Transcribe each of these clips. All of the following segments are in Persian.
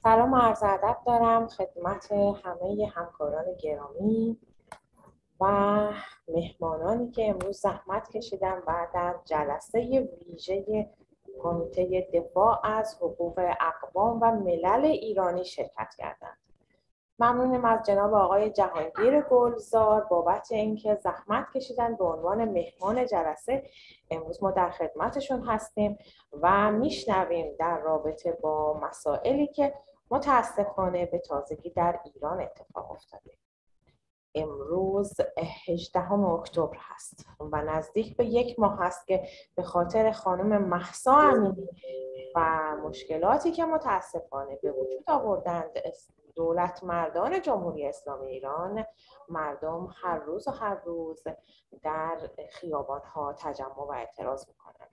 سلام و عرض ادب دارم خدمت همه همکاران گرامی و مهمانانی که امروز زحمت کشیدن و در جلسه ویژه کمیته دفاع از حقوق اقوام و ملل ایرانی شرکت کردند. ممنونم از جناب آقای جهانگیر گلزار بابت اینکه زحمت کشیدن به عنوان مهمان جلسه. امروز ما در خدمتشون هستیم و میشنویم در رابطه با مسائلی که متاسفانه به تازگی در ایران اتفاق افتاده. امروز 18 اکتبر هست و نزدیک به 1 ماه هست که به خاطر خانم مهسا امینی و مشکلاتی که متاسفانه به وجود آوردند دولت مردان جمهوری اسلامی ایران، مردم هر روز در خیابان‌ها تجمع و اعتراض می‌کنند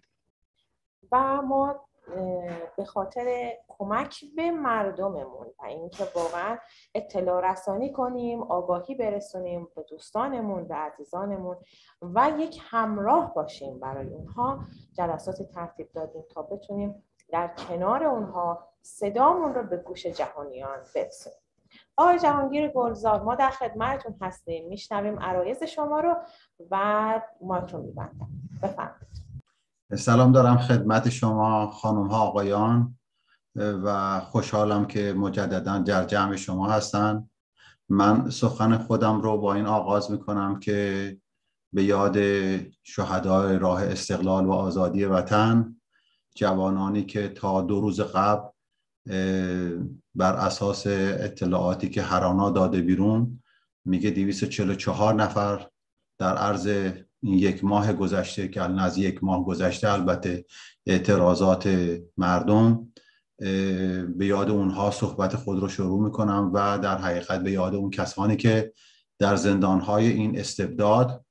و ما به خاطر کمک به مردممون و اینکه واقعا اطلاع رسانی کنیم، آگاهی برسونیم به دوستانمون، به عزیزانمون و یک همراه باشیم برای اونها جلساتی ترتیب دادیم تا بتونیم در کنار اونها صدامون رو به گوش جهانیان برسونیم. آقای جهانگیر گلزار، ما در خدمتتون هستیم، میشنویم عرایض شما رو و مایک رو میبندم. بفرمایید. سلام دارم خدمت شما خانم ها آقایان و خوشحالم که مجددا در جمع شما هستن. من سخن خودم رو با این آغاز میکنم که به یاد شهدای راه استقلال و آزادی وطن، جوانانی که تا 2 روز قبل بر اساس اطلاعاتی که هرانا داده بیرون میگه 244 نفر در عرض این 1 ماه گذشته که الان از 1 ماه گذشته البته اعتراضات مردم، به یاد اونها صحبت خود رو شروع میکنم و در حقیقت به یاد اون کسانی که در زندانهای این استبداد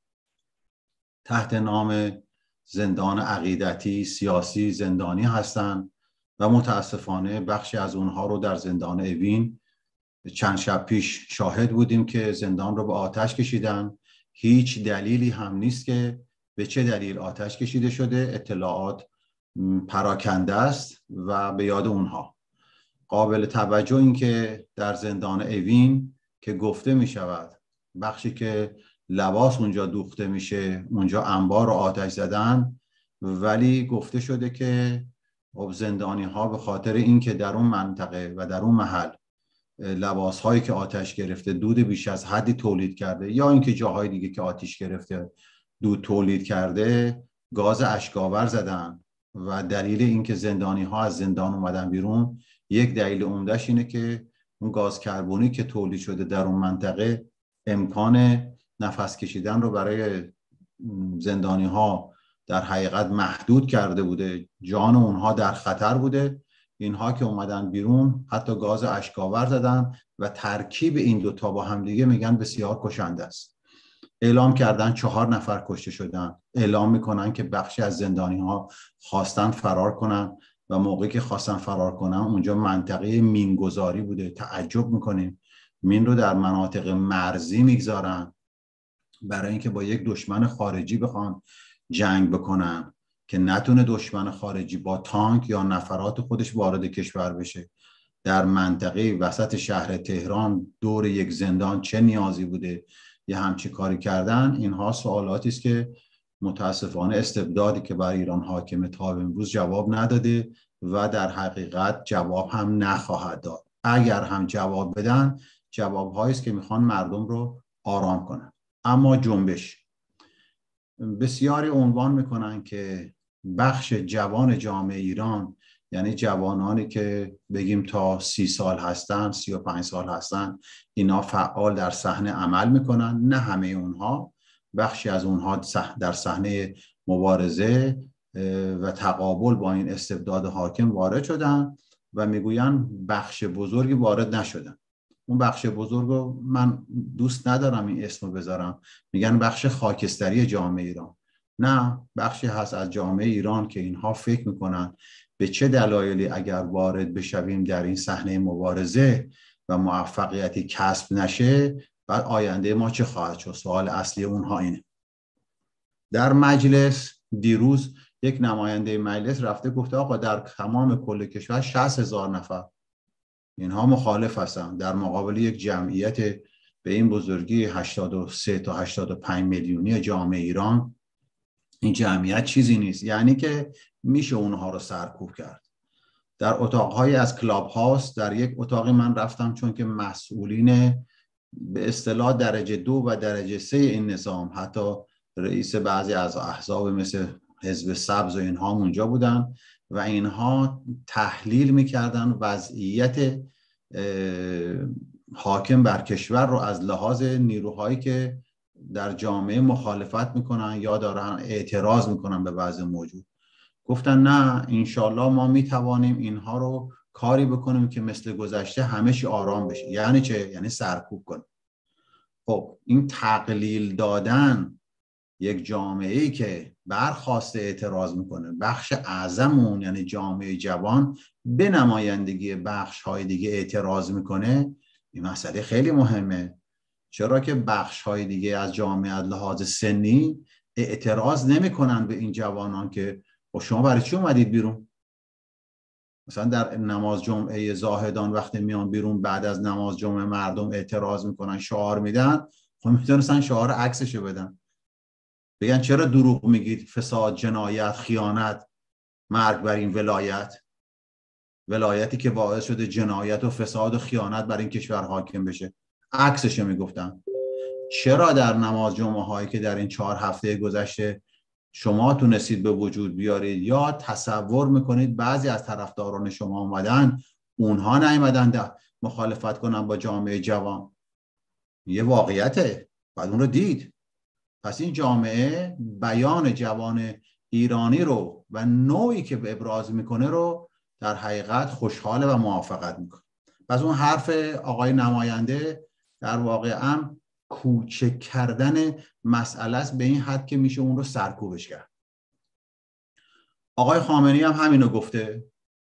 تحت نام زندان عقیدتی سیاسی زندانی هستند و متاسفانه بخشی از اونها رو در زندان اوین چند شب پیش شاهد بودیم که زندان رو به آتش کشیدن. هیچ دلیلی هم نیست که به چه دلیل آتش کشیده شده، اطلاعات پراکنده است و به یاد اونها قابل توجه این که در زندان اوین که گفته می شود بخشی که لباس اونجا دوخته میشه اونجا انبار رو آتش زدن، ولی گفته شده که زندانی ها به خاطر این که در اون منطقه و در اون محل لباس هایی که آتش گرفته دود بیش از حدی تولید کرده یا اینکه جاهای دیگه که آتش گرفته دود تولید کرده گاز اشک‌آور زدن و دلیل این که زندانی ها از زندان اومدن بیرون یک دلیل عمده‌اش اینه که اون گاز کربونی که تولید شده در اون منطقه امکان نفس کشیدن رو برای زندانی ها در حقیقت محدود کرده بوده، جان اونها در خطر بوده. اینها که اومدن بیرون حتی گاز اشک‌آور زدن و ترکیب این دوتا با هم دیگه میگن بسیار کشنده است. اعلام کردن 4 نفر کشته شدن. اعلام میکنن که بخشی از زندانی ها خواستن فرار کنن و موقعی که خواستن فرار کنن اونجا منطقه مینگذاری بوده. تعجب میکنیم مین رو در مناطق مرزی میگذارن برای اینکه با یک دشمن خارجی بخوان جنگ بکنن که نتونه دشمن خارجی با تانک یا نفرات خودش وارد کشور بشه. در منطقه وسط شهر تهران دور یک زندان چه نیازی بوده یه همچی کاری کردن؟ اینها سوالاتی است که متاسفانه استبدادی که بر ایران حاکمه تا امروز جواب نداده و در حقیقت جواب هم نخواهد داد. اگر هم جواب بدن جواب‌هایی است که میخوان مردم رو آرام کنن. اما جنبش بسیاری عنوان میکنن که بخش جوان جامعه ایران، یعنی جوانانی که بگیم تا 30 سال هستن 35 سال هستن، اینا فعال در صحنه عمل میکنن. نه همه اونها، بخشی از اونها در صحنه مبارزه و تقابل با این استبداد حاکم وارد شدن و میگوین بخش بزرگی وارد نشدن. اون بخش بزرگ رو من دوست ندارم این اسمو بذارم، میگن بخش خاکستری جامعه ایران. نه، بخشی هست از جامعه ایران که اینها فکر میکنن به چه دلایلی اگر وارد بشویم در این صحنه مبارزه و موفقیتی کسب نشه بعد آینده ما چه خواهد شد. سوال اصلی اونها اینه. در مجلس دیروز یک نماینده مجلس رفته گفته آقا در تمام کل کشور 60,000 نفر اینها مخالف هستن در مقابل یک جمعیت به این بزرگی 83 تا 85 میلیونی جامعه ایران. این جمعیت چیزی نیست، یعنی که میشه اونها رو سرکوب کرد. در اتاقهای از کلاب هاوس، در یک اتاقی من رفتم چون که مسئولین به اصطلاح درجه 2 و درجه 3 این نظام، حتی رئیس بعضی از احزاب مثل حزب سبز و اینها اونجا بودن و اینها تحلیل میکردن وضعیت حاکم بر کشور رو از لحاظ نیروهایی که در جامعه مخالفت میکنن یا دارن اعتراض میکنن به وضع موجود. گفتن نه، انشالله ما میتوانیم اینها رو کاری بکنیم که مثل گذشته همه چی آرام بشه. یعنی چه؟ یعنی سرکوب کنیم. خب این تقلیل دادن یک جامعه‌ای که برخواسته اعتراض میکنه، بخش اعظم اون یعنی جامعه جوان به نمایندگی بخش های دیگه اعتراض میکنه، این مسئله خیلی مهمه. چرا که بخش های دیگه از جامعه از لحاظ سنی اعتراض نمیکنن به این جوانان که شما برای چی اومدید بیرون؟ مثلا در نماز جمعه زاهدان وقتی میان بیرون بعد از نماز جمعه مردم اعتراض میکنن، شعار میدن، خب میتونستن شعار عکسشو بدن، بگن چرا دروغ میگید، فساد، جنایت، خیانت، مرگ بر این ولایتی که باعث شده جنایت و فساد و خیانت بر این کشور حاکم بشه، عکسشو میگفتن. چرا در نماز جمعه هایی که در این 4 هفته گذشته شما تونستید به وجود بیارید یا تصور میکنید بعضی از طرفداران شما اومدن، اونها نیومدن مخالفت کنن با جامعه جوان؟ یه واقعیته، بعد اون رو دید. پس این جامعه بیان جوان ایرانی رو و نوعی که به ابراز میکنه رو در حقیقت خوشحال و موافقت میکنه. پس اون حرف آقای نماینده در واقع هم کوچک کردن مسئله است به این حد که میشه اون رو سرکوبش کرد. آقای خامنه‌ای هم همینو گفته.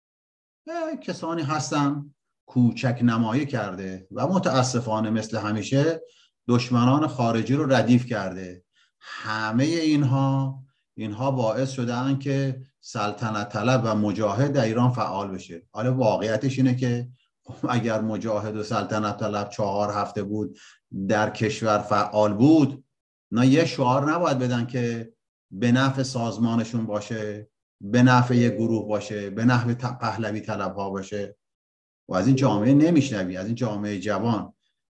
کسانی هستن کوچک نمایی کرده و متاسفانه مثل همیشه دشمنان خارجی رو ردیف کرده. همه اینها باعث شدن که سلطنت طلب و مجاهد در ایران فعال بشه. حالا واقعیتش اینه که اگر مجاهد و سلطنت طلب 4 هفته بود در کشور فعال بود، نه یه شعار نباید بدن که به نفع سازمانشون باشه، به نفع یه گروه باشه، به نفع پهلوی طلب ها باشه. و از این جامعه نمیشنوی، از این جامعه جوان.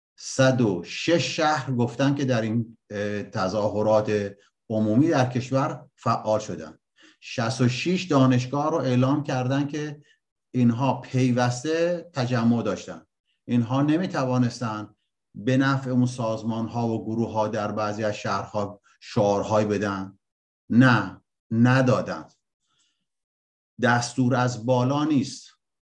106 شهر گفتن که در این تظاهرات عمومی در کشور فعال شدن. 66 دانشگاه رو اعلام کردن که اینها پیوسته تجمع داشتن. اینها نمیتوانستن به نفع اون سازمان ها و گروه ها در بعضی از شهرها شعارهای بدن. نه، ندادن. دستور از بالا نیست.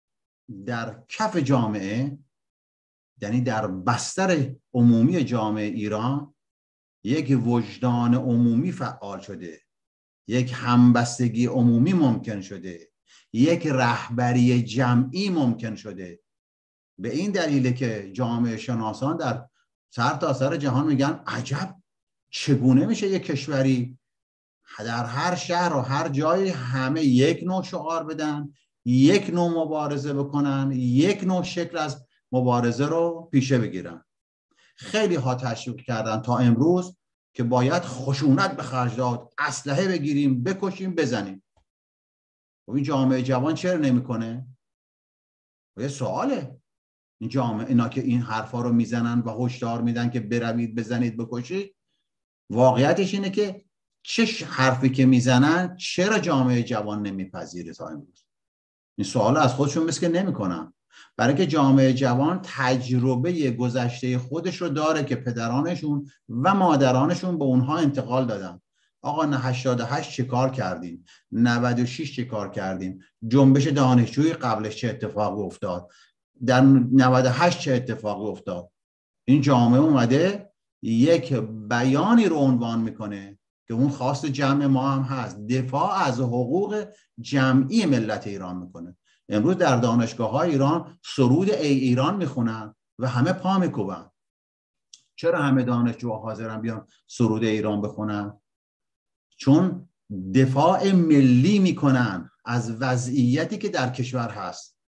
در کف جامعه، یعنی در بستر عمومی جامعه ایران، یک وجدان عمومی فعال شده، یک همبستگی عمومی ممکن شده، یک رهبری جمعی ممکن شده. به این دلیله که جامعه شناسان در سرتاسر جهان میگن عجب چگونه میشه یک کشوری در هر شهر و هر جایی همه یک نوع شعار بدن، یک نوع مبارزه بکنن، یک نوع شکل از مبارزه رو پیشه بگیرن. خیلی ها تشویق کردن تا امروز که باید خشونت به خرج داد، اسلحه بگیریم، بکشیم، بزنیم. و این جامعه جوان چرا نمیکنه؟ یه سواله. این جامعه اینا که این حرفا رو میزنن و هشدار میدن که بروید، بزنید، بکشید، واقعیتش اینه که چه حرفی که میزنن چرا جامعه جوان نمیپذیره تا امروز؟ این سوال از خودشون مثل که نمیکنن. برای که جامعه جوان تجربه گذشته خودش رو داره که پدرانشون و مادرانشون به اونها انتقال دادن. آقا 88 چه کار کردیم؟ 96 چه کار کردیم؟ جنبش دانشجویی قبلش چه اتفاقی افتاد؟ در 98 چه اتفاقی افتاد؟ این جامعه اومده یک بیانی رو عنوان میکنه که اون خواست جمع ما هم هست، دفاع از حقوق جمعی ملت ایران میکنه. امروز در دانشگاه‌های ایران سرود ای ایران میخونن و همه پا میکوبن. چرا همه دانشجوها حاضرن بیان سرود ایران بخونن؟ چون دفاع ملی میکنن از وضعیتی که در کشور هست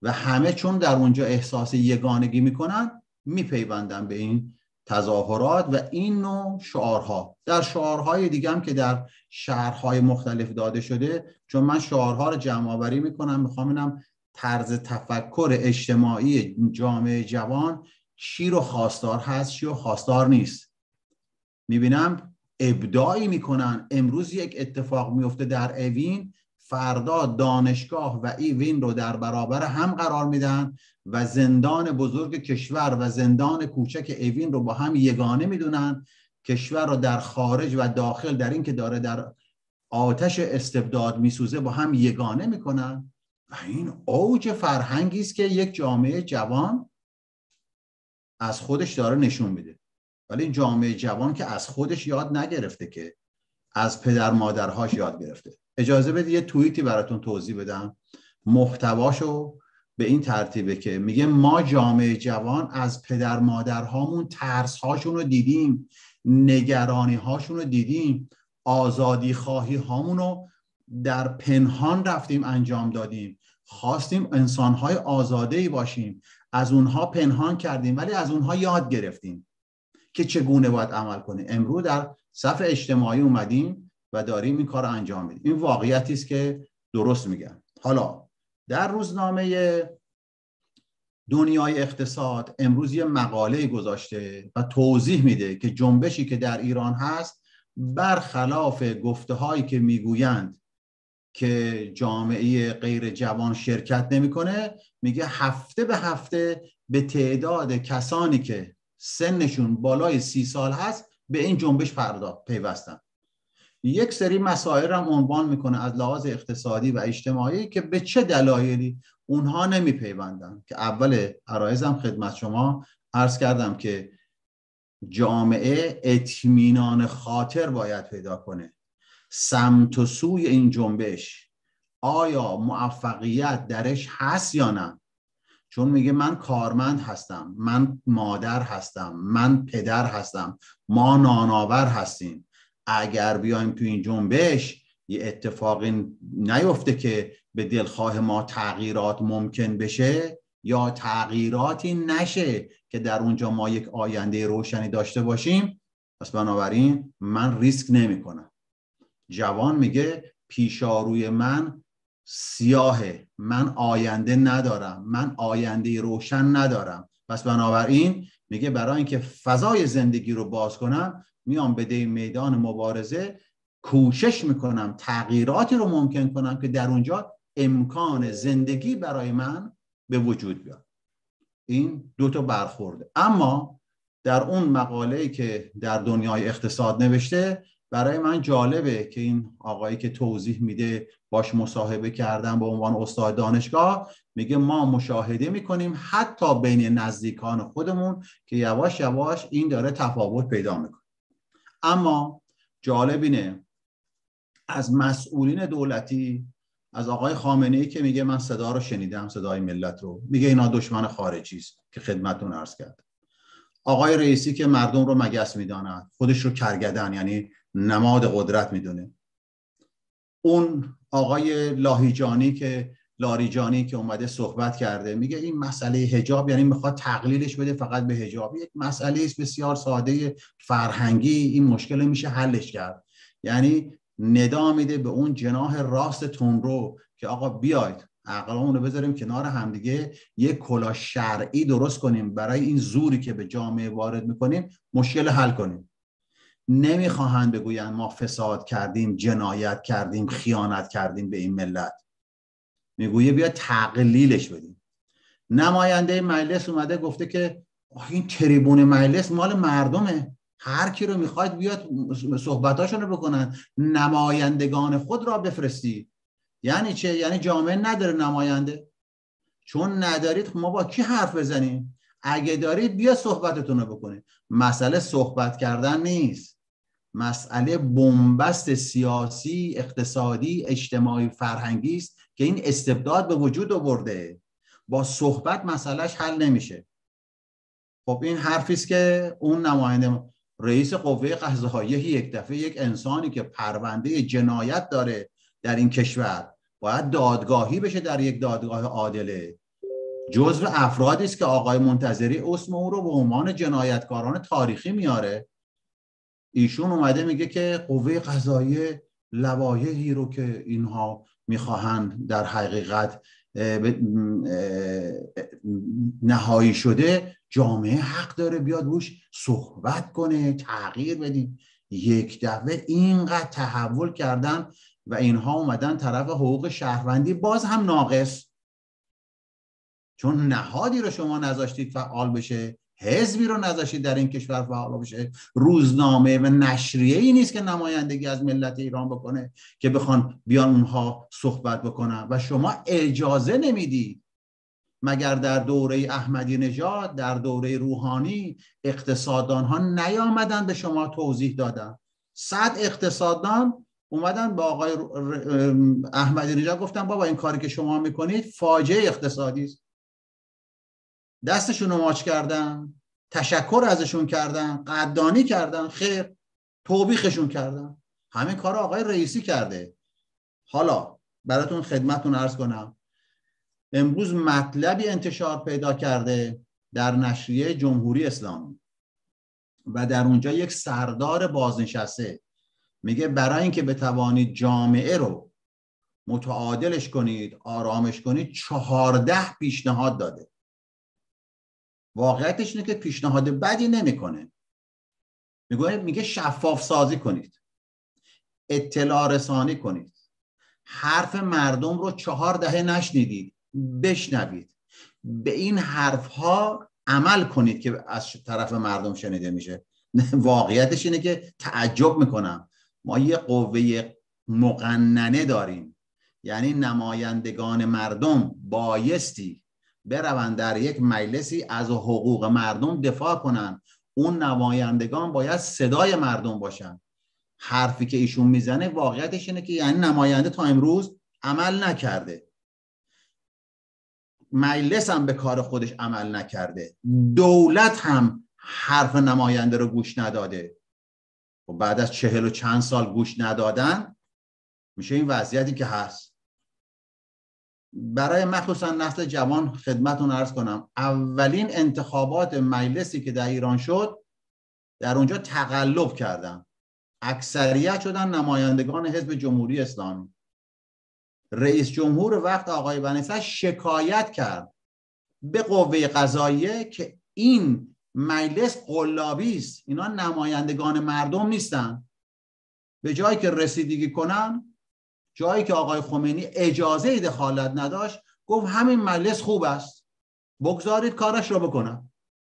و همه چون در اونجا احساس یگانگی میکنن میپیوندن به این تظاهرات و این نوع شعارها. در شعارهای دیگه هم که در شهرهای مختلف داده شده، چون من شعارها رو جمع آوری میکنم، میخوام اینم طرز تفکر اجتماعی جامعه جوان چی رو خواستار هست، چی رو خواستار نیست. میبینم ابداعی میکنن. امروز یک اتفاق میفته در اوین، فردا دانشگاه و ایوین رو در برابر هم قرار میدن و زندان بزرگ کشور و زندان کوچک ایوین رو با هم یگانه میدونن. کشور رو در خارج و داخل در این که داره در آتش استبداد میسوزه با هم یگانه میکنن. و این اوج فرهنگی است که یک جامعه جوان از خودش داره نشون میده. ولی این جامعه جوان که از خودش یاد نگرفته، که از پدر مادرهاش یاد گرفته. اجازه بدید یه توییتی براتون توضیح بدم. محتواشو به این ترتیبه که میگه ما جامعه جوان از پدر مادرهامون ترس‌هاشون رو دیدیم، نگرانی‌هاشون رو دیدیم، آزادی خواهی هامون رو در پنهان رفتیم انجام دادیم، خواستیم انسان‌های آزاده‌ای باشیم، از اونها پنهان کردیم ولی از اونها یاد گرفتیم که چگونه باید عمل کنیم. امروز در صف اجتماعی اومدیم و داریم این کار رو انجام میدیم. این واقعیتی است که درست میگن. حالا در روزنامه دنیای اقتصاد امروز یه مقاله گذاشته و توضیح میده که جنبشی که در ایران هست، برخلاف گفته‌هایی که میگویند که جامعه غیر جوان شرکت نمیکنه، میگه هفته به هفته به تعداد کسانی که سنشون بالای 30 سال هست به این جنبش پیوستن. یک سری مسائل هم عنوان میکنه از لحاظ اقتصادی و اجتماعی که به چه دلایلی اونها نمیپیوندن، که اول عرایزم خدمت شما عرض کردم که جامعه اطمینان خاطر باید پیدا کنه. سمت و سوی این جنبش آیا موفقیت درش هست یا نه؟ چون میگه من کارمند هستم، من مادر هستم، من پدر هستم، ما نانآور هستیم. اگر بیایم تو این جنبش یه اتفاقی نیفته که به دلخواه ما تغییرات ممکن بشه یا تغییراتی نشه که در اونجا ما یک آینده روشنی داشته باشیم، پس بنابراین من ریسک نمی کنم. جوان میگه پیشاروی من سیاهه، من آینده ندارم، من آینده روشن ندارم. پس بنابراین میگه برای اینکه فضای زندگی رو باز کنم، میام به میدان مبارزه، کوشش میکنم تغییراتی رو ممکن کنم که در اونجا امکان زندگی برای من به وجود بیاد. این دو تا برخورده. اما در اون مقاله‌ای که در دنیای اقتصاد نوشته، برای من جالبه که این آقایی که توضیح میده باش مصاحبه کردم به عنوان استاد دانشگاه، میگه ما مشاهده میکنیم حتی بین نزدیکان خودمون که یواش یواش این داره تفاوت پیدا میکنه. اما جالب اینه از مسئولین دولتی، از آقای خامنه‌ای که میگه من صدا رو شنیدم، صدای ملت رو، میگه اینا دشمن خارجی است که خدمتتون عرض کرد. آقای رئیسی که مردم رو مگس میداند، خودش رو کرگدن یعنی نماد قدرت میدونه. اون آقای لاریجانی که اومده صحبت کرده، میگه این مسئله حجاب یعنی میخواد تقلیلش بده فقط به حجاب. یک مسئله است بسیار ساده فرهنگی، این مشکل میشه حلش کرد. یعنی ندا میده به اون جناح راست تندرو که آقا بیاید عقلمون رو بذاریم کنار همدیگه، یک کلاه شرعی درست کنیم برای این زوری که به جامعه وارد میکنیم، مشکل حل کنیم. نمیخواهند بگوین ما فساد کردیم، جنایت کردیم، خیانت کردیم به این ملت. میگویه بیا تقلیلش بدیم. نماینده مجلس اومده گفته که این تریبون مجلس مال مردمه، هر کی رو میخواید بیاد صحبتاشون رو بکنن، نمایندگان خود را بفرستید. یعنی چه؟ یعنی جامعه نداره نماینده؟ چون ندارید ما با کی حرف بزنیم؟ اگه دارید بیا صحبتتون رو بکنید. مسئله صحبت کردن نیست، مسئله بنبست سیاسی، اقتصادی، اجتماعی، فرهنگی است که این استبداد به وجود آورده. با صحبت مسئلهش حل نمیشه. خب این حرفی است که اون نماینده رئیس قوه قضاییه یک دفعه یک انسانی که پرونده جنایت داره در این کشور باید دادگاهی بشه در یک دادگاه عادله. جزو افرادی است که آقای منتظری اسم او رو به عنوان جنایتکاران تاریخی میاره. ایشون اومده میگه که قوه قضاییه لوایحی رو که اینها میخواهند در حقیقت نهایی شده، جامعه حق داره بیاد روش صحبت کنه، تغییر بدیم. یک دفعه اینقدر تحول کردن و اینها اومدن طرف حقوق شهروندی، باز هم ناقص، چون نهادی رو شما نذاشتید فعال بشه، حزبی رو نذاشتید در این کشور فعال بشه، روزنامه و نشریه‌ای نیست که نمایندگی از ملت ایران بکنه که بخوان بیان اونها صحبت بکنن و شما اجازه نمیدید. مگر در دوره احمدی نژاد، در دوره روحانی اقتصاددان ها نیامدن به شما توضیح دادن؟ 100 اقتصاددان اومدن با آقای احمدی نژاد گفتن بابا این کاری که شما میکنید فاجعه اقتصادی است. دستشون رو ماچ کردن، تشکر ازشون کردن، قدردانی کردن، خیر، توبیخشون کردن. همین کار آقای رئیسی کرده. حالا براتون خدمتتون عرض کنم، امروز مطلبی انتشار پیدا کرده در نشریه جمهوری اسلامی و در اونجا یک سردار بازنشسته میگه برای اینکه بتوانید جامعه رو متعادلش کنید، آرامش کنید، 14 پیشنهاد داده. واقعیتش اینه که پیشنهاد بدی نمیکنه. میگه شفاف سازی کنید، اطلاع رسانی کنید، حرف مردم رو 4 دهه نشنیدید، بشنوید، به این حرف ها عمل کنید که از طرف مردم شنیده میشه. واقعیتش اینه که تعجب میکنم، ما یه قوه مقننه داریم، یعنی نمایندگان مردم بایستی بروند در یک مجلسی از حقوق مردم دفاع کنن. اون نمایندگان باید صدای مردم باشن. حرفی که ایشون میزنه واقعیتش اینه که یعنی نماینده تا امروز عمل نکرده، مجلس هم به کار خودش عمل نکرده، دولت هم حرف نماینده رو گوش نداده. و بعد از 40 و چند سال گوش ندادن میشه این وضعیتی که هست. برای مخصوصا نسل جوان خدمتون عرض کنم، اولین انتخابات مجلسی که در ایران شد، در اونجا تقلب کردن، اکثریت شدن نمایندگان حزب جمهوری اسلامی. رئیس جمهور وقت آقای بنی صدر شکایت کرد به قوه قضاییه که این مجلس قلابی است، اینا نمایندگان مردم نیستن. به جایی که رسیدگی کنن، جایی که آقای خمینی اجازه دخالت نداشت، گفت همین مجلس خوب است، بگذارید کارش رو بکنن.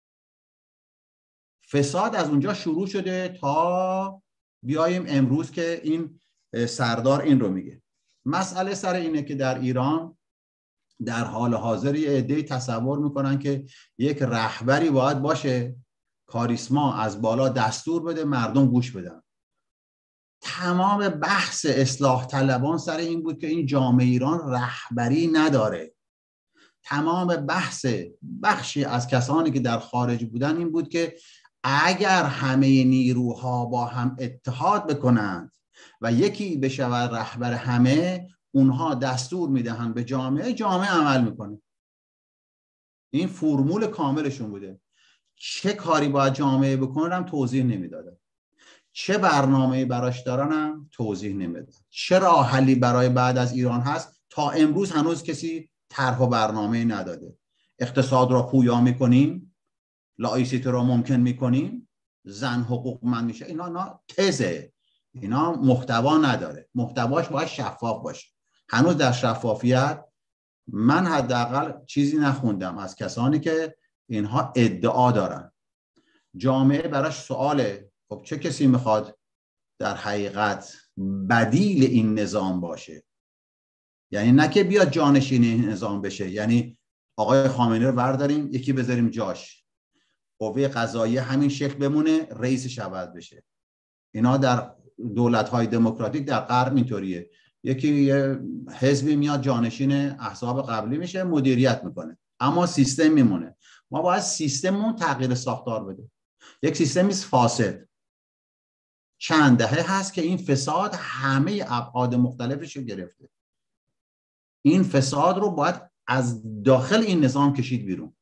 فساد از اونجا شروع شده تا بیایم امروز که این سردار این رو میگه. مسئله سر اینه که در ایران در حال حاضر یه عده‌ای تصور میکنن که یک رهبری باید باشه، کاریسما از بالا دستور بده، مردم گوش بدن. تمام بحث اصلاح طلبان سر این بود که این جامعه ایران رهبری نداره. تمام بحث بخشی از کسانی که در خارج بودن این بود که اگر همه نیروها با هم اتحاد بکنند و یکی بشود رهبر همه، اونها دستور میدهند به جامعه، جامعه عمل میکنه. این فرمول کاملشون بوده. چه کاری باید جامعه بکنه هم توضیح نمیدادن، چه برنامه‌ای براش دارن هم توضیح نمیدادن، چه راه حلی برای بعد از ایران هست تا امروز هنوز کسی طرح و برنامه‌ای نداده. اقتصاد را پویا میکنیم، لایسیته را ممکن میکنیم، زن حقوقمند میشه، اینا تزه، اینا محتوا نداره. محتواش باید شفاف باشه. هنوز در شفافیت من حداقل چیزی نخوندم از کسانی که اینها ادعا دارن. جامعه براش سواله، خب چه کسی میخواد در حقیقت بدیل این نظام باشه؟ یعنی نه که بیاد جانشین این نظام بشه، یعنی آقای خامنه‌ای رو برداریم یکی بذاریم جاش، قوه قضاییه همین شکل بمونه، رئیسش عوض بشه. اینا در دولت‌های دموکراتیک در غرب اینطوریه، یکی حزبی میاد جانشین احزاب قبلی میشه، مدیریت میکنه، اما سیستم میمونه. ما باید سیستممون تغییر ساختار بده. یک سیستمی فاسد، چند دهه هست که این فساد همه ابعاد مختلفش رو گرفته. این فساد رو باید از داخل این نظام کشید بیرون.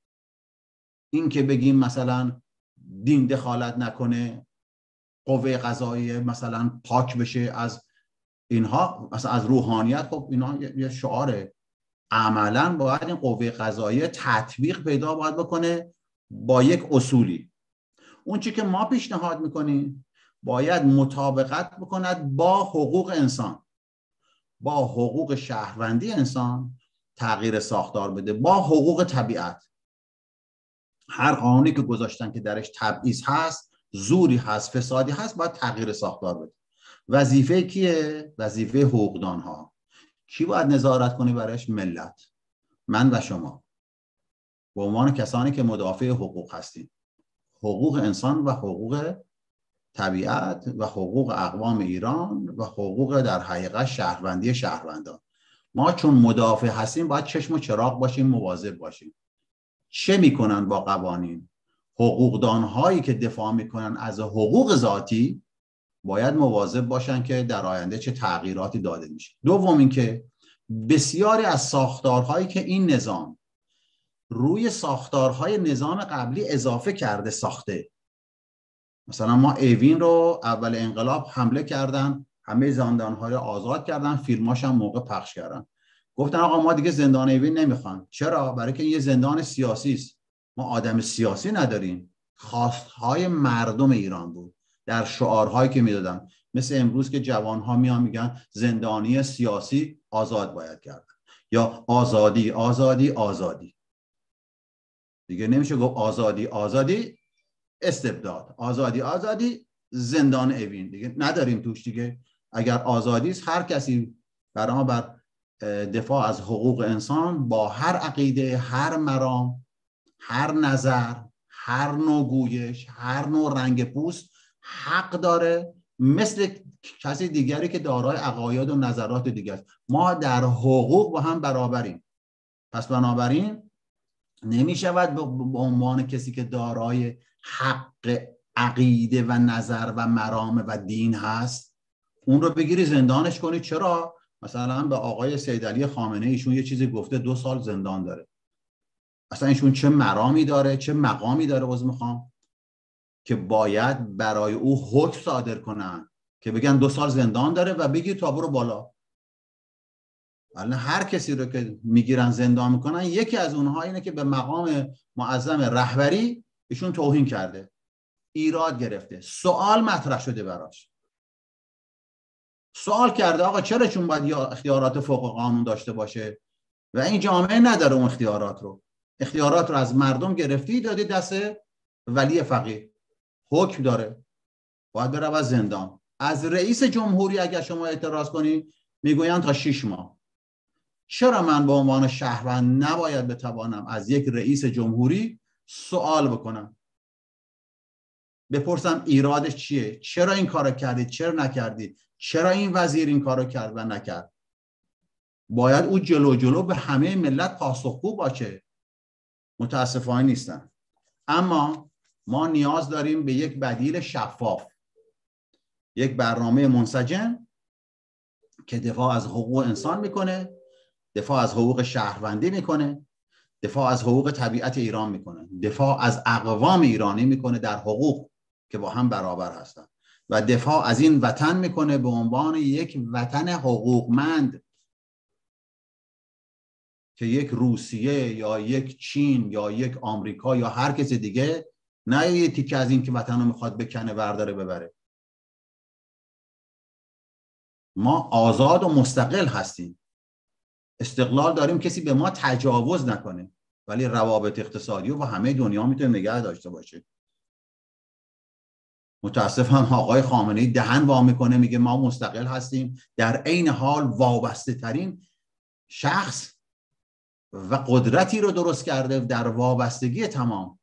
این که بگیم مثلا دین دخالت نکنه، قوه قضاییه مثلا پاک بشه از اینها، مثلا از روحانیت، خب اینا یه شعاره. عملا باید این قوه قضاییه تطبیق پیدا باید بکنه با یک اصولی. اون چی که ما پیشنهاد میکنیم باید مطابقت بکند با حقوق انسان، با حقوق شهروندی انسان، تغییر ساختار بده، با حقوق طبیعت. هر قانونی که گذاشتن که درش تبعیض هست، زوری هست، فسادی هست، باید تغییر ساختار بده. وظیفه کیه؟ وظیفه حقوقدان ها. کی باید نظارت کنه برش؟ ملت، من و شما، به عنوان کسانی که مدافع حقوق هستیم، حقوق انسان و حقوق طبیعت و حقوق اقوام ایران و حقوق در حقیقت شهروندی شهروندان. ما چون مدافع هستیم باید چشم و چراغ باشیم، مواظب باشیم. چه میکنن با قوانین؟ حقوقدان هایی که دفاع میکنن از حقوق ذاتی باید مواظب باشن که در آینده چه تغییراتی داده میشه. دوم اینکه بسیاری از ساختارهایی که این نظام روی ساختارهای نظام قبلی اضافه کرده ساخته، مثلا ما ایوین رو اول انقلاب حمله کردن، همه زندان‌ها رو آزاد کردن، فیلماش هم موقع پخش کردن، گفتن آقا ما دیگه زندان ایوین نمیخوان. چرا؟ برای که یه زندان سیاسی است. ما آدم سیاسی نداریم. خواستهای مردم ایران بود در شعارهایی که میدادن، مثل امروز که جوانها میان میگن زندانی سیاسی آزاد باید کردن، یا آزادی آزادی آزادی. دیگه نمیشه گفت آزادی آزادی استبداد، آزادی آزادی زندان اوین، دیگه نداریم توش. دیگه اگر آزادی است، هر کسی بر دفاع از حقوق انسان با هر عقیده، هر مرام، هر نظر، هر نوع گویش، هر نوع رنگ پوست حق داره، مثل کسی دیگری که دارای عقاید و نظرات دیگه است. ما در حقوق با هم برابریم. پس بنابراین نمی شود به عنوان کسی که دارای حق عقیده و نظر و مرام و دین هست اون رو بگیری زندانش کنی. چرا؟ مثلا به آقای سیدعلی خامنه ایشون یه چیزی گفته 2 سال زندان داره. اصلا ایشون چه مرامی داره، چه مقامی داره میخوام که باید برای او حکم صادر کنن که بگن 2 سال زندان داره و بگیر تا برو بالا. الان هر کسی رو که میگیرن زندان میکنن، یکی از اونها اینه که به مقام معظم رهبری ایشون توهین کرده، ایراد گرفته، سوال مطرح شده براش. سوال کرده آقا چرا چون باید اختیارات فوق قانون داشته باشه و این جامعه نداره اون اختیارات رو از مردم گرفتی دادی دست ولی فقیه، حکم داره، باید بره از زندان. از رئیس جمهوری اگر شما اعتراض کنی میگوین تا 6 ماه. چرا من به عنوان شهروند نباید بتوانم از یک رئیس جمهوری سوال بکنم، بپرسم ایرادش چیه، چرا این کارو کردی، چرا نکردی، چرا این وزیر این کارو کرد و نکرد؟ باید او جلو به همه ملت پاسخگو باشه. متاسفانه نیستن. اما ما نیاز داریم به یک بدیل شفاف، یک برنامه منسجم که دفاع از حقوق انسان میکنه، دفاع از حقوق شهروندی میکنه، دفاع از حقوق طبیعت ایران میکنه، دفاع از اقوام ایرانی میکنه در حقوق که با هم برابر هستن، و دفاع از این وطن میکنه به عنوان یک وطن حقوقمند که یک روسیه یا یک چین یا یک آمریکا یا هر کس دیگه نه یه تیکه از این که وطن رو میخواد بکنه برداره ببره. ما آزاد و مستقل هستیم، استقلال داریم، کسی به ما تجاوز نکنه، ولی روابط اقتصادی رو با همه دنیا میتونه نگه داشته باشه. متاسفم آقای خامنه‌ای دهن وا میکنه میگه ما مستقل هستیم، در عین حال وابسته ترین شخص و قدرتی رو درست کرده در وابستگی تمام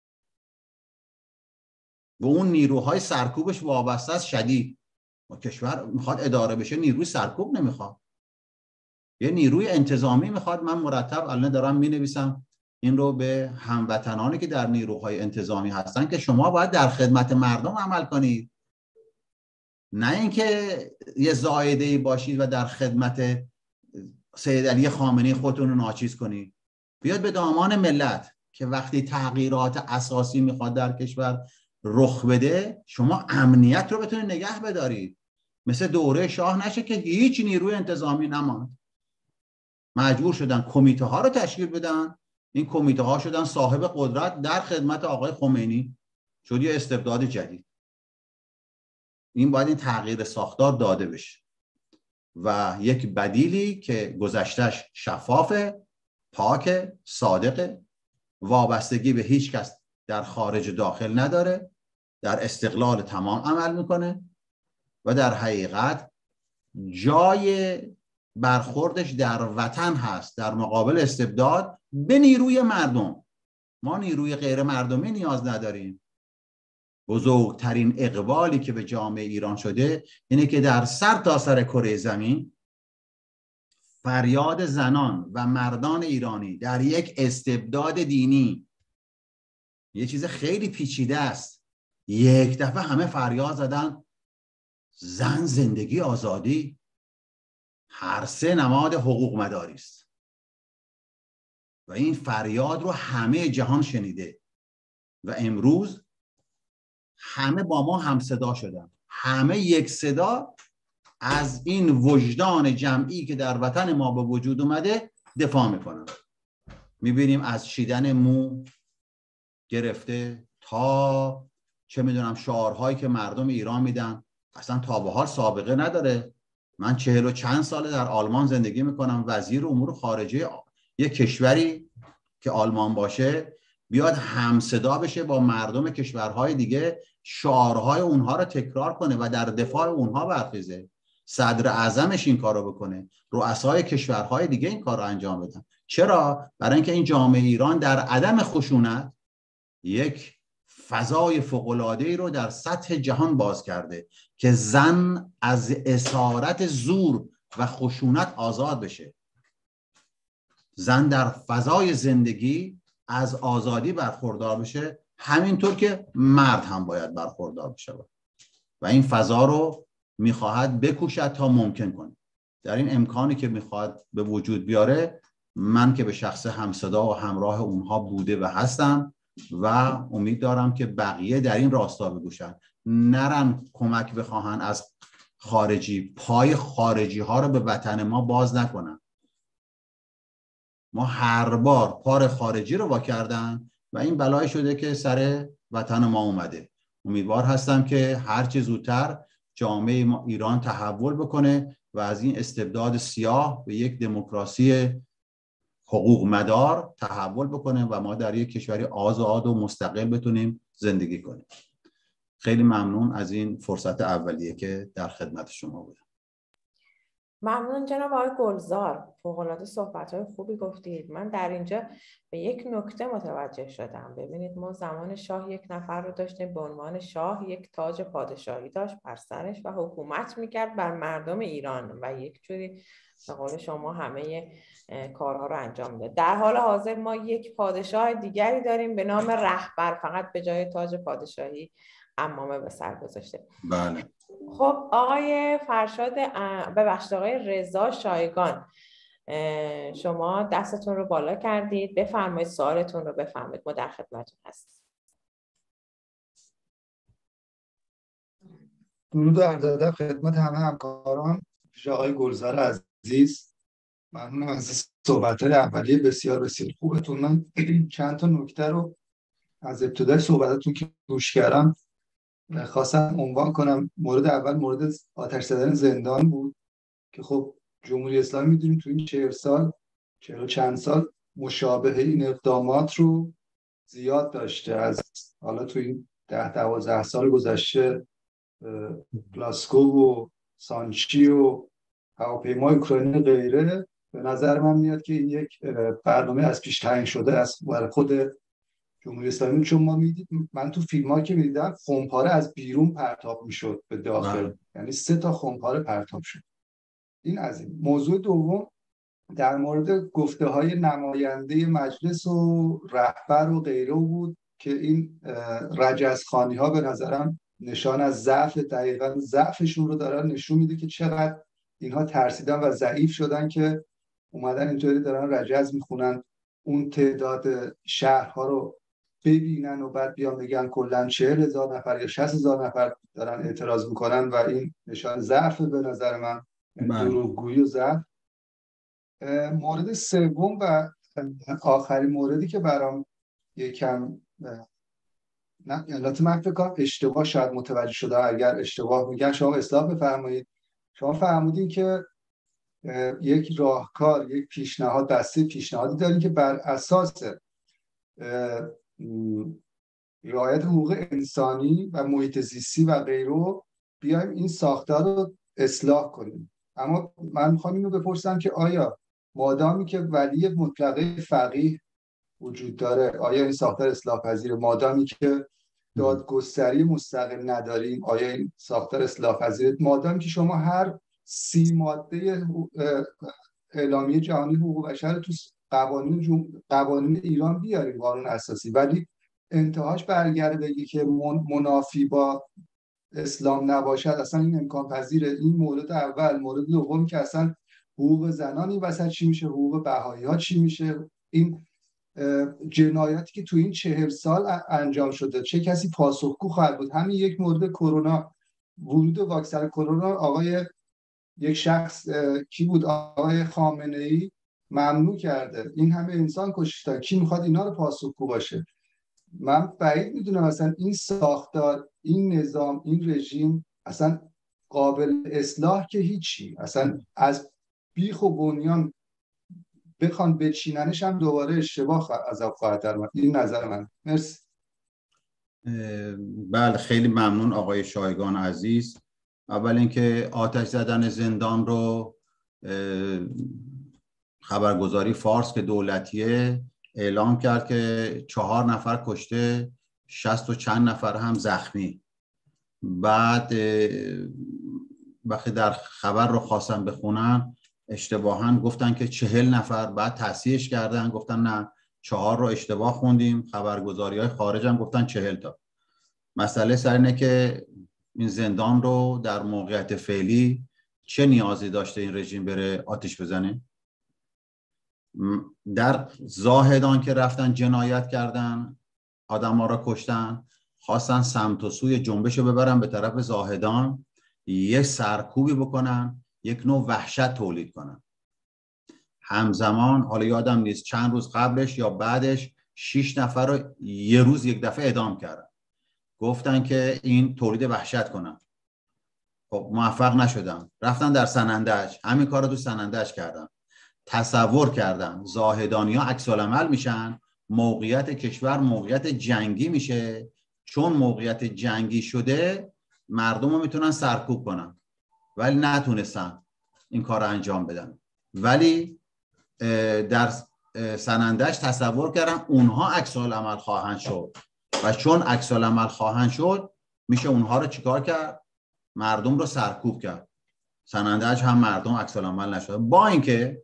و اون نیروهای سرکوبش وابسته است شدید. و کشور میخواد اداره بشه، نیروی سرکوب نمیخواد، یه نیروی انتظامی میخواد. من مرتب الان دارم مینویسم این رو به هموطنانی که در نیروهای انتظامی هستن که شما باید در خدمت مردم عمل کنید، نه اینکه یه زائده‌ای باشید و در خدمت سید علی خامنه‌ای خودتون رو ناچیز کنید، بیاد به دامان ملت که وقتی تغییرات اساسی میخواد در کشور رخ بده شما امنیت رو بتونید نگه بدارید. مثل دوره شاه نشه که هیچ نیروی انتظامی نماند، مجبور شدن کمیته ها رو تشکیل بدن، این کمیته ها شدن صاحب قدرت در خدمت آقای خمینی، شد یه استبداد جدید. این باید این تغییر ساختار داده بشه و یک بدیلی که گذشتهش شفافه، پاک، صادقه، وابستگی به هیچ کس در خارج داخل نداره، در استقلال تمام عمل میکنه و در حقیقت جای برخوردش در وطن هست در مقابل استبداد به نیروی مردم. ما نیروی غیر مردمی نیاز نداریم. بزرگترین اقبالی که به جامعه ایران شده اینه که در سر تا سر کره زمین فریاد زنان و مردان ایرانی در یک استبداد دینی، یه چیز خیلی پیچیده است، یک دفعه همه فریاد زدن زن، زندگی، آزادی. هر سه نماد حقوق مداری است و این فریاد رو همه جهان شنیده و امروز همه با ما هم صدا شدن، همه یک صدا از این وجدان جمعی که در وطن ما به وجود اومده دفاع میکنن. میبینیم از چیدن مو گرفته تا چه میدونم شعارهایی که مردم ایران میدن اصلا تا به حال سابقه نداره. من 40 و چند ساله در آلمان زندگی میکنم، وزیر امور خارجه یک کشوری که آلمان باشه بیاد همصدا بشه با مردم کشورهای دیگه، شعارهای اونها رو تکرار کنه و در دفاع اونها برخیزه. صدر اعظمش این کارو بکنه، رؤسای کشورهای دیگه این کار رو انجام بدن. چرا؟ برای اینکه این جامعه ایران در عدم خشونت یک فضای فوق‌العاده‌ای رو در سطح جهان باز کرده که زن از اسارت زور و خشونت آزاد بشه. زن در فضای زندگی از آزادی برخوردار بشه، همینطور که مرد هم باید برخوردار بشه و این فضا رو میخواهد بکوشد تا ممکن کنه. در این امکانی که میخواهد به وجود بیاره، من که به شخص همصدا و همراه اونها بوده و هستم و امید دارم که بقیه در این راستا بگوشن، نرن کمک بخواهن از خارجی، پای خارجی ها رو به وطن ما باز نکنن. ما هر بار پار خارجی رو وا کردن و این بلای شده که سر وطن ما اومده. امیدوار هستم که هرچه زودتر جامعه ما ایران تحول بکنه و از این استبداد سیاه به یک دموکراسی حقوق مدار تحول بکنه و ما در یک کشوری آزاد و مستقل بتونیم زندگی کنیم. خیلی ممنون از این فرصت اولیه که در خدمت شما بودم. ممنون جناب آقای گلزار، فوق‌العاده صحبت‌های خوبی گفتید. من در اینجا به یک نکته متوجه شدم. ببینید ما زمان شاه یک نفر رو داشتیم به عنوان شاه، یک تاج پادشاهی داشت بر سرش و حکومت میکرد بر مردم ایران و یک جوری به قول شما همه کارها رو انجام میده. در حال حاضر ما یک پادشاه دیگری داریم به نام رهبر، فقط به جای تاج پادشاهی عمامه به سر گذاشته. بله. خب آقای فرشاد، ببخشید آقای رضا شایگان، شما دستتون رو بالا کردید، بفرمایید سوالتون رو بفرمایید، ما در خدمتتون هستیم. درود و عرض ادب خدمت همه همکاران. آقای گلزار عزیز، ممنونم از صحبت‌های اولیه بسیار بسیار خوبتون. من چند تا نکته رو از ابتدای صحبتتون که گوش کردم خواستم عنوان کنم. مورد اول مورد آتش زدن زندان بود که خب جمهوری اسلامی می‌دونیم تو این 40 چند سال مشابه این اقدامات رو زیاد داشته. از حالا تو این 10-12 سال گذشته گلاسکو و سانچی و هواپیمای اوکراینی و غیره، به نظر من میاد که این یک برنامه از پیش تعیین شده است برای خود جمهوری اسلامی. چون ما میدید، من تو فیلم‌ها که میدیدم خمپاره از بیرون پرتاب میشد به داخل، یعنی 3 تا خمپاره پرتاب شد. این از این. موضوع دوم در مورد گفته‌های نماینده مجلس و رهبر و غیره بود که این رجزخوانی‌ها به نظرم نشان از ضعف، دقیقاً ضعفشون رو دارن نشون میده که چقدر اینها ترسیدن و ضعیف شدن که اومدن اینطوری دارن رجز میخونن اون تعداد شهرها رو ببینن و بعد بیان بگن کلا 40,000 نفر یا 60,000 نفر دارن اعتراض میکنن و این نشان ضعف به نظر من، دروغگویی و ضعف. مورد سوم و آخرین موردی که برام یکم نه البته من فکر کنم اشتباه شاید متوجه شده، اگر اشتباه میگن شما اصلاح بفرمایید. شما فرمودین که یک راهکار، یک پیشنهاد، دسته پیشنهادی دارین که بر اساس رعایت حقوق انسانی و محیط زیستی و غیره بیایم این ساختار رو اصلاح کنیم. اما من میخوام اینو بپرسم که آیا مادامی که ولی مطلقه فقیه وجود داره، آیا این ساختار اصلاح پذیره؟ مادامی که دادگستری مستقل نداریم، آیا این ساختار اصلاح پذیره؟ مادامی که شما هر 30 ماده اعلامیه جهانی حقوق بشر تو قوانین ایران بیاریم، قانون اساسی، ولی انتهاش برگرده بگی که منافی با اسلام نباشد، اصلا این امکان پذیره؟ این مورد اول. مورد دوم که اصلا حقوق زنان این وسط چی میشه؟ حقوق بهایی‌ها چی میشه؟ این جنایاتی که تو این 40 سال انجام شده چه کسی پاسخگو خواهد بود؟ همین یک مورد کرونا، ورود واکسن کرونا، آقای یک شخص کی بود، آقای خامنه‌ای ممنوع کرده، این همه انسان کشته، کی میخواد اینا رو پاسخگو باشه؟ من بعید میدونم اصلا این ساختار، این نظام، این رژیم اصلا قابل اصلاح که هیچی، اصلا از بیخ و بنیان بخوان بچیننش هم دوباره اشتباه عذاب خواهد درآمد. این نظر من. مرسی. بله خیلی ممنون آقای شایگان عزیز. اول اینکه آتش زدن زندان رو خبرگزاری فارس که دولتیه اعلام کرد که 4 نفر کشته، 60 و چند نفر هم زخمی. بعد وقتی در خبر رو خواستن بخونن اشتباهاً گفتن که 40 نفر، بعد تصحیحش کردن گفتن نه 4 رو اشتباه خوندیم، خبرگزاری‌های خارج هم گفتن 40 تا. مسئله سر اینه که این زندان رو در موقعیت فعلی چه نیازی داشته این رژیم بره آتش بزنه؟ در زاهدان که رفتن جنایت کردن، آدم‌ها را کشتن، خواستن سمت و سوی جنبش رو ببرن به طرف زاهدان، یک سرکوبی بکنن، یک نوع وحشت تولید کنن. همزمان حالا یادم نیست چند روز قبلش یا بعدش 6 نفر رو یه روز یک دفعه اعدام کردن، گفتن که این تولید وحشت کنن. خب موفق نشدن، رفتن در سنندج همین کار رو تو سنندج کردن. تصور کردن زاهدانی‌ها عکس العمل میشن، موقعیت کشور موقعیت جنگی میشه، چون موقعیت جنگی شده مردم رو میتونن سرکوب کنن، ولی نتونستن این کار رو انجام بدن. ولی در سنندج تصور کردن اونها عکس العمل خواهند شد و چون عکس العمل خواهند شد میشه اونها رو چیکار کرد؟ مردم رو سرکوب کرد. سنندج هم مردم عکس العمل نشد، با اینکه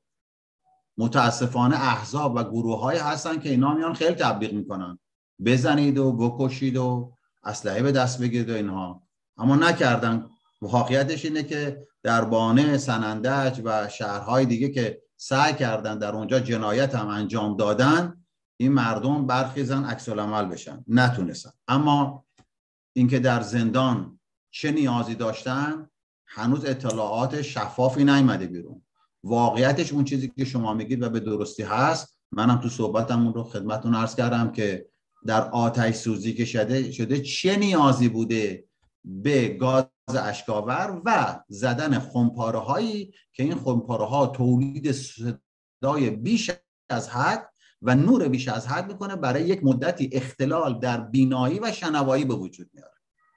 متاسفانه احزاب و گروه‌های هستن که اینا میان خیلی تبلیغ میکنن بزنید و بکشید و اسلحه به دست بگیرید و اینها، اما نکردن. واقعیتش اینه که در بانه سنندج و شهرهای دیگه که سعی کردن در اونجا جنایت هم انجام دادن، این مردم برخیزن عکس العمل بشن، نتونستن. اما اینکه در زندان چه نیازی داشتن هنوز اطلاعات شفافی نیامده بیرون. واقعیتش اون چیزی که شما میگید و به درستی هست، منم تو صحبتمون رو خدمتتون عرض کردم که در آتش سوزی که شده چه نیازی بوده به گاز اشک‌آور و زدن خمپاره هایی که این خمپاره ها تولید صدای بیش از حد و نور بیش از حد میکنه، برای یک مدتی اختلال در بینایی و شنوایی به وجود میاره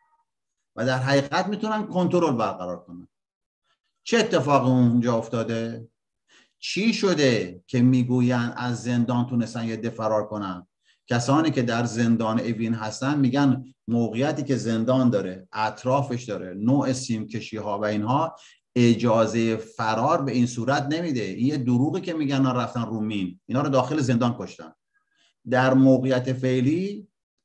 و در حقیقت میتونن کنترل برقرار کنن. چه اتفاقی اونجا افتاده؟ چی شده که میگوین از زندان تونستن یه ده فرار کنن؟ کسانی که در زندان اوین هستن میگن موقعیتی که زندان داره، اطرافش داره، نوع سیمکشی ها و اینها اجازه فرار به این صورت نمیده. این یه دروغی که میگن رفتن رو مین، اینا رو داخل زندان کشتن. در موقعیت فعلی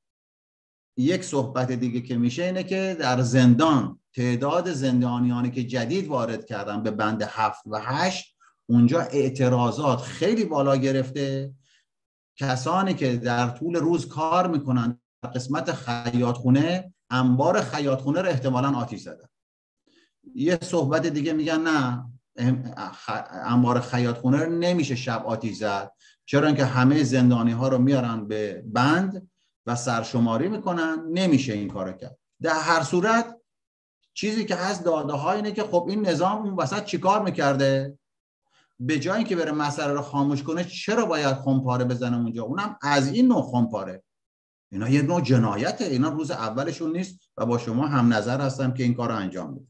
یک صحبت دیگه که میشه اینه که در زندان تعداد زندانیانی که جدید وارد کردن به بند 7 و 8 اونجا اعتراضات خیلی بالا گرفته. کسانی که در طول روز کار میکنن در قسمت خیاطخونه، انبار خیاطخونه رو احتمالاً آتش زدن. یه صحبت دیگه میگن نه، انبار خیاطخونه رو نمیشه شب آتش زد، چرا اینکه همه زندانی ها رو میارن به بند و سرشماری میکنن، نمیشه این کارو کرد. در هر صورت چیزی که هست داده ها اینه که خب این نظام اون وسط چیکار میکرده؟ به جای اینکه بره مسئله رو خاموش کنه، چرا باید خمپاره بزنه اونجا؟ اونم از این نوع خمپاره. اینا یه نوع جنایته، اینا روز اولشون نیست و با شما هم نظر هستم که این کار رو انجام بده.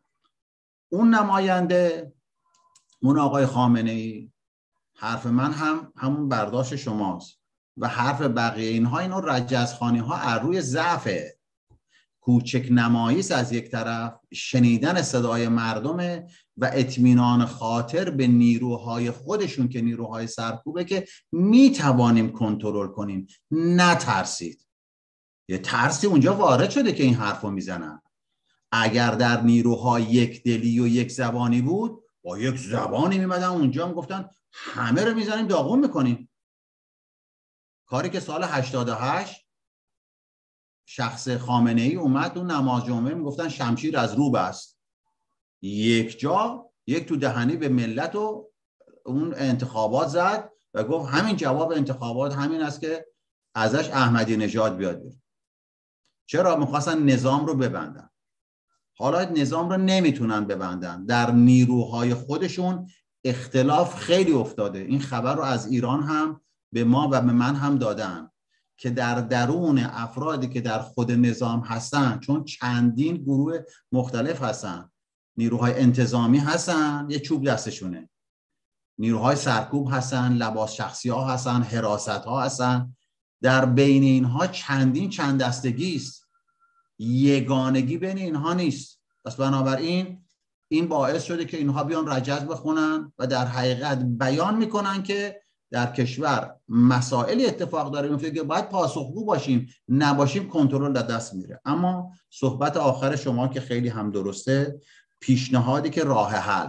اون نماینده، اون آقای خامنه‌ای، حرف من هم همون برداشت شماست و حرف بقیه اینها، اینو رجزخوانی ها از روی ضعفه، کوچک نماییست از یک طرف، شنیدن صدای مردمه و اطمینان خاطر به نیروهای خودشون که نیروهای سرکوبه که میتوانیم کنترل کنیم. نترسید. یه ترسی اونجا وارد شده که این حرفو میزنن. اگر در نیروها یک دلی و یک زبانی بود، با یک زبانی میمدن اونجا میگفتن همه رو میزنیم داغون میکنیم. کاری که سال 88 شخص خامنه‌ای اومد اون نماز جمعه میگفتن شمشیر از رو بست، یک جا یک تو دهنی به ملت و اون انتخابات زد و گفت همین جواب انتخابات همین است که ازش احمدی نژاد بیاد بیرون. چرا؟ میخواستن نظام رو ببندن. حالا نظام رو نمیتونن ببندن، در نیروهای خودشون اختلاف خیلی افتاده. این خبر رو از ایران هم به ما و به من هم دادن که در درون افرادی که در خود نظام هستن، چون چندین گروه مختلف هستن، نیروهای انتظامی هستن یه چوب دستشونه، نیروهای سرکوب هستن، لباس شخصی ها هستن، حراست ها هستن، در بین اینها چند دستگی است، یگانگی بین اینها نیست. پس بنابراین این باعث شده که اینها بیان رجز بخونن و در حقیقت بیان میکنن که در کشور مسائلی اتفاق داره میفته که باید پاسخگو باشیم، نباشیم کنترل در دست میره. اما صحبت آخر شما که خیلی هم درسته، پیشنهادی که راه حل،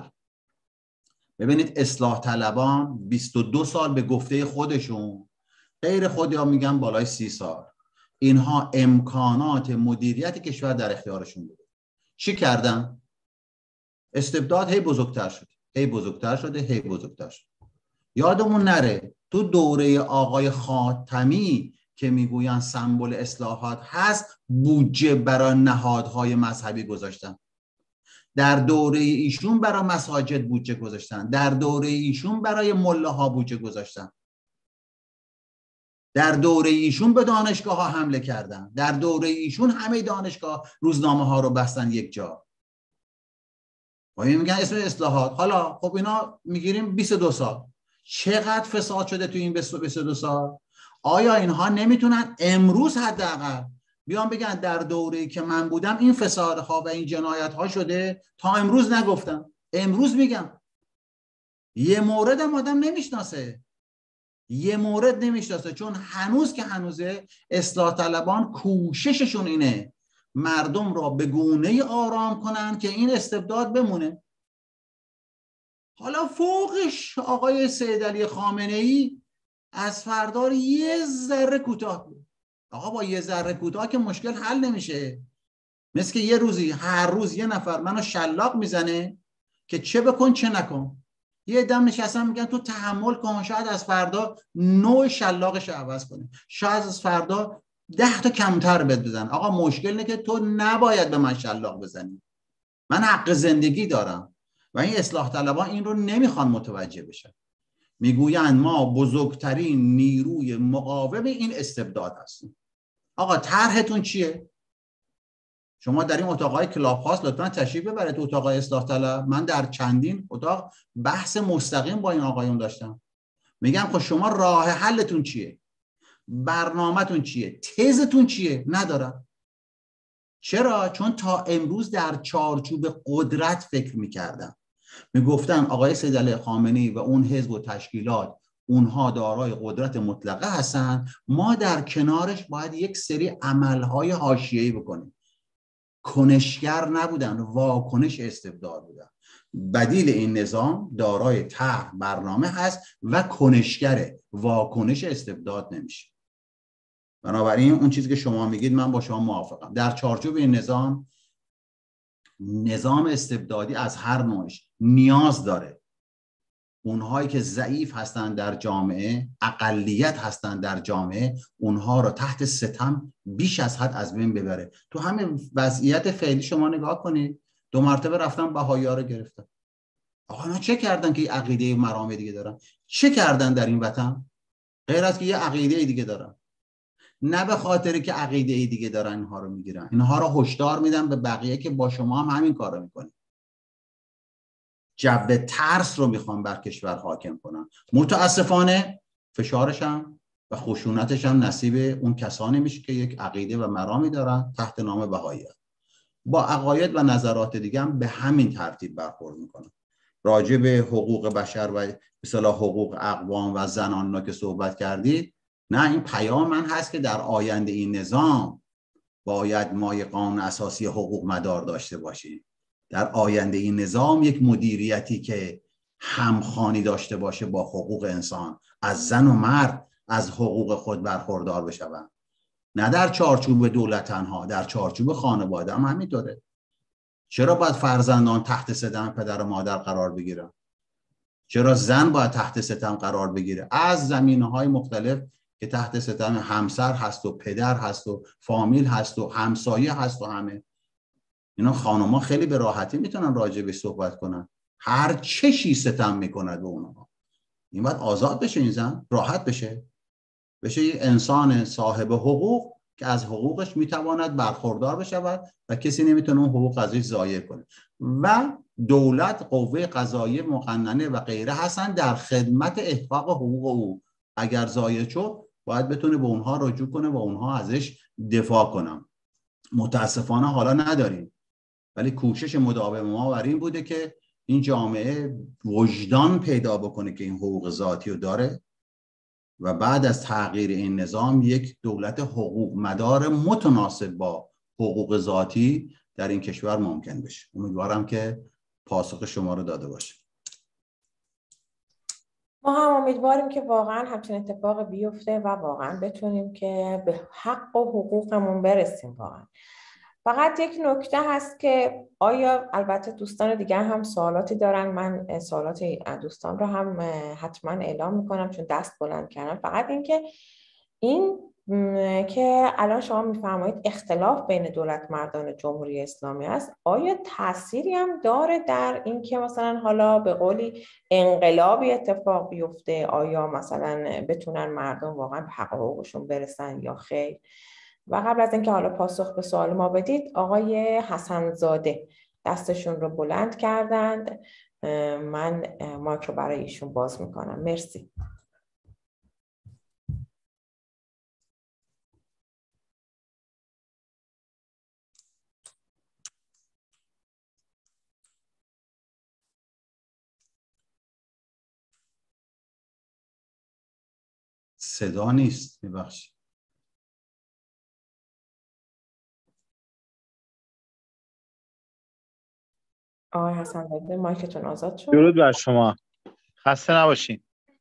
ببینید اصلاح طلبان 22 سال به گفته خودشون، غیر خودیا میگن بالای 30 سال، اینها امکانات مدیریت کشور در اختیارشون بوده. چی کردن؟ استبداد هی بزرگتر شد، هی بزرگتر شده، هی بزرگتر شد. یادمون نره تو دوره آقای خاتمی که میگوین سمبل اصلاحات هست، بودجه برای نهادهای مذهبی گذاشتن. در دوره ایشون برای مساجد بودجه گذاشتن، در دوره ایشون برای ملاها بودجه گذاشتن، در دوره ایشون به دانشگاه ها حمله کردن، در دوره ایشون همه دانشگاه روزنامه ها رو بستن یک جا. و میگن اسم اصلاحات. حالا خب اینا میگیریم 22 سال، چقدر فساد شده تو این 22 سال؟ آیا اینها نمیتونن امروز حداقل بیان بگن در دوره‌ای که من بودم این فسادها و این جنایت‌ها شده، تا امروز نگفتم، امروز میگم. یه مورد هم آدم نمیشناسه، یه مورد نمیشناسه، چون هنوز که هنوزه اصلاح طلبان کوشششون اینه مردم را به گونه‌ای آرام کنن که این استبداد بمونه. حالا فوقش آقای سیدعلی خامنه‌ای از فردا یه ذره کوتاه بود. آقا با یه ذره کوتاه که مشکل حل نمیشه. مثل که یه روزی هر روز یه نفر منو شلاق میزنه که چه بکن چه نکن. یه دم نشستم میگن تو تحمل کن، شاید از فردا نوع شلاقش عوض کنه، شاید از فردا 10 تا کمتر بهت بزن. آقا مشکل اینه که تو نباید به من شلاق بزنی، من حق زندگی دارم. و این اصلاح طلبان این رو نمیخوان متوجه بشن، میگویند ما بزرگترین نیروی مقاوم این استبداد هستیم. آقا طرحتون چیه؟ شما در این اتاقای کلاب هاوس لطفا تشریف ببرید، اتاقای اصلاح طلب. من در چندین اتاق بحث مستقیم با این آقایون داشتم. میگم خب شما راه حلتون چیه؟ برنامه‌تون چیه؟ تزتون چیه؟ ندارم. چرا؟ چون تا امروز در چارچوب قدرت فکر میکردن. میگفتن آقای سیدعلی خامنه‌ای و اون حزب و تشکیلات اونها دارای قدرت مطلقه هستن، ما در کنارش باید یک سری عملهای حاشیه‌ای بکنیم. کنشگر نبودن، واکنش استبداد بودن. بدیل این نظام دارای طرح برنامه هست و کنشگره، واکنش استبداد نمیشه. بنابراین اون چیزی که شما میگید من با شما موافقم. در چارچوب این نظام استبدادی از هر نوعش نیاز داره اونهایی که ضعیف هستن در جامعه، اقلیت هستن در جامعه، اونها رو تحت ستم بیش از حد از بین ببره. تو همین وضعیت فعلی شما نگاه کنید، 2 مرتبه رفتن بهائی‌ها رو گرفتن. آقا اینا چه کردن که عقیده مرام دیگه دارن؟ چه کردن در این وطن غیر از که یه عقیده دیگه دارن؟ نه به خاطری که عقیده دیگه دارن اینها رو میگیرن، اینها رو هشدار میدن به بقیه که با شما هم همین کارو میکنید. جو ترس رو میخوان بر کشور حاکم کنن. متاسفانه فشارش هم و خشونتش هم نصیب اون کسانی میشه که یک عقیده و مرامی دارن تحت نام بهائیت. با عقاید و نظرات دیگه هم به همین ترتیب برخورد میکنن. راجع به حقوق بشر و به اصطلاح حقوق اقوام و زنان که صحبت کردید، نه، این پیام من هست که در آینده این نظام باید ما یک قانون اساسی حقوق مدار داشته باشیم. در آینده این نظام یک مدیریتی که همخوانی داشته باشه با حقوق انسان، از زن و مرد از حقوق خود برخوردار بشوند. نه در چارچوب دولت تنها، در چارچوب خانواده هم همینطوره. چرا باید فرزندان تحت ستم پدر و مادر قرار بگیرن؟ چرا زن باید تحت ستم قرار بگیره؟ از زمینه‌های مختلف که تحت ستم همسر هست و پدر هست و فامیل هست و همسایه هست و همه اینا، خانم‌ها خیلی به راحتی میتونن راجع به صحبت کنن. هر چشی ستم میکند به اونها. این باید آزاد بشه، این زن راحت بشه یه انسان صاحب حقوق که از حقوقش میتواند برخوردار بشود و کسی نمیتونه اون حقوق ازش ضایع کنه. و دولت، قوه قضاییه، مقننه و غیره هستن در خدمت احقاق حقوق او. اگر ضایع شد باید بتونه به اونها رجوع کنه و اونها ازش دفاع کنن. متاسفانه حالا نداریم، ولی کوشش مداوم ما بر این بوده که این جامعه وجدان پیدا بکنه که این حقوق ذاتی رو داره و بعد از تغییر این نظام یک دولت حقوق مدار متناسب با حقوق ذاتی در این کشور ممکن بشه. امیدوارم که پاسخ شما رو داده باشه. ما هم امیدواریم که واقعا همچین اتفاق بیفته و واقعا بتونیم که به حق و حقوقمون برسیم واقعا. فقط یک نکته هست که آیا، البته دوستان دیگر هم سوالاتی دارن، من سوالات دوستان رو هم حتما اعلام میکنم چون دست بلند کردم. فقط این که الان شما میفرمایید اختلاف بین دولت مردان جمهوری اسلامی است، آیا تأثیری هم داره در این که مثلا حالا به قولی انقلابی اتفاق بیفته؟ آیا مثلا بتونن مردم واقعا به حق حقوقشون برسن یا خیر؟ و قبل از اینکه حالا پاسخ به سوال ما بدید، آقای حسن‌زاده دستشون رو بلند کردند. من مایک رو برای ایشون باز میکنم. مرسی. صدا نیست، ببخشید. آقای حسن‌زاده مایکتون آزاد شد. درود بر شما، خسته نباشین.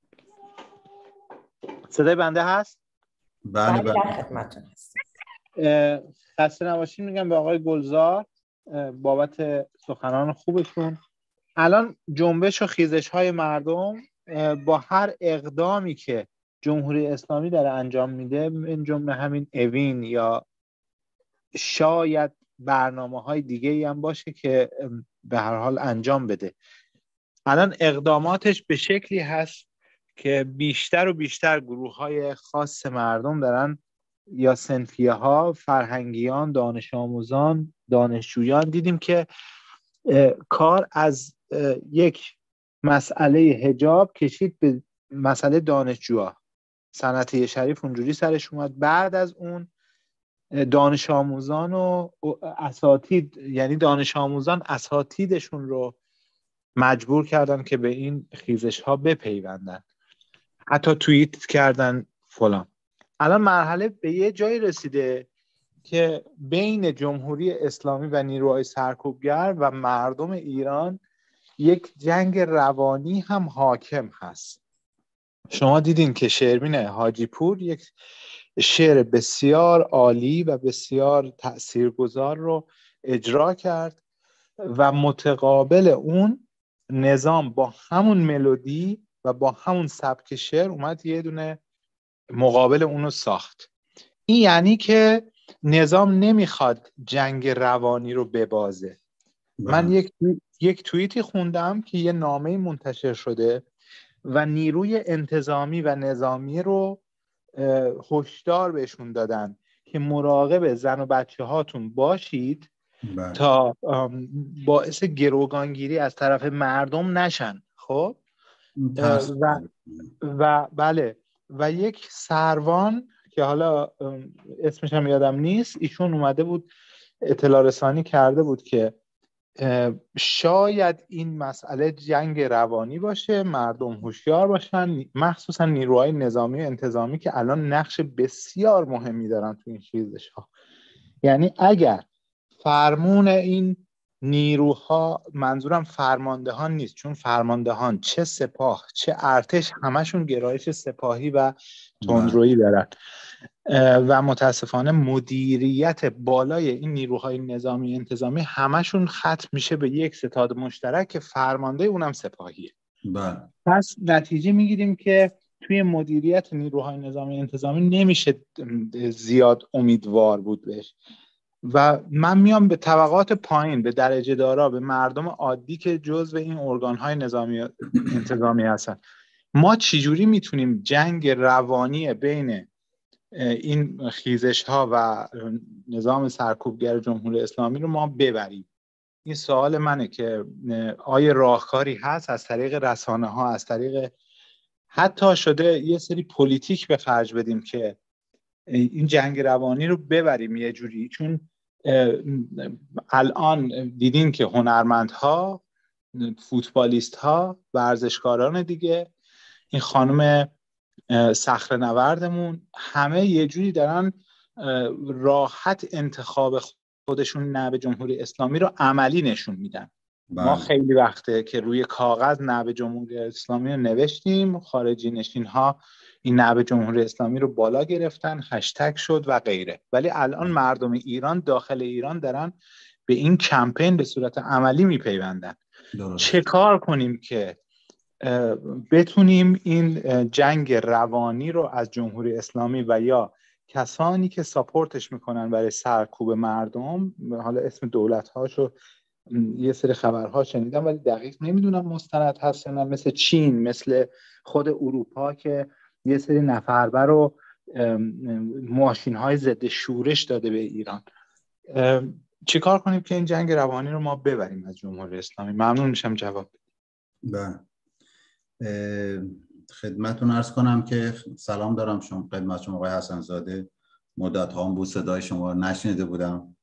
صدای بنده هست؟ بله در خدمتتون هست. خسته نباشین میگم به آقای گلزار بابت سخنان خوبتون. الان جنبش و خیزش های مردم با هر اقدامی که جمهوری اسلامی داره انجام میده، من جمله همین اوین یا شاید برنامه های دیگه ای هم باشه که به هر حال انجام بده، الان اقداماتش به شکلی هست که بیشتر و بیشتر گروه های خاص مردم دارن، یا صنفیه ها، فرهنگیان، دانش آموزان، دانشجویان، دیدیم که کار از یک مسئله حجاب کشید به مسئله دانشجوها. صنعتی شریف اونجوری سرش اومد. بعد از اون دانش آموزان و اساتید، یعنی دانش آموزان اساتیدشون رو مجبور کردن که به این خیزش ها بپیوندن، حتی توییت کردن فلان. الان مرحله به یه جایی رسیده که بین جمهوری اسلامی و نیروهای سرکوبگر و مردم ایران یک جنگ روانی هم حاکم هست. شما دیدین که شرمین حاجی پور یک شعر بسیار عالی و بسیار تأثیرگذار رو اجرا کرد و متقابل اون نظام با همون ملودی و با همون سبک شعر اومد یه دونه مقابل اونو ساخت. این یعنی که نظام نمیخواد جنگ روانی رو ببازه. من یک توییتی خوندم که یه نامه منتشر شده و نیروی انتظامی و نظامی رو هشدار بهشون دادن که مراقب زن و بچه هاتون باشید تا باعث گروگانگیری از طرف مردم نشن. خب و بله، و یک سروان که حالا اسمش هم یادم نیست، ایشون اومده بود اطلاع رسانی کرده بود که شاید این مسئله جنگ روانی باشه، مردم هوشیار باشن، مخصوصا نیروهای نظامی و انتظامی که الان نقش بسیار مهمی دارن تو این خیزش‌ها. یعنی اگر فرمون این نیروها، منظورم فرماندهان نیست، چون فرماندهان چه سپاه چه ارتش همشون گرایش سپاهی و تندرویی دارن و متاسفانه مدیریت بالای این نیروهای نظامی انتظامی همشون ختم میشه به یک ستاد مشترک که فرمانده اونم سپاهیه. پس نتیجه میگیریم که توی مدیریت نیروهای نظامی انتظامی نمیشه زیاد امیدوار بود بهش و من میام به طبقات پایین، به درجه دارا، به مردم عادی که جزو این ارگانهای نظامی انتظامی هستن. ما چجوری میتونیم جنگ روانی بین این خیزش ها و نظام سرکوبگر جمهوری اسلامی رو ما ببریم؟ این سوال منه که آیا راهکاری هست از طریق رسانه ها، از طریق حتی شده یه سری پلیتیک به خرج بدیم که این جنگ روانی رو ببریم یه جوری؟ چون الان دیدین که هنرمندها، فوتبالیست ها، ورزشکاران دیگه، این خانم صخره‌نوردمون، همه یه جوری دارن راحت انتخاب خودشون نعب جمهوری اسلامی رو عملی نشون میدن. ما خیلی وقته که روی کاغذ نعب جمهوری اسلامی رو نوشتیم، خارجی نشین ها این نعب جمهوری اسلامی رو بالا گرفتن، هشتگ شد و غیره، ولی الان مردم ایران داخل ایران دارن به این کمپین به صورت عملی میپیوندن. چه کار کنیم که بتونیم این جنگ روانی رو از جمهوری اسلامی و یا کسانی که ساپورتش میکنن برای سرکوب مردم، حالا اسم دولت هاشو یه سری خبرها شنیدم ولی دقیق نمیدونم مستند هست یا نه، مثل چین، مثل خود اروپا که یه سری نفربر رو ماشین های ضد شورش داده به ایران. چیکار کنیم که این جنگ روانی رو ما ببریم از جمهوری اسلامی؟ ممنون میشم جواب بدید. خدمتتون عرض کنم که سلام دارم خدمت شما آقای حسن زاده. مدت ها بود صدای شما رو نشنیده بودم.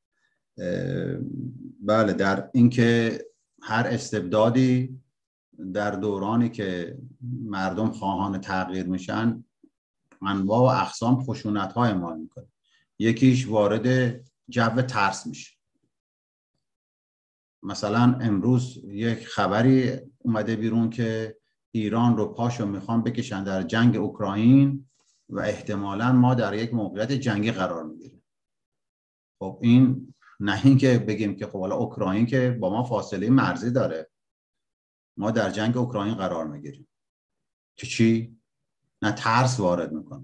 بله، در اینکه هر استبدادی در دورانی که مردم خواهان تغییر میشن انواع و اقسام خشونت ها اعمال میکنه. یکیش وارد جو ترس میشه. مثلا امروز یک خبری اومده بیرون که ایران رو پاشو میخوان بکشن در جنگ اوکراین و احتمالاً ما در یک موقعیت جنگی قرار میگیریم. خب این نه این که بگیم که خب حالا اوکراین که با ما فاصله مرزی داره، ما در جنگ اوکراین قرار میگیریم که چی؟ نه، ترس وارد میکنه.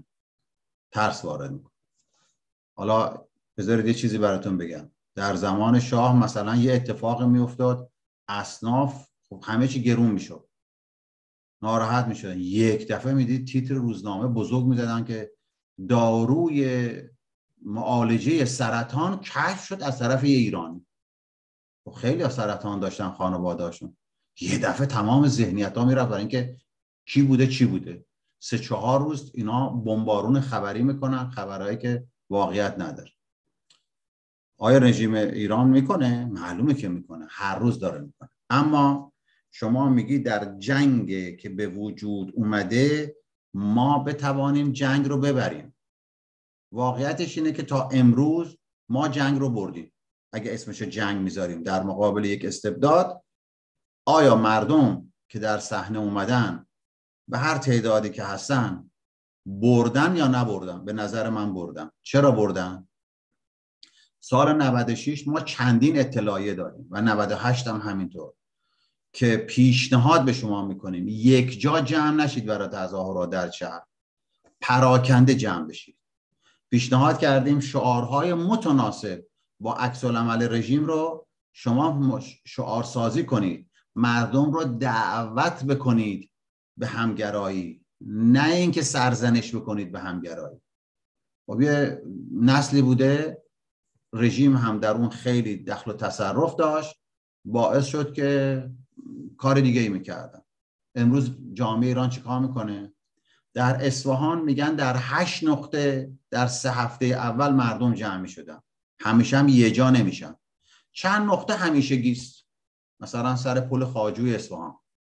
حالا بذارید یه چیزی براتون بگم. در زمان شاه مثلا یه اتفاق میافتاد، اصناف خب همه چی گرون میشد، ناراحت میشدن. یک دفعه میدید تیتر روزنامه بزرگ میزدن که داروی معالجه سرطان کشف شد از طرف یه ایرانی. خب خیلی از سرطان داشتن خانواده‌هاشون. یه دفعه تمام ذهنیت‌ها میرفت برای اینکه چی بوده. 3-4 روز اینا بمبارون خبری میکنن، خبرهایی که واقعیت نداره. آیا رژیم ایران میکنه؟ معلومه که میکنه، هر روز داره میکنه. اما شما میگی در جنگ که به وجود اومده ما بتوانیم جنگ رو ببریم. واقعیتش اینه که تا امروز ما جنگ رو بردیم. اگه اسمش جنگ میذاریم در مقابل یک استبداد، آیا مردم که در صحنه اومدن به هر تعدادی که هستن بردن یا نبردن؟ به نظر من بردن. چرا بردن؟ سال 96 ما چندین اطلاعیه داریم و 98 هم همینطور که پیشنهاد به شما میکنیم یک جا جمع نشید برای تظاهرات در شهر، پراکنده جمع بشید. پیشنهاد کردیم شعارهای متناسب با عکس‌العمل رژیم رو شما شعار سازی کنید، مردم رو دعوت بکنید به همگرایی، نه اینکه سرزنش بکنید به همگرایی. خب یه نسلی بوده رژیم هم در اون خیلی دخل و تصرف داشت، باعث شد که کار دیگه ای میکردن. امروز جامعه ایران چیکار میکنه؟ در اصفهان میگن در 8 نقطه در 3 هفته اول مردم جمع میشدن، همیشه هم یه جا نمیشن. چند نقطه همیشگیست، مثلا سر پل خواجوی اصفهان،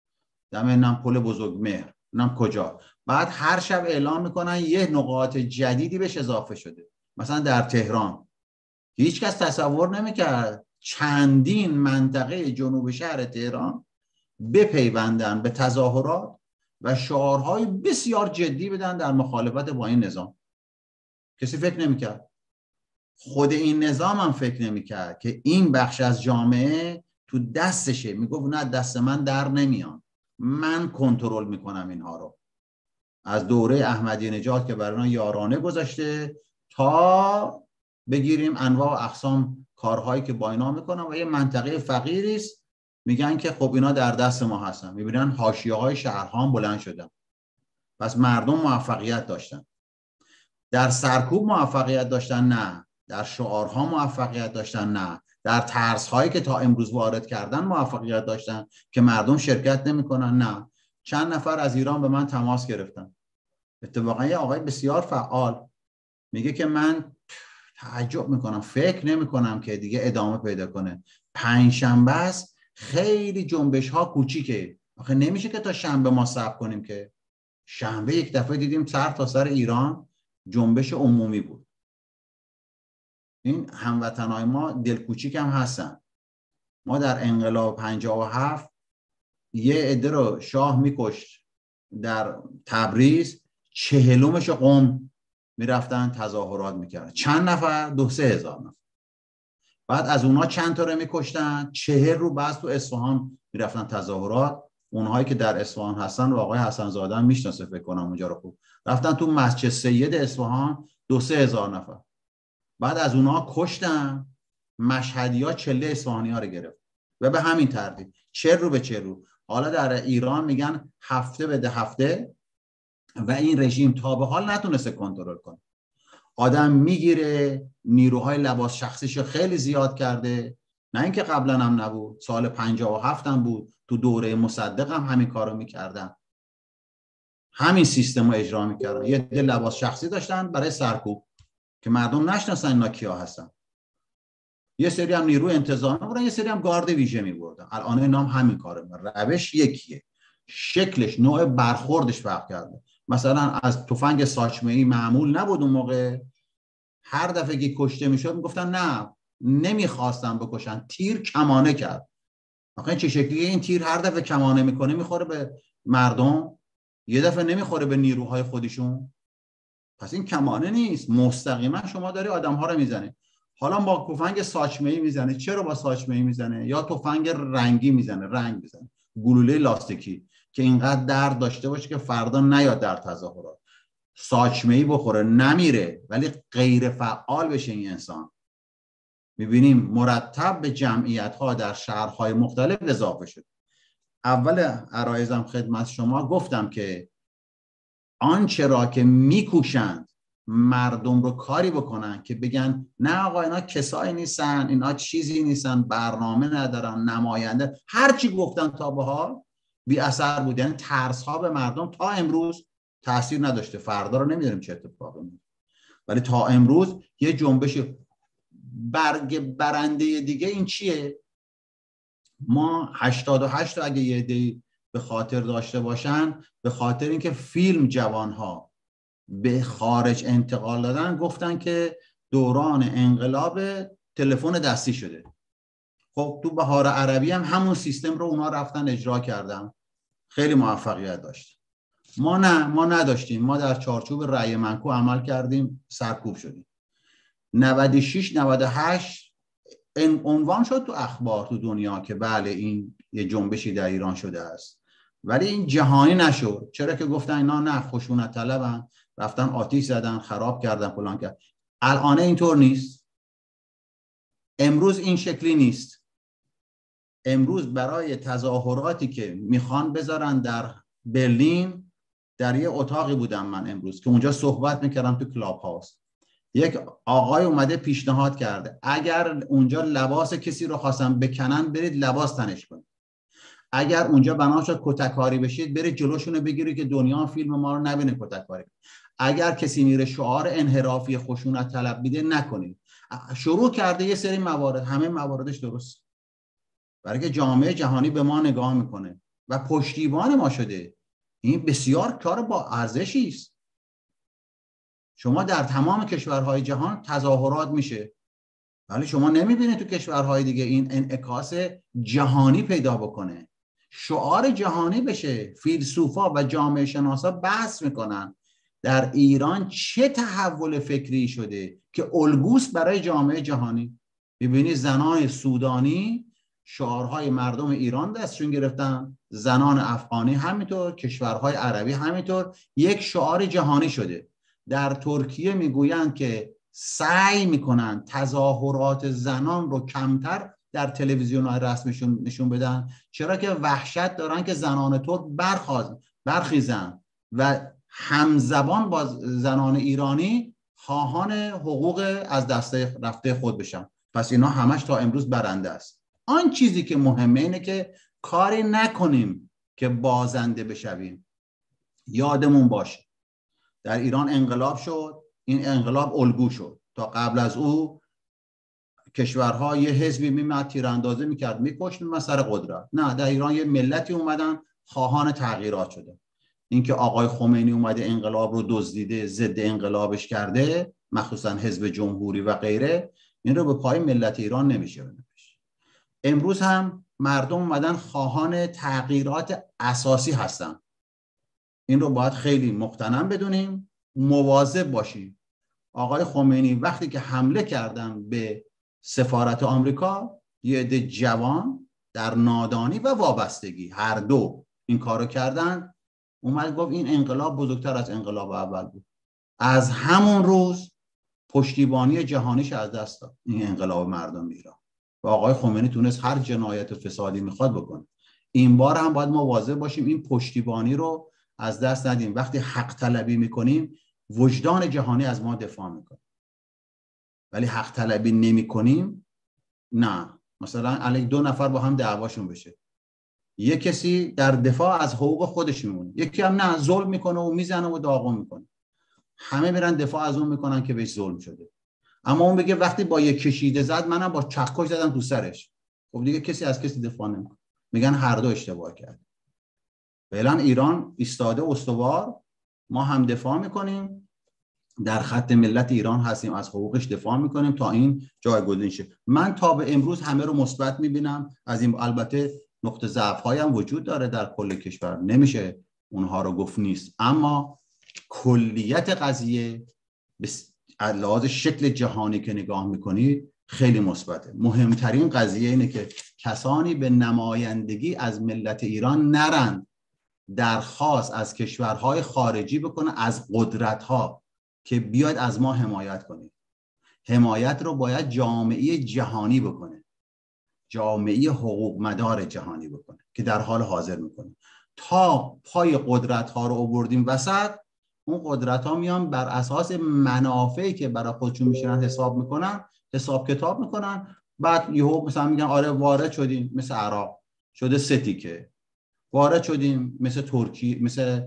دم پل بزرگمهر، نم کجا. بعد هر شب اعلام میکنن یه نقاط جدیدی بهش اضافه شده. مثلا در تهران هیچ کس تصور نمیکرد چندین منطقه جنوب شهر تهران بپیوندن به تظاهرات و شعارهای بسیار جدی بدن در مخالفت با این نظام. کسی فکر نمیکرد. خود این نظام هم فکر نمیکرد که این بخش از جامعه تو دستشه. میگفت نه، دست من در نمیان، من کنترل میکنم اینها رو. از دوره احمدی نژاد که برای اینا یارانه گذاشته تا بگیریم انواع و اقسام کارهایی که با اینا میکنن و یه منطقه فقیری است میگن که خب اینا در دست ما هستن. میبینن حاشیه‌های شهرها هم بلند شدن. پس مردم موفقیت داشتن. در سرکوب موفقیت داشتن؟ نه. در شعارها موفقیت داشتن؟ نه. در طرزهایی که تا امروز وارد کردن موفقیت داشتن که مردم شرکت نمیکنن؟ نه. چند نفر از ایران به من تماس گرفتن. اتفاقا یه آقای بسیار فعال میگه که من تعجب میکنم، فکر نمیکنم که دیگه ادامه پیدا کنه. پنجشنبه است، خیلی جنبش ها کوچیکه. آخه نمیشه که تا شنبه ما صبر کنیم که. شنبه یک دفعه دیدیم سر تا سر ایران جنبش عمومی بود. این هموطنهای ما دل کوچیک هم هستن. ما در انقلاب 57 یه عده رو شاه میکشت در تبریز، 40مش قم میرفتن تظاهرات میکردن. چند نفر؟ 2-3 هزار نفر. بعد از اونها چند تا رو میکشتن؟ 40 رو بس تو اصفهان میرفتن تظاهرات. اونهایی که در اصفهان هستن و آقای حسن زاده هم میشناسه فکر کنم اونجا رو خوب، رفتن تو مسجد سید اصفهان 2-3 هزار نفر. بعد از اونها کشتن، مشهدی‌ها چله اصفهانی ها رو گرفت و به همین ترتیب 40 رو به 40 رو. حالا در ایران میگن هفته به هفته و این رژیم تا به حال نتونسته کنترل کنه. آدم میگیره، نیروهای لباس شخصیشو خیلی زیاد کرده، نه اینکه قبلا هم نبود، سال 57 هم بود، تو دوره مصدق هم همین کارو میکردن، همین سیستم رو اجرا میکردن. یه عده لباس شخصی داشتن برای سرکوب که مردم نشناسن اینا کیا هستن. یه سری هم نیروی انتظامی بودن، یه سری هم گارد ویژه میبردن. الان اینا هم همین کارو میکنن. روش یکیه، شکلش، نوع برخوردش فرق کرده. مثلا از تفنگ ساچمه‌ای معمول نبود اون موقع. هر دفعه که کشته میشد میگفتن نه، نمیخواستن بکشن، تیر کمانه کرد. آخه چه شکلیه این تیر؟ هر دفعه کمانه میکنه میخوره به مردم، یه دفعه نمیخوره به نیروهای خودشون. پس این کمانه نیست، مستقیما شما داری آدم‌ها رو میزنی. حالا با تفنگ ساچمه‌ای میزنه. چرا با ساچمه‌ای میزنه؟ یا تفنگ رنگی میزنه، رنگ میزنه، گلوله لاستیکی که اینقدر درد داشته باشه که فردا نیاد در تظاهرات. ساچمه‌ای بخوره نمیره ولی غیر فعال بشه این انسان. میبینیم مرتب به جمعیت‌ها در شهرهای مختلف اضافه شد. اول عرایزم خدمت شما گفتم که آنچه را که میکوشند مردم رو کاری بکنن که بگن نه آقا اینا کسایی نیستن، اینا چیزی نیستن، برنامه ندارن، نماینده، هرچی گفتن تا به حال بی اثر بود. یعنی ترس‌ها به مردم تا امروز تاثیر نداشته. فردا رو نمیدونیم چه اتفاقی میفته، ولی تا امروز یه جنبش برگ برنده دیگه این چیه؟ ما 88 رو اگه یه عده‌ای به خاطر داشته باشن، به خاطر اینکه فیلم جوانها به خارج انتقال دادن، گفتن که دوران انقلاب تلفن دستی شده. خب تو بهار عربی هم همون سیستم رو اونا رفتن اجرا کردن، خیلی موفقیت داشت. ما نه، ما نداشتیم. ما در چارچوب رأی منکو عمل کردیم، سرکوب شدیم. 96 98 عنوان شد تو اخبار تو دنیا که بله این یه جنبشی در ایران شده است، ولی این جهانی نشد. چرا که گفتن اینا نه خشونت طلبن، رفتن آتش زدن، خراب کردن، فلان کرد. الان اینطور نیست. امروز این شکلی نیست. امروز برای تظاهراتی که میخوان بذارن در برلین، در یه اتاقی بودم من امروز که اونجا صحبت میکردم تو کلاب هاوس، یک آقای اومده پیشنهاد کرده اگر اونجا لباس کسی رو خواستن بکنن برید لباس تنش کنید، اگر اونجا بنا شد کتککاری بشید برید جلوشونو بگیرید که دنیا فیلم ما رو نبینه کتککاری، اگر کسی میره شعار انحرافی خشونت طلب میده نکنید. شروع کرده یه سری موارد، همه مواردش درست، برای که جامعه جهانی به ما نگاه میکنه و پشتیبان ما شده. این بسیار کار با ارزشی است. شما در تمام کشورهای جهان تظاهرات میشه، ولی شما نمیبینید تو کشورهای دیگه این انعکاس جهانی پیدا بکنه، شعار جهانی بشه. فیلسوفا و جامعه شناسا بحث میکنن در ایران چه تحول فکری شده که الگوست برای جامعه جهانی. ببینید زنان سودانی شعارهای مردم ایران دستشون گرفتن، زنان افغانی همینطور، کشورهای عربی همینطور، یک شعار جهانی شده. در ترکیه میگویند که سعی میکنن تظاهرات زنان رو کمتر در تلویزیون‌های رسمیشون نشون بدن، چرا که وحشت دارن که زنان ترک برخیزن و همزبان با زنان ایرانی خواهان حقوق از دست رفته خود بشن. پس اینا همش تا امروز برنده است. آن چیزی که مهمه اینه که کاری نکنیم که بازنده بشویم. یادمون باشه در ایران انقلاب شد، این انقلاب الگو شد. تا قبل از او کشورها یه حزبی میمد تیراندازی میکرد میکشت سر قدرت. نه، در ایران یه ملتی اومدن خواهان تغییرات شده. اینکه آقای خمینی اومده انقلاب رو دزدیده، ضد انقلابش کرده، مخصوصا حزب جمهوری و غیره، این رو به پای ملت ایران نمیشه بنویسه. امروز هم مردم اومدن خواهان تغییرات اساسی هستن. این رو باید خیلی مقتنم بدونیم، مواظب باشیم. آقای خمینی وقتی که حمله کردن به سفارت آمریکا، یه عده جوان در نادانی و وابستگی هر دو این کارو کردن، اومد گفت این انقلاب بزرگتر از انقلاب اول بود. از همون روز پشتیبانی جهانیش از دست داد این انقلاب مردم ایران و آقای خمینی تونست هر جنایت فسادی میخواد بکنه. این بار هم باید مواظب باشیم این پشتیبانی رو از دست ندیم. وقتی حق طلبی میکنیم وجدان جهانی از ما دفاع میکنه، ولی حق طلبی نمی کنیم نه. مثلا علی دو نفر با هم دعواشون بشه، یک کسی در دفاع از حقوق خودش میمونه، یکی هم نه ظلم میکنه و میزنه و داغون میکنه، همه میرن دفاع از اون میکنن که بهش ظلم شده. اما اون بگه وقتی با یک کشیده زد منم با چکش زدم تو سرش، خب دیگه کسی از کسی دفاع نمیکنه، میگن هر دو اشتباه کرد. فعلا ایران ایستاده استوار، ما هم دفاع میکنیم، در خط ملت ایران هستیم، از حقوقش دفاع میکنیم تا این جایگزین شه. من تا به امروز همه رو مثبت میبینم. از این البته نقطه ضعف هم وجود داره در کل کشور، نمیشه اونها رو گفت نیست، اما کلیت قضیه از لحاظ شکل جهانی که نگاه میکنید خیلی مثبته. مهمترین قضیه اینه که کسانی به نمایندگی از ملت ایران نرند درخواست از کشورهای خارجی بکنه، از قدرت‌ها که بیاید از ما حمایت کنید. حمایت رو باید جامعه جهانی بکنه، جامعه حقوق مدار جهانی بکنه که در حال حاضر میکنه. تا پای قدرت‌ها رو آوردیم وسط، اون قدرت‌ها میان بر اساس منافعی که برای خودشون میشنن حساب میکنن، حساب کتاب میکنن، بعد یهو مثلا میگن آره وارد شدیم، مثل عراق شده 3 تیکه، وارد شدیم مثل ترکیه، مثل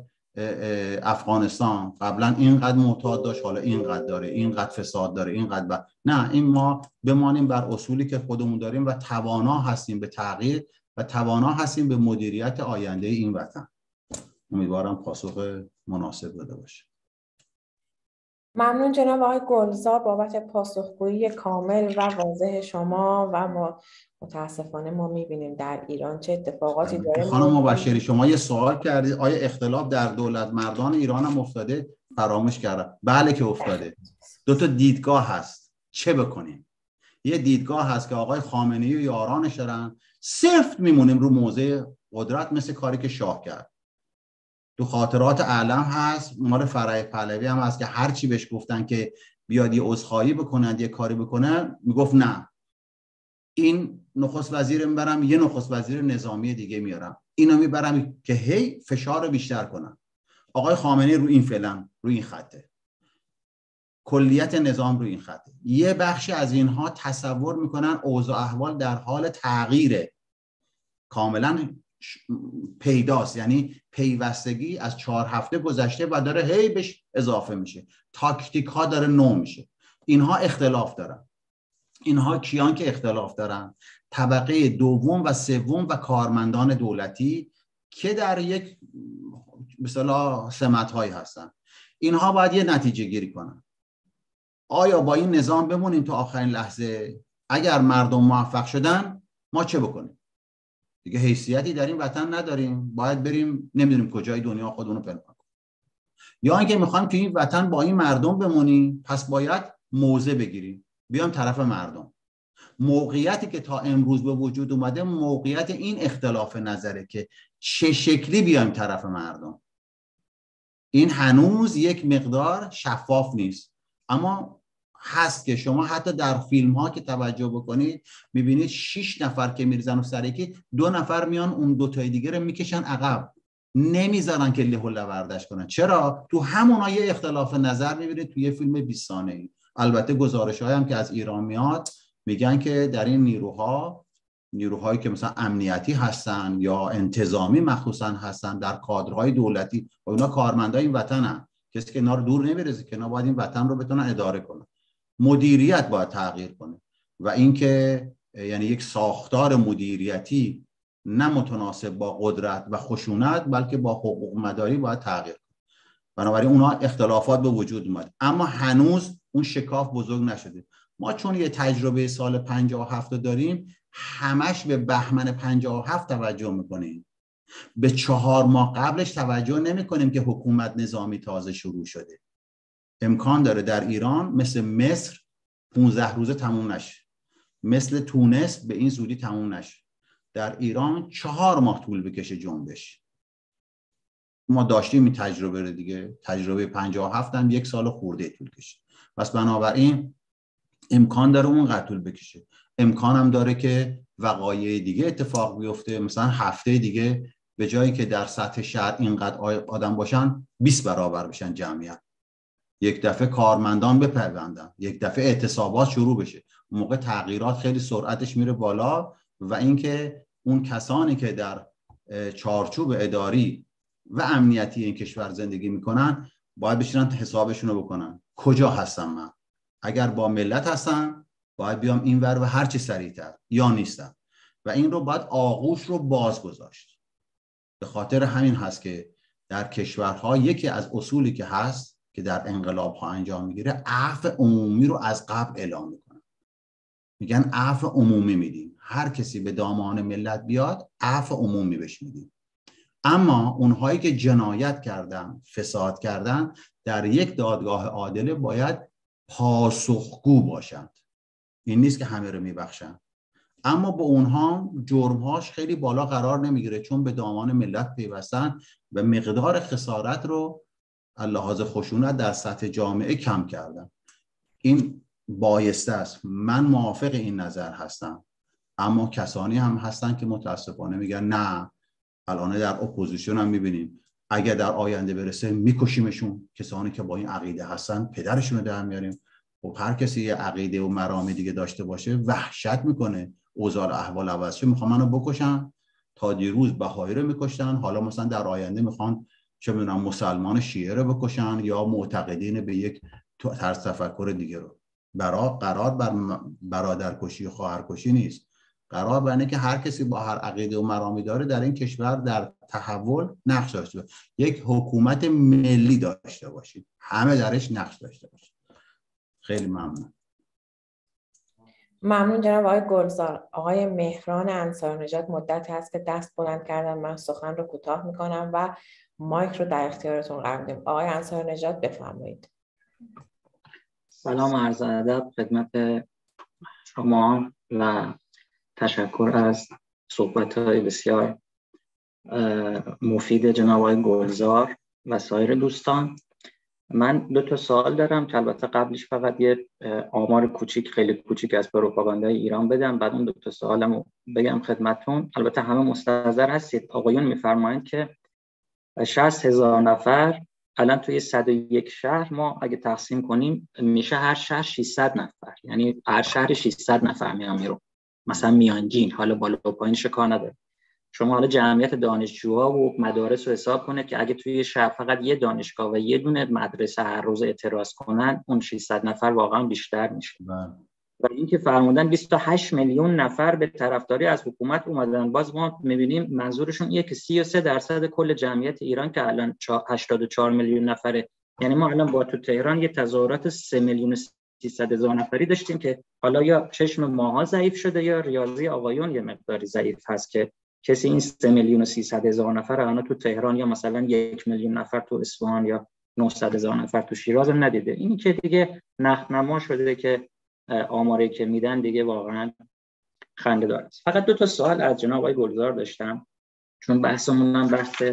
افغانستان قبلا اینقدر معتاد داشت حالا اینقدر داره، اینقدر فساد داره، اینقدر نه. این ما بمانیم بر اصولی که خودمون داریم و توانا هستیم به تغییر و توانا هستیم به مدیریت آینده این وطن. امیدوارم پاسخ مناسب داده باشه. ممنون جناب آقای گلزار بابت پاسخگویی کامل و واضح شما و ما متاسفانه ما می‌بینیم در ایران چه اتفاقاتی داره. خانم مبشری شما یه سوال کردید آیا اختلاف در دولت مردان ایران هم افتاده؟ فراموش کردم. بله که افتاده. دو تا دیدگاه هست. چه بکنیم؟ یه دیدگاه هست که آقای خامنه‌ای و یارانش دارن، صرف میمونیم رو موضع قدرت، مثل کاری که شاه کرد. تو خاطرات علم هست، مال فرح پهلوی هم هست که هر چی بهش گفتن که بیاد یه عذرخواهی بکنن یه کاری بکنن، میگفت نه، این نخست وزیر میبرم یه نخست وزیر نظامی دیگه میارم، اینو میبرم که هی فشار رو بیشتر کنن. آقای خامنه‌ای رو این فعلا رو این خطه، کلیت نظام رو این خطه. یه بخشی از اینها تصور میکنن اوضاع احوال در حال تغییره، کاملا پیداست، یعنی پیوستگی از 4 هفته گذشته و داره هی بهش اضافه میشه، تاکتیک ها داره نو میشه. اینها اختلاف دارن. اینها کیان که اختلاف دارن؟ طبقه دوم و سوم و کارمندان دولتی که در یک مثلا سمت هایی هستن. اینها باید یه نتیجه گیری کنن. آیا با این نظام بمونیم تا آخرین لحظه؟ اگر مردم موفق شدن ما چه بکنیم؟ دیگه حیثیتی در این وطن نداریم، باید بریم نمیدونیم کجای دنیا خودمون رو پنهان کنیم. یا اینکه میخوایم که این وطن با این مردم بمونیم، پس باید موضع بگیریم، بیام طرف مردم. موقعیتی که تا امروز به وجود اومده موقعیت این اختلاف نظره که چه شکلی بیایم طرف مردم. این هنوز یک مقدار شفاف نیست، اما هست که شما حتی در فیلم ها که توجه بکنید میبینید 6 نفر که میرزن و سر یکی 2 نفر میان اون 2 تای دیگه رو میکشن عقب، نمیذارن که له و لوردش کنن. چرا؟ تو همونها یه اختلاف نظر میبینید توی یه فیلم 20 ثانیه‌ای. البته گزارش‌هایی هم که از ایران میاد میگن که در این نیروهایی که مثلا امنیتی هستن یا انتظامی مخصوصا هستن در کادرهای دولتی و اونا کارمندای این وطنن، کسی که اینا رو دور نمیرزه که اینا باید این وطن رو بتونن اداره کنن. مدیریت باید تغییر کنه و اینکه یعنی یک ساختار مدیریتی نه متناسب با قدرت و خشونت بلکه با حقوق مداری باید تغییر کنه. بنابراین اونها اختلافات به وجود اومد، اما هنوز اون شکاف بزرگ نشده. ما چون یه تجربه سال 57 داریم، همش به بهمن 57 توجه میکنیم، به 4 ماه قبلش توجه نمیکنیم که حکومت نظامی تازه شروع شده. امکان داره در ایران مثل مصر 15 روزه تموم نشه، مثل تونس به این زودی تموم نشه. در ایران 4 ماه طول بکشه جنبش. ما داشتیم این تجربه رو دیگه، تجربه 57 هم 1 سال خورده طول کشید. پس بنابراین امکان داره اونقدر طول بکشه. امکان هم داره که وقایع دیگه اتفاق بیفته، مثلا هفته دیگه به جایی که در سطح شهر اینقدر آدم باشن 20 برابر بشن جمعیت، یک دفعه کارمندان بپیوندن، یک دفعه اعتصابات شروع بشه. اون موقع تغییرات خیلی سرعتش میره بالا و اینکه اون کسانی که در چارچوب اداری و امنیتی این کشور زندگی میکنن باید بشینن حسابشون رو بکنن. کجا هستم من؟ اگر با ملت هستم باید بیام اینور و هر چی سریعتر، یا نیستم. و این رو باید آغوش رو باز گذاشت. به خاطر همین هست که در کشورها یکی از اصولی که هست که در انقلاب ها انجام میگیره، عفو عمومی رو از قبل اعلام میکنن. میگن عفو عمومی میدیم، هر کسی به دامان ملت بیاد عفو عمومی بهش میدیم. اما اونهایی که جنایت کردن، فساد کردن، در یک دادگاه عادل باید پاسخگو باشند. این نیست که همه رو میبخشن، اما با اونها جرمهاش خیلی بالا قرار نمیگیره چون به دامان ملت پیوستن و مقدار خسارت رو لحاظ خشونت در سطح جامعه کم کردن. این بایسته است. من موافق این نظر هستم، اما کسانی هم هستن که متاسفانه میگن نه. الان در اپوزیسیون هم میبینیم اگر در آینده برسه میکشیمشون. کسانی که با این عقیده هستن پدرشون رو در میاریم. خب هر کسی یه عقیده و مرامی دیگه داشته باشه وحشت میکنه، اوضاع احوال عوض شه، میخوان منو بکشن. تا دیروز بهایی رو میکشتن، حالا مثلا در آینده میخوان چه میدونم مسلمان شیعه رو بکشن یا معتقدین به یک طرز تفکر دیگه رو. قرار بر برادرکشی و خواهرکشی نیست. قرار بر اینه که هر کسی با هر عقیده و مرامی داره در این کشور در تحول نقش داشته باشه. یک حکومت ملی داشته باشید، همه درش نقش داشته باشه. خیلی ممنون. ممنون جناب آقای گلزار. آقای مهران انصار نژاد مدتی هست که دست بلند کردن. من سخن رو کوتاه میکنم و مایک رو در اختیارتون قرار میدم. آقای انصار نژاد بفرمایید. سلام و عرض ادب خدمت شما و تشکر از صحبت‌های بسیار مفید جناب آقای گلزار و سایر دوستان. من 2 سوال دارم که البته قبلش فقط یه آمار کوچیک، خیلی کوچیک از پروپاگاندای ایران بدم، بعد اون 2 سوالمو بگم خدمتتون. البته همه مستحضر هستید. آقایون میفرمایند که 60,000 نفر الان توی 101 شهر ما اگه تقسیم کنیم میشه هر شهر 600 نفر، یعنی هر شهر 600 نفر میرون. مثلا میانگین، حالا بالا و پایینش کار نداره. شما حالا جمعیت دانشجوها و مدارس رو حساب کنه که اگه توی شهر فقط یه دانشگاه و یه دونه مدرسه هر روز اعتراض کنن، اون 600 نفر واقعا بیشتر میشه. و اینکه فرمودن 28 میلیون نفر به طرفداری از حکومت اومدن، باز ما می‌بینیم منظورشون اینه که 33% کل جمعیت ایران که الان 84 میلیون نفره، یعنی ما الان با تو تهران یه تظاهرات 3,300,000 نفری داشتیم که حالا یا چشم ماها ضعیف شده یا ریاضی آقایون یه مقداری ضعیف هست که کسی این 3,300,000 نفر الان تو تهران یا مثلا 1 میلیون نفر تو اصفهان یا 900,000 نفر تو شیراز هم ندیده. این که دیگه نخنما شده که آماری که میدن دیگه واقعا خنده داره. فقط 2 سوال از جناب آقای گلزار داشتم، چون بحثمون هم بحث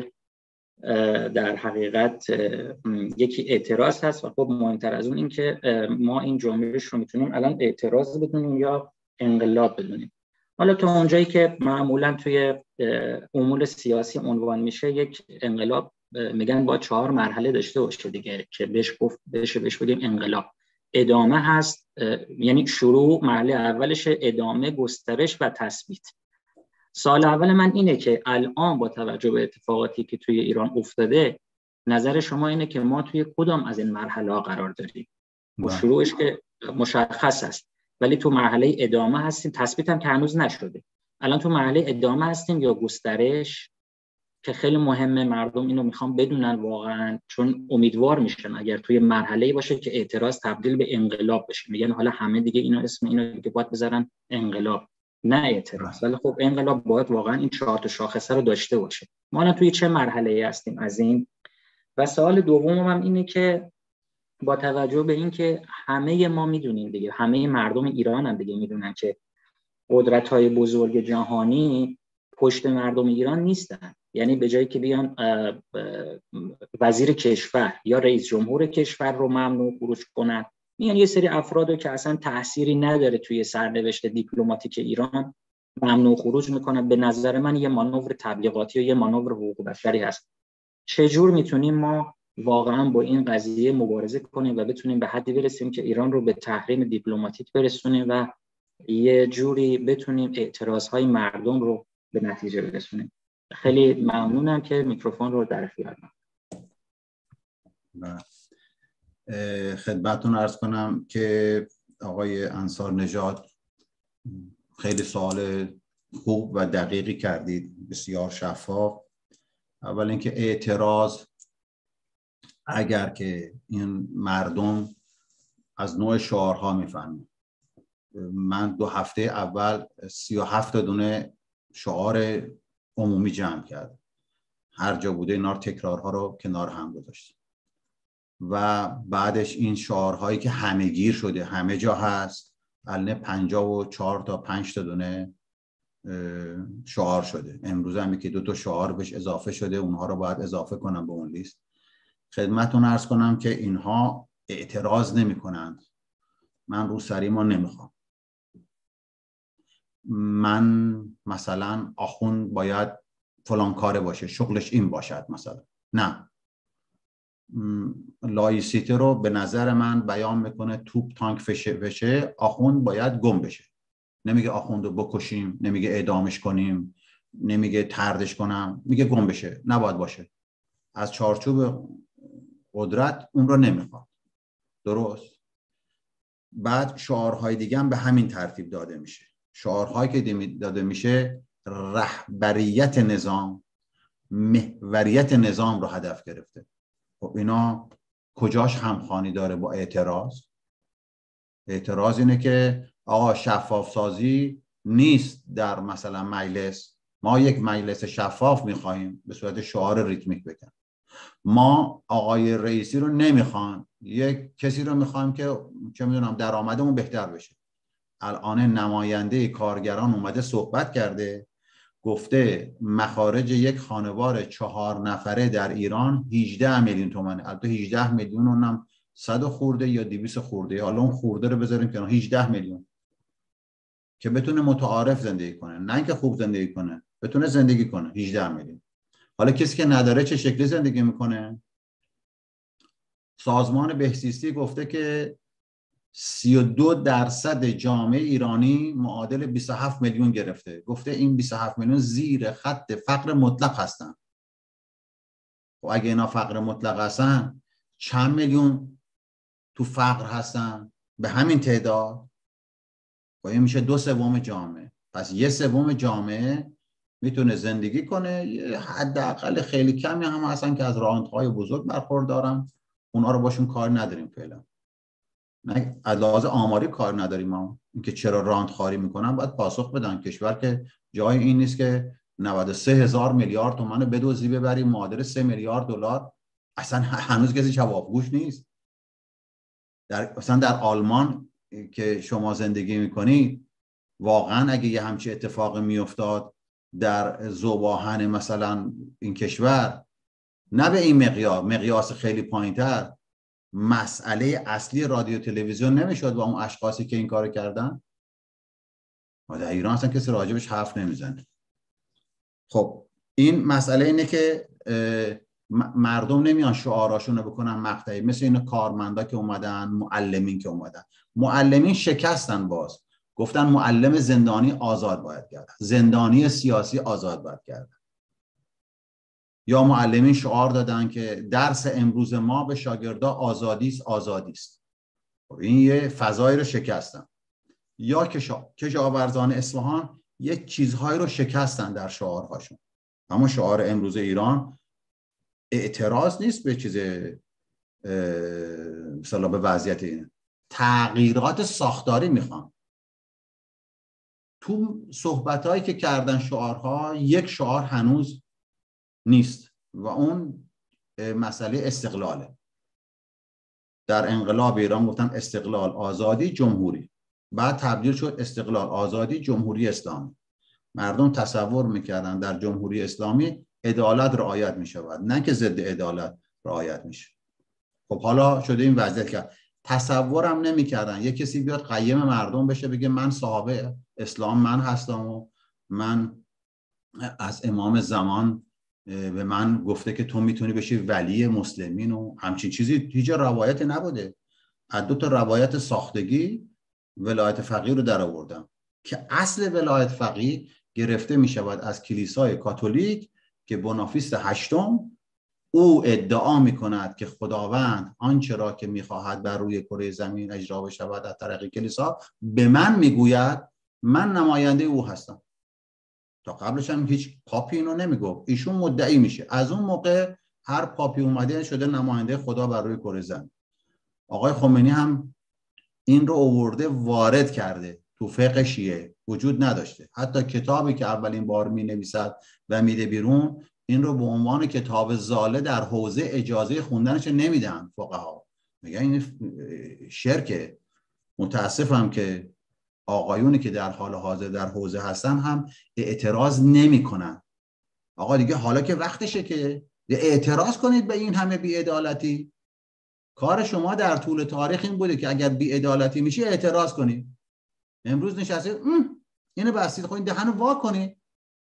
در حقیقت یکی اعتراض هست و خب مهمتر از اون این که ما این جنبش رو میتونیم الان اعتراض بدونیم یا انقلاب بدونیم. حالا تا اونجایی که معمولا توی امور سیاسی عنوان میشه، یک انقلاب میگن با 4 مرحله داشته باشه دیگه که بهش بگیم انقلاب. ادامه هست، یعنی شروع مرحله اولش، ادامه، گسترش و تثبیت. سال اول من اینه که الان با توجه به اتفاقاتی که توی ایران افتاده، نظر شما اینه که ما توی کدام از این مرحله ها قرار داریم؟ و شروعش که مشخص است، ولی تو مرحله ادامه هستیم، تثبیت هم که هنوز نشده. الان تو مرحله ادامه هستیم یا گسترش، که خیلی مهمه، مردم اینو میخوام بدونن واقعا، چون امیدوار میشن اگر توی مرحله‌ای باشه که اعتراض تبدیل به انقلاب بشه. میگن حالا همه دیگه اینو اسم اینو دیگه باید بذارن انقلاب، نه اعتراض. ولی خب انقلاب باید واقعا این 4 شاخصه رو داشته باشه. ما الان توی چه مرحله‌ای هستیم از این؟ و سوال دومم هم اینه که با توجه به این که همه ما میدونیم دیگه، همه مردم ایران هم دیگه میدونن که قدرت‌های بزرگ جهانی پشت مردم ایران نیستن. یعنی به جایی که بیان وزیر کشور یا رئیس جمهور کشور رو ممنوع خروج کنن، میان یه سری افرادو که اصلا تأثیری نداره توی سرنوشت دیپلماتیک ایران ممنوع خروج میکنن. به نظر من یه مانور تبلیغاتی و یه مانور حقوق بشری هست. چجور میتونیم ما واقعا با این قضیه مبارزه کنیم و بتونیم به حدی برسیم که ایران رو به تحریم دیپلماتیک برسونیم و یه جوری بتونیم اعتراضهای مردم رو به نتیجه برسونیم؟ خیلی ممنونم که میکروفون رو در اختیار دارم. خدمتتون عرض کنم که آقای انصار نژاد خیلی سوال خوب و دقیقی کردید، بسیار شفاف. اول اینکه اعتراض، اگر که این مردم از نوع شعارها میفهمن، من 2 هفته اول 37 دونه شعار عمومی جمع کرد، هر جا بوده اینا تکرارها رو کنار هم گذاشت و بعدش این شعارهایی که همه گیر شده، همه جا هست، الان 54 تا 5 تا دونه شعار شده. امروز هم که 2 تا شعار بهش اضافه شده، اونها رو باید اضافه کنم به اون لیست. خدمتتون عرض کنم که اینها اعتراض نمی کنند. من روسری ما نمیخوام. من مثلا آخوند باید فلان کاره باشه، شغلش این باشد مثلا، نه. لایسیته رو به نظر من بیان میکنه توپ تانک فشه، آخوند باید گم بشه. نمیگه آخوند رو بکشیم، نمیگه اعدامش کنیم، نمیگه طردش کنم، میگه گم بشه، نباید باشه. از چارچوب قدرت اون رو نمیخواد. درست؟ بعد شعارهای دیگه هم به همین ترتیب داده میشه. شعارهایی که داده میشه رهبریت نظام، محوریت نظام رو هدف گرفته. خب اینا کجاش همخوانی داره با اعتراض؟ اعتراض اینه که آقا شفاف سازی نیست در مثلا مجلس، ما یک مجلس شفاف میخواهیم به صورت شعار ریتمیک بگن. ما آقای رئیسی رو نمیخوام، یک کسی رو میخوایم که چه میدونم درآمدمون بهتر بشه. الان نماینده کارگران اومده صحبت کرده، گفته مخارج یک خانوار 4 نفره در ایران 18 میلیون تومانه. البته 18 میلیون اونم 100 خورده یا 200 خورده، حالا اون خورده رو بذاریم کنار، 18 میلیون که بتونه متعارف زندگی کنه، نه اینکه خوب زندگی کنه، بتونه زندگی کنه. 18 میلیون. حالا کسی که نداره چه شکلی زندگی میکنه؟ سازمان بهزیستی گفته که 32% جامعه ایرانی معادل 27 میلیون گرفته. گفته این 27 میلیون زیر خط فقر مطلق هستن. و اگه اینا فقر مطلق هستن، چند میلیون تو فقر هستن؟ به همین تعداد. و این میشه 2/3 جامعه. پس 1/3 جامعه میتونه زندگی کنه. حداقل خیلی کمی هم هستن که از راندهای بزرگ برخوردارن، اونا رو باشون کار نداریم فعلا. نه از لحاظ آماری کار نداریم ما، اینکه چرا راندخواری میکنن باید پاسخ بدن. کشور که جای این نیست که 93,000 میلیارد تومان بدزدی ببریم معادل 3 میلیارد دلار. اصلا هنوز کسی جوابگوش نیست. مثلا در آلمان که شما زندگی میکنی، واقعا اگه یه همچین اتفاق میافتاد در ذوباهن مثلا این کشور، نه به این مقیاس خیلی پایینتر، مسئله اصلی رادیو تلویزیون نمیشد با اون اشخاصی که این کارو کردن. و در ایران اصلا کسی راجبش حرف نمیزنه. خب این مسئله اینه که مردم نمیان شعاراشون رو بکنن مقطعی، مثل این کارمندا که اومدن، معلمین که اومدن. معلمین شکستن، باز گفتن معلم زندانی آزاد باید گردن، زندانی سیاسی آزاد باید گردن. یا معلمین شعار دادن که درس امروز ما به شاگردا آزادی است، آزادی است. این یه فضایی رو شکستن. یا کشاورزان اصفهان یه چیزهایی رو شکستن در شعارهاشون. اما شعار امروز ایران اعتراض نیست به چیز مثلا به وضعیت اینه، تغییرات ساختاری میخوان. تو صحبتهایی که کردن شعارها، یک شعار هنوز نیست و اون مسئله استقلاله. در انقلاب ایران گفتن استقلال، آزادی، جمهوری. بعد تبدیل شد استقلال، آزادی، جمهوری اسلامی. مردم تصور میکردن در جمهوری اسلامی عدالت رعایت میشود، نه که ضد عدالت رعایت میشه. خب حالا شده این وضعیت که تصورم نمیکردن یه کسی بیاد قیم مردم بشه، بگه من صاحب اسلام من هستم و من از امام زمان به من گفته که تو میتونی بشی ولی مسلمین و همچین چیزی هیچ روایت نبوده. از 2 تا روایت ساختگی ولایت فقیه رو در آوردم که اصل ولایت فقیه گرفته می شود از کلیسای کاتولیک که بونافیست 8 او ادعا می کند که خداوند آنچه را که می خواهد بر روی کره زمین اجرا بشود از طریق کلیسا به من می گوید من نماینده او هستم. تا قبلش هم هیچ پاپی اینو نمیگفت، ایشون مدعی میشه. از اون موقع هر پاپی اومده شده نماینده خدا بر روی کره زمین. آقای خمینی هم این رو آورده وارد کرده تو فقه شیعه، وجود نداشته. حتی کتابی که اولین بار می نویسد و میده بیرون، این رو به عنوان کتاب ضاله در حوزه اجازه خوندنش نمیدن فقها. میگن این شرکه. متاسفم که آقایونی که در حال حاضر در حوزه هستن هم اعتراض نمی کنن. آقا دیگه حالا که وقتشه که اعتراض کنید به این همه بی‌عدالتی. کار شما در طول تاریخ این بوده که اگر بی‌عدالتی میشه اعتراض کنید. امروز نشستید اینو بستید، خب این دهنو وا کنید.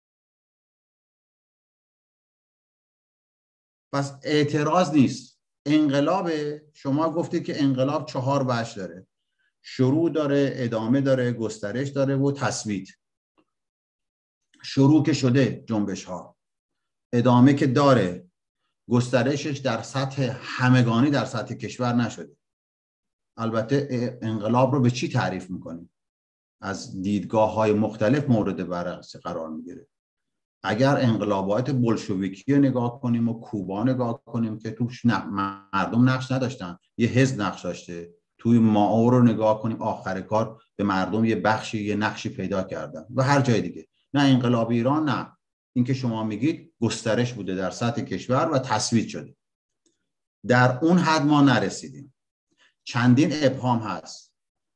پس اعتراض نیست. انقلاب، شما گفتید که انقلاب 4 بخش داره، شروع داره، ادامه داره، گسترش داره و تثبیت. شروع که شده جنبش ها، ادامه که داره، گسترشش در سطح همگانی در سطح کشور نشده. البته انقلاب رو به چی تعریف میکنیم؟ از دیدگاه های مختلف مورد بررسی قرار میگیره. اگر انقلابات بولشویکی رو نگاه کنیم و کوبا نگاه کنیم که توش مردم نقش نداشتن، یه حزب نقش داشته، توی مائو رو نگاه کنیم، آخر کار به مردم یه بخشی، یه نقشی پیدا کردن و هر جای دیگه. نه انقلاب ایران، نه این که شما میگید گسترش بوده در سطح کشور و تثبیت شده. در اون حد ما نرسیدیم. چندین ابهام هست.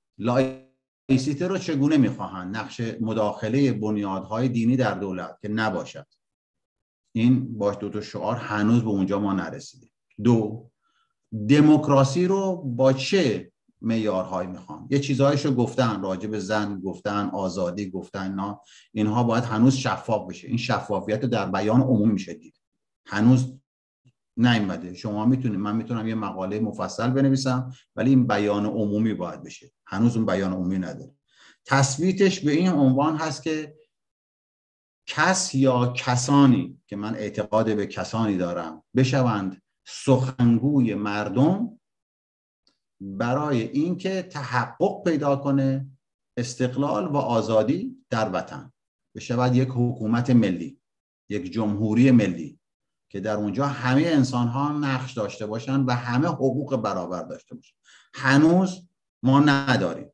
لایسیته رو چگونه میخواهند؟ نقش مداخله بنیادهای دینی در دولت که نباشد. این باش دو تا شعار هنوز به اونجا ما نرسیدیم. دو، دموکراسی رو با چه معیارهایی میخوان؟ یه چیزهایشو گفتن، راجع به زن گفتن، آزادی گفتن، اینها باید هنوز شفاف بشه. این شفافیت رو در بیان عمومی میشه دید. هنوز نیومده. شما میتونید، من میتونم یه مقاله مفصل بنویسم ولی این بیان عمومی باید بشه. هنوز اون بیان عمومی نداره. تثبیتش به این عنوان هست که کس یا کسانی که من اعتقاد به کسانی دارم بشوند سخنگوی مردم برای اینکه تحقق پیدا کنه استقلال و آزادی در وطن، بشود یک حکومت ملی، یک جمهوری ملی که در اونجا همه انسان ها نقش داشته باشن و همه حقوق برابر داشته باشن. هنوز ما نداریم.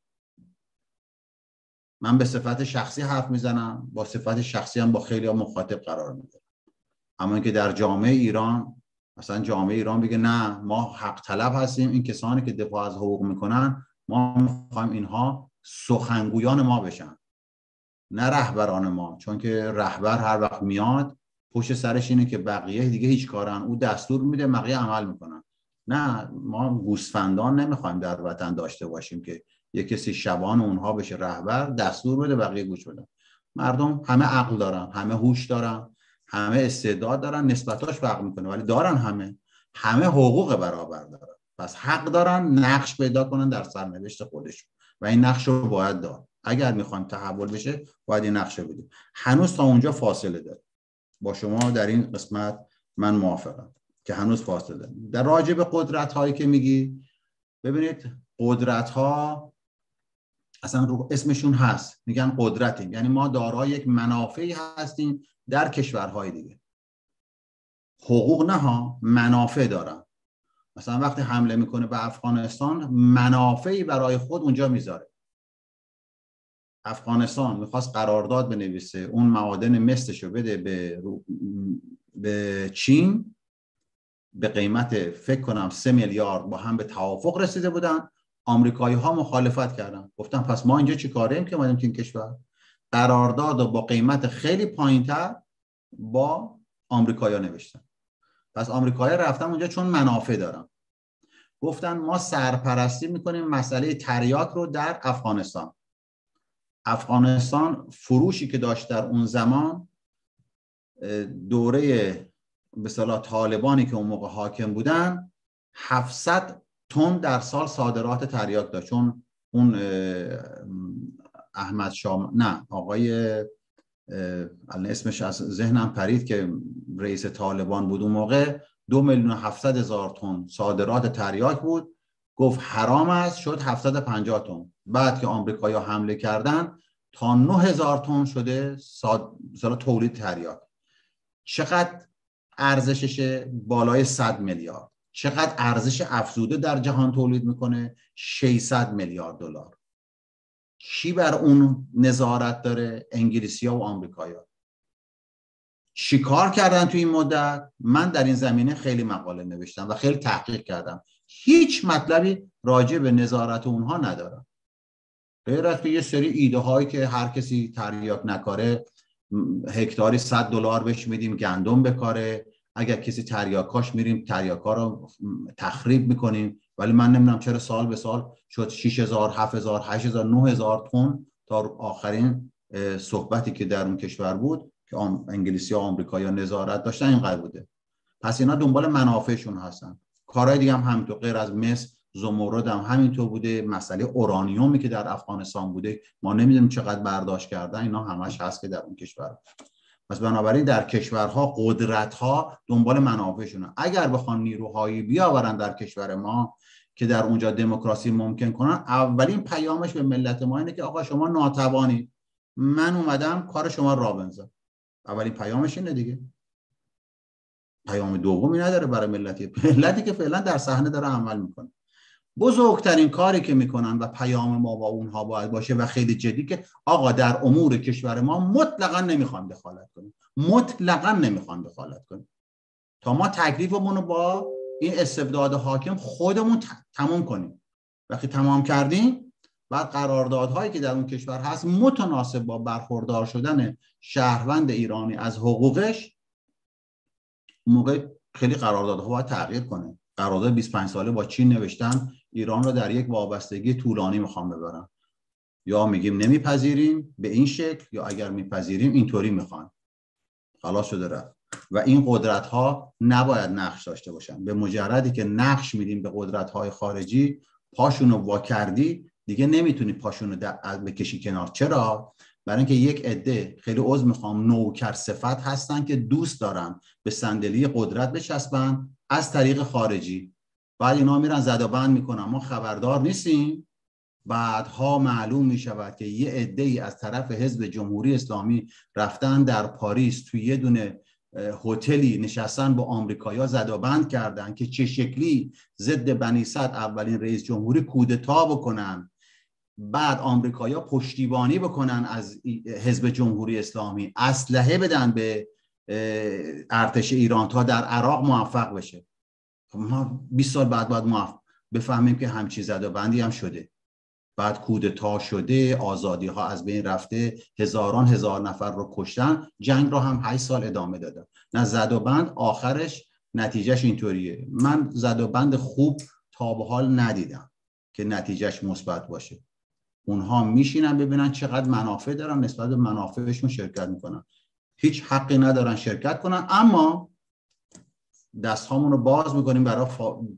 من به صفت شخصی حرف میزنم، با صفت شخصی هم با خیلی ها مخاطب قرار میدم. اما اینکه در جامعه ایران، مثلا جامعه ایران بگه نه ما حق طلب هستیم، این کسانی که دفاع از حقوق میکنن ما میخوایم اینها سخنگویان ما بشن، نه رهبران ما. چون که رهبر هر وقت میاد پشت سرش اینه که بقیه دیگه هیچ کارن، او دستور میده بقیه عمل میکنن. نه، ما گوسفندان نمیخوایم در وطن داشته باشیم که یک کسی شبان اونها بشه رهبر، دستور بده بقیه گوش بدن. مردم همه عقل دارن، همه هوش دارن، همه استعداد دارن، نسبتاش فرق میکنه ولی دارن، همه حقوق برابر دارن. پس حق دارن نقش پیدا کنن در سرنوشت خودشون و این نقش رو باید داد. اگر میخوایم تحول بشه باید این نقش رو بدیم. هنوز تا اونجا فاصله داره. با شما در این قسمت من موافقم که هنوز فاصله داره. در راجع به قدرت هایی که میگی، ببینید قدرت ها اصلا رو اسمشون هست، میگن قدرتیم، یعنی ما دارای یک منافعی هستیم در کشورهای دیگه. حقوق نه ها، منافع دارن. مثلا وقتی حمله میکنه به افغانستان منافعی برای خود اونجا میذاره. افغانستان میخواست قرارداد بنویسه، اون معادن مستشو بده به چین به قیمت فکر کنم 3 میلیارد، با هم به توافق رسیده بودن. آمریکایی ها مخالفت کردن، گفتن پس ما اینجا چی کاریم که اومدیم تو این کشور؟ قرارداد با قیمت خیلی پایینتر با آمریکایی‌ها نوشتن. پس آمریکایی‌ها رفتن اونجا چون منافع دارن، گفتن ما سرپرستی میکنیم مسئله تریاک رو در افغانستان. افغانستان فروشی که داشت در اون زمان، دوره به اصطلاح طالبانی که اون موقع حاکم بودن، 700 تن در سال صادرات تریاک داشت. چون اون احمد شاه، نه آقای الان اسمش از ذهنم پرید که رئیس طالبان بود اون موقع، 2,700,000 تن صادرات تریاک بود. گفت حرام است، شد 750 تن. بعد که آمریکایی‌ها حمله کردن تا 9,000 تن شده تولید تریاک. چقدر ارزشش؟ بالای 100 میلیارد. چقدر ارزش افزوده در جهان تولید میکنه؟ 600 میلیارد دلار. کی بر اون نظارت داره؟ انگلیسی‌ها و آمریکایی‌ها. چی کار کردن تو این مدت؟ من در این زمینه خیلی مقاله نوشتم و خیلی تحقیق کردم. هیچ مطلبی راجع به نظارت اونها ندارم، غیر از که یه سری ایده هایی که هر کسی تریاک نکاره هکتاری $100 بهش میدیم گندم بکاره، اگر کسی تریاکاش میریم تریاکا رو تخریب میکنیم. ولی من نمیدونم چرا سال به سال شد 6,000 7,000 8,000 9,000 تن تا آخرین صحبتی که در اون کشور بود که انگلیسی و آمریکایی‌ها نظارت داشتن اینقدر بوده. پس اینا دنبال منافعشون هستن. کارهای دیگه هم همینطور، غیر از مس زمرد هم همینطور بوده. مسئله اورانیومی که در افغانستان بوده ما نمیدونیم چقدر برداشت کردن، اینا همش هست که در اون کشور. پس بنابراین در کشورها قدرت‌ها دنبال منافعشونه. اگر بخوان نیروهایی بیاورن در کشور ما که در اونجا دموکراسی ممکن کنن، اولین پیامش به ملت ما اینه که آقا شما ناتوانی، من اومدم کار شما را بندازم. اولین پیامش اینه دیگه. پیام دومی نداره برای ملتی که فعلا در صحنه داره عمل میکنه. بزرگترین کاری که میکنن و پیام ما با اونها باید باشه و خیلی جدی که آقا در امور کشور ما مطلقا نمیخوام دخالت کنیم، مطلقا نمیخوام دخالت کنیم تا ما تکلیفمون رو با این استبداد حاکم خودمون تمام کنیم. وقتی تمام کردیم بعد قراردادهایی که در اون کشور هست متناسب با برخوردار شدن شهروند ایرانی از حقوقش، اون موقع خیلی قراردادها باید تغییر کنه. قرارداد 25 ساله با چین نوشتن ایران رو در یک وابستگی طولانی میخوام ببرن، یا میگیم نمیپذیریم به این شکل، یا اگر میپذیریم اینطوری میخوان. خلاص شده رفت. و این قدرت ها نباید نقش داشته باشن. به مجردی که نقش میدیم به قدرت های خارجی، پاشونو وا کردی دیگه نمیتونی پاشونو بکشی کنار. چرا؟ برای اینکه یک عده، خیلی عذر میخوام، نوکر صفت هستن که دوست دارن به صندلی قدرت بچسبن از طریق خارجی. بعد اینا میرن زدوبند میکنن ما خبردار نیستیم. بعدها معلوم میشود که یه عده‌ای از طرف حزب جمهوری اسلامی رفتن در پاریس توی یه دونه هتلی نشستن با آمریکایی‌ها زدوبند کردن که چه شکلی ضد بنی صدر اولین رئیس جمهوری کودتا بکنن، بعد آمریکایی‌ها پشتیبانی بکنن از حزب جمهوری اسلامی، اسلحه بدن به ارتش ایران تا در عراق موفق بشه. ما 20 سال بعد بفهمیم که همچین زدوبندی هم شده. بعد کودتا شده، آزادی ها از بین رفته، هزار نفر رو کشتن، جنگ رو هم 8 سال ادامه دادن. نه زدوبند آخرش نتیجهش اینطوریه. من زدوبند خوب تا به حال ندیدم که نتیجهش مثبت باشه. اونها میشینن ببینن چقدر منافع دارن، نسبت به منافعشون شرکت میکنن. هیچ حقی ندارن شرکت کنن، اما دستهامون رو باز میکنیم برای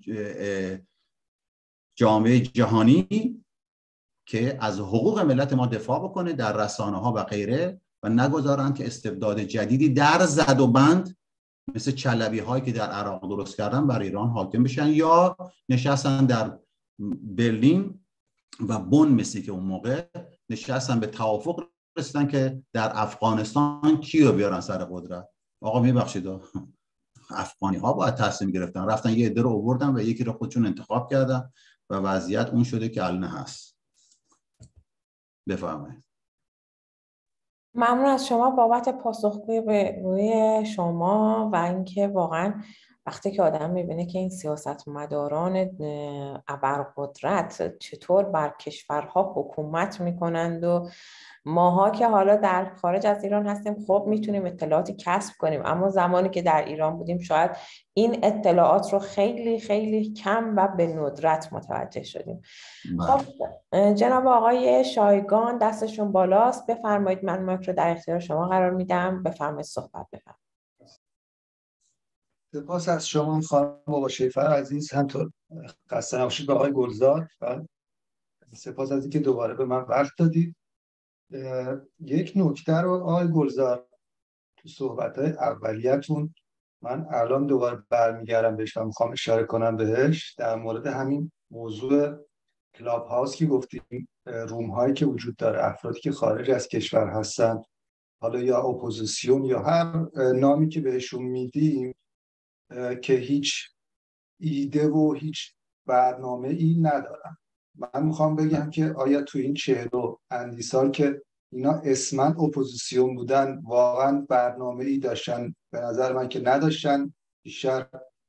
جامعه جهانی که از حقوق ملت ما دفاع بکنه در رسانه ها و غیره، و نگذارن که استبداد جدیدی در زدوبند مثل چلبی هایی که در عراق درست کردن بر ایران حاکم بشن، یا نشستن در برلین و بن مثل که اون موقع نشستن به توافق رسیدن که در افغانستان کی رو بیارن سر قدرت. آقا میبخشید افغانی ها باید تصمیم گرفتن، رفتن یه عده رو آوردن و یکی رو خودشون انتخاب کردن و وضعیت اون شده که الان هست. بفرمایید. ممنون از شما بابت پاسخگویی به روی شما و اینکه واقعا وقتی که آدم میبینه که این سیاستمداران ابرقدرت چطور بر کشورها حکومت میکنند و ماها که حالا در خارج از ایران هستیم خب میتونیم اطلاعاتی کسب کنیم، اما زمانی که در ایران بودیم شاید این اطلاعات رو خیلی خیلی کم و به ندرت متوجه شدیم. خب جناب آقای شایگان دستشون بالاست، بفرمایید. من مایک رو در اختیار شما قرار میدم، بفرمایید صحبت بفرمایید. سپاس از شما خانم بابا شیفر عزیز، همطور خسته نباشید به آقای گلزار و سپاس از اینکه دوباره به من وقت دادید. یک نکته رو آقای گلزار تو صحبت‌های اولیتون من الان دوباره برمیگردم بهش و میخوام اشاره کنم بهش، در مورد همین موضوع کلاب هاوس که گفتیم، روم هایی که وجود داره، افرادی که خارج از کشور هستن، حالا یا اپوزیسیون یا هر نامی که بهشون میدیم، که هیچ ایده و هیچ برنامه ای ندارن. من میخوام بگم که آیا تو این 40 اندی سال که اینا اسماً اپوزیسیون بودن واقعا برنامه ای داشتن؟ به نظر من که نداشتن. بیشتر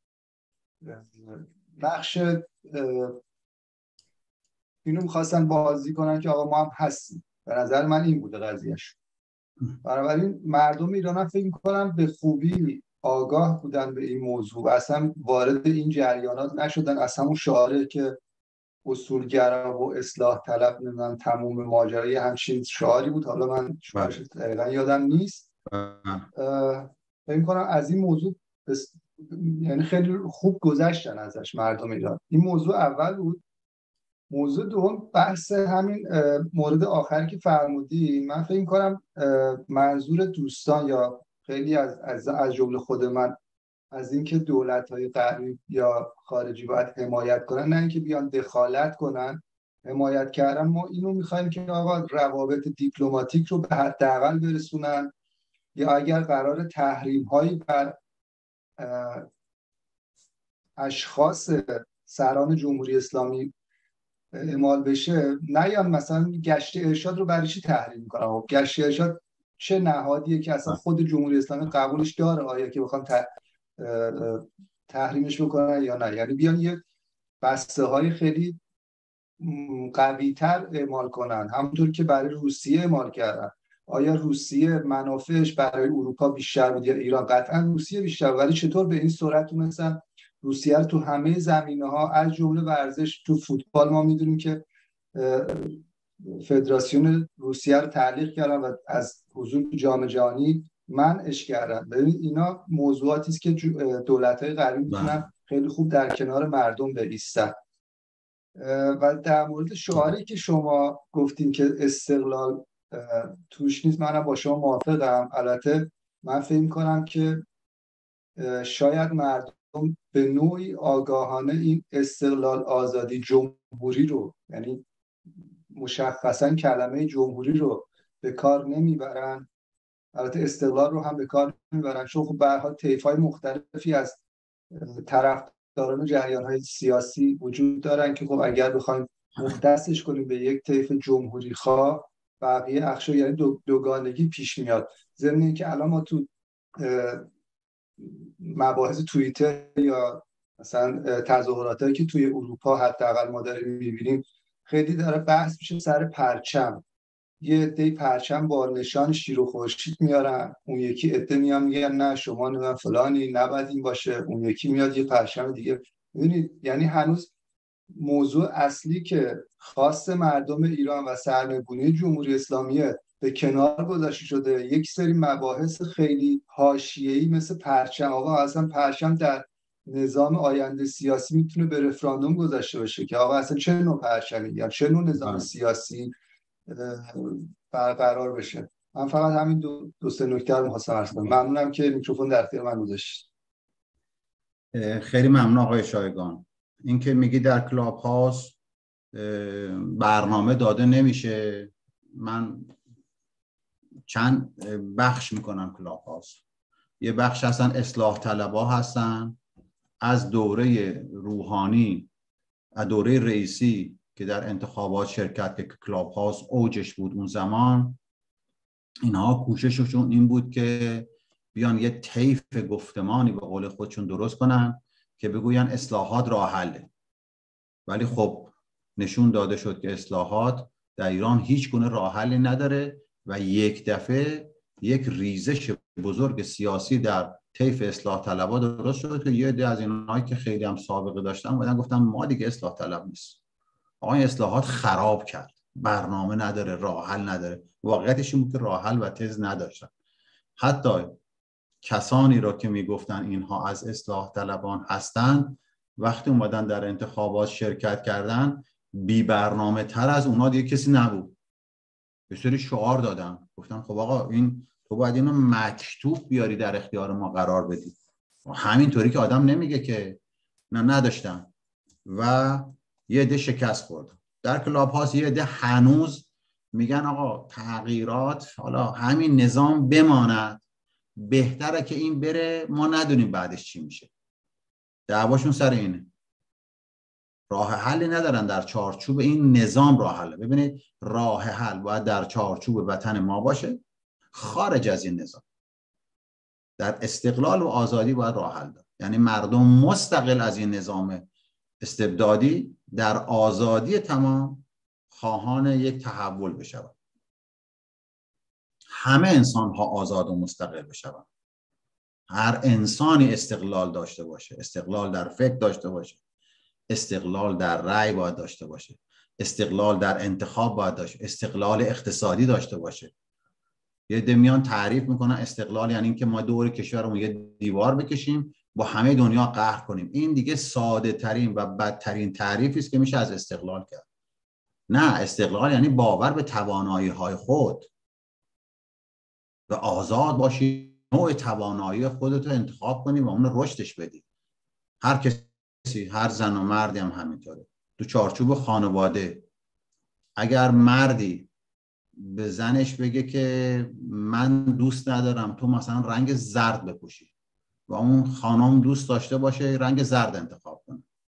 نقش اینو میخواستن بازی کنن که آقا ما هم هستیم. به نظر من این بوده قضیهش. بنابراین مردم ایران فکر میکنم به خوبی آگاه بودن به این موضوع و اصلا وارد این جریانات نشدن. اصلا اون شعاره که اصولگرا و اصلاح طلب نمیدونم تموم ماجرای همچین شعاری بود، حالا من شعارش دقیقا یادم نیست. فکر میکنم از این موضوع یعنی خیلی خوب گذشتن ازش مردم ایران. این موضوع اول بود. موضوع دوم بحث همین مورد آخری که فرمودی، من فکر می‌کنم منظور دوستان یا خیلی از جمله خود من از اینکه دولت‌های غربی یا خارجی باید حمایت کنن، نه اینکه بیان دخالت کنن. حمایت کردن ما اینو می‌خوایم که آقا روابط دیپلماتیک رو به حداقل برسونن، یا اگر قرار تحریم‌هایی بر اشخاص سران جمهوری اسلامی اعمال بشه نیان مثلا گشت ارشاد رو برای چی تحریم میکنن؟ خب گشت ارشاد چه نهادیه که اصلا خود جمهوری اسلامی قبولش داره؟ آیا که بخوان تحریمش بکنن یا نه؟ یعنی بیان یه بسته های خیلی قوی تر اعمال کنن، همونطور که برای روسیه اعمال کردن. آیا روسیه منافعش برای اروپا بیشتر بود یا ایران؟ قطعا روسیه بیشتر، ولی چطور به این سرعت تونستن روسیه رو تو همه زمینه‌ها از جمله ورزش، تو فوتبال ما میدونیم که فدراسیون روسیه رو تعلیق کردن و از حضور تو جام جهانی منعش کردن. ببین اینا موضوعاتی است که دولت‌های غربی میتونن خیلی خوب در کنار مردم بایستن. و در مورد شعاری که شما گفتین که استقلال توش نیست، منم با شما موافقم. البته من فکر می‌کنم که شاید مردم به نوعی آگاهانه این استقلال، آزادی، جمهوری رو، یعنی مشخصا کلمه جمهوری رو به کار نمیبرن. البته استقلال رو هم به کار نمیبرن، چون خب به هر حال طیف‌های مختلفی از طرفداران جریان‌های سیاسی وجود دارن که خب اگر بخوایم مختصش کنیم به یک طیف جمهوری خواه، بقیه اخشار یعنی دوگانگی پیش میاد. ضمن اینکه الان ما تو مباحث توییتر یا مثلا تظاهراتایی که توی اروپا حداقل ما داریم می‌بینیم، خیلی داره بحث میشه سر پرچم. یه عده پرچم با نشان شیر و خورشید میارن، اون یکی عده میان میگن نه شما نه فلانی نباید این باشه، اون یکی میاد یه پرچم دیگه. می‌بینید یعنی هنوز موضوع اصلی که خاص مردم ایران و سرنگونی جمهوری اسلامی به کنار گذاشته شده، یک سری مباحث خیلی حاشیه‌ای مثل پرچم. آقا اصلا پرچم در نظام آینده سیاسی میتونه به رفراندوم گذاشته بشه که آقا اصلا چه نوع پرچمی یا چه نوع نظام سیاسی برقرار بشه. من فقط همین دو سه نکته رو می‌خواستم عرض کنم. ممنونم که میکروفون در اختیار من گذاشتید. خیلی ممنون آقای شایگان. اینکه میگی در کلاب هاوس برنامه داده نمیشه، من چند بخش میکنم کلاب هاوس. یه بخش هستن اصلاح طلبها هستن از دوره روحانی، از دوره رئیسی که در انتخابات شرکت که کلاب هاوس اوجش بود اون زمان. اینها کوشششون این بود که بیان یه طیف گفتمانی به قول خودشون درست کنن که بگوین اصلاحات راه حله. ولی خب نشون داده شد که اصلاحات در ایران هیچ گونه راه حلی نداره و یک دفعه یک ریزش بزرگ سیاسی در طیف اصلاح طلبها درست شد که یه عده از اینایی که خیلی هم سابقه داشتن اومدن گفتن ما دیگه اصلاح طلب نیست. آقا اصلاحات خراب کرد، برنامه نداره، راه حل نداره. واقعیتش این بود که راه حل و تز نداشتن. حتی کسانی را که میگفتن اینها از اصلاح طلبان هستند، وقتی اومدن در انتخابات شرکت کردن، بی برنامه تر از اونها دیگه کسی نبود. به سری شعار دادن، گفتن خب آقا این تو باید اینو مکتوب بیاری در اختیار ما قرار بدی. همینطوری که آدم نمیگه که نه نداشتن. و یه عده شکست خورد. در کلاب هاوس یه عده هنوز میگن آقا تغییرات، حالا همین نظام بماند، بهتره که این بره، ما ندونیم بعدش چی میشه. دعواشون سر اینه. راه حلی ندارن در چارچوب این نظام راه حل. ببینید راه حل باید در چارچوب وطن ما باشه، خارج از این نظام. در استقلال و آزادی باید راه حل داد. یعنی مردم مستقل از این نظام استبدادی در آزادی تمام خواهان یک تحول بشوند. همه انسان ها آزاد و مستقل بشوند. هر انسانی استقلال داشته باشه، استقلال در فکر داشته باشه، استقلال در رأی باید داشته باشه، استقلال در انتخاب باید داشته، استقلال اقتصادی داشته باشه. یه دمیان تعریف میکنن استقلال یعنی اینکه ما دور کشورمون یه دیوار بکشیم با همه دنیا قهر کنیم. این دیگه ساده ترین و بدترین تعریفی است که میشه از استقلال کرد. نه، استقلال یعنی باور به توانایی های خود و آزاد باشی، نوع توانایی خودت رو انتخاب کنی و اون رشدش بدی. هر کسی، هر زن و مردی هم همینطوره. تو چارچوب خانواده اگر مردی به زنش بگه که من دوست ندارم تو مثلا رنگ زرد بپوشی و اون خانم دوست داشته باشه رنگ زرد انتخاب کنه،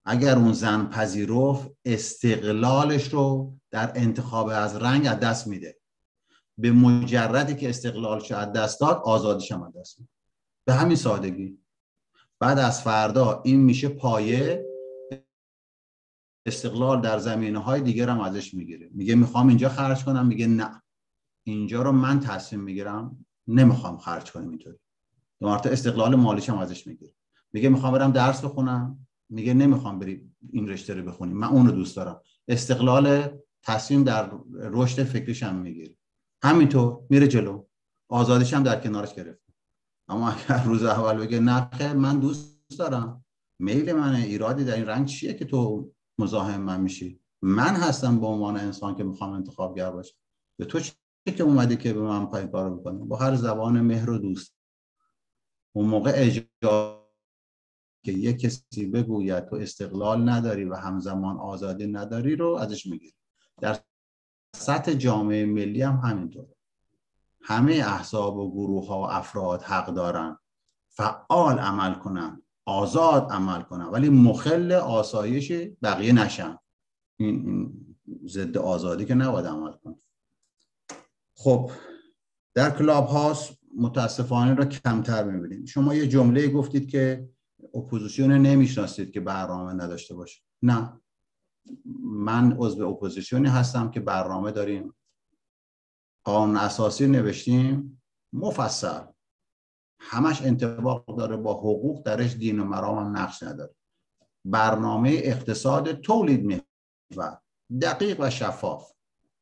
اگر اون زن پذیرفت استقلالش رو در انتخاب از رنگ از دست میده. به مجردی که استقلالش از دست داد آزادیش هم از دست میده. به همین سادگی. بعد از فردا این میشه پایه، استقلال در زمینه‌های دیگر هم ازش میگیره. میگه میخوام اینجا خرج کنم، میگه نه، اینجا رو من تصمیم میگیرم نمیخوام خرج کنم اینطوری. دو مرتبه استقلال مالیش هم ازش میگیره. میگه میخوام برم درس بخونم، میگه نمیخوام بری این رشته رو بخونی، من اون رو دوست دارم. استقلال تصمیم در رشد فکریش هم میگیره. همینطور میره جلو. آزادیش هم در کنارش گرفت. اما اگر روز اول بگه نه من دوست دارم، میل منه، ایرادی در این رنگ چیه که تو مزاحم من میشی؟ من هستم به عنوان انسان که میخوام انتخابگر باشم. به تو چه که اومدی که به من پای کارو بکنی؟ با هر زبان مهر و دوست. اون موقع اجازه که یک کسی بگوید تو استقلال نداری و همزمان آزادی نداری رو ازش میگیری. در سطح جامعه ملی هم همینطوره. همه احزاب و گروه ها و افراد حق دارن فعال عمل کنن، آزاد عمل کنن، ولی مخل آسایش بقیه نشن. این ضد آزادی که نباید عمل کنن. خب در کلاب هاوس متاسفانه را کمتر میبینید. شما یه جمله گفتید که اپوزیسیون نمیشناسید که برنامه نداشته باشه. نه، من عضو اپوزیسیونی هستم که برنامه داریم، قانون اساسی نوشتیم مفصل، همش انطباق داره با حقوق، درش دین و مرام هم نقش نداره. برنامه اقتصاد تولید محور دقیق و شفاف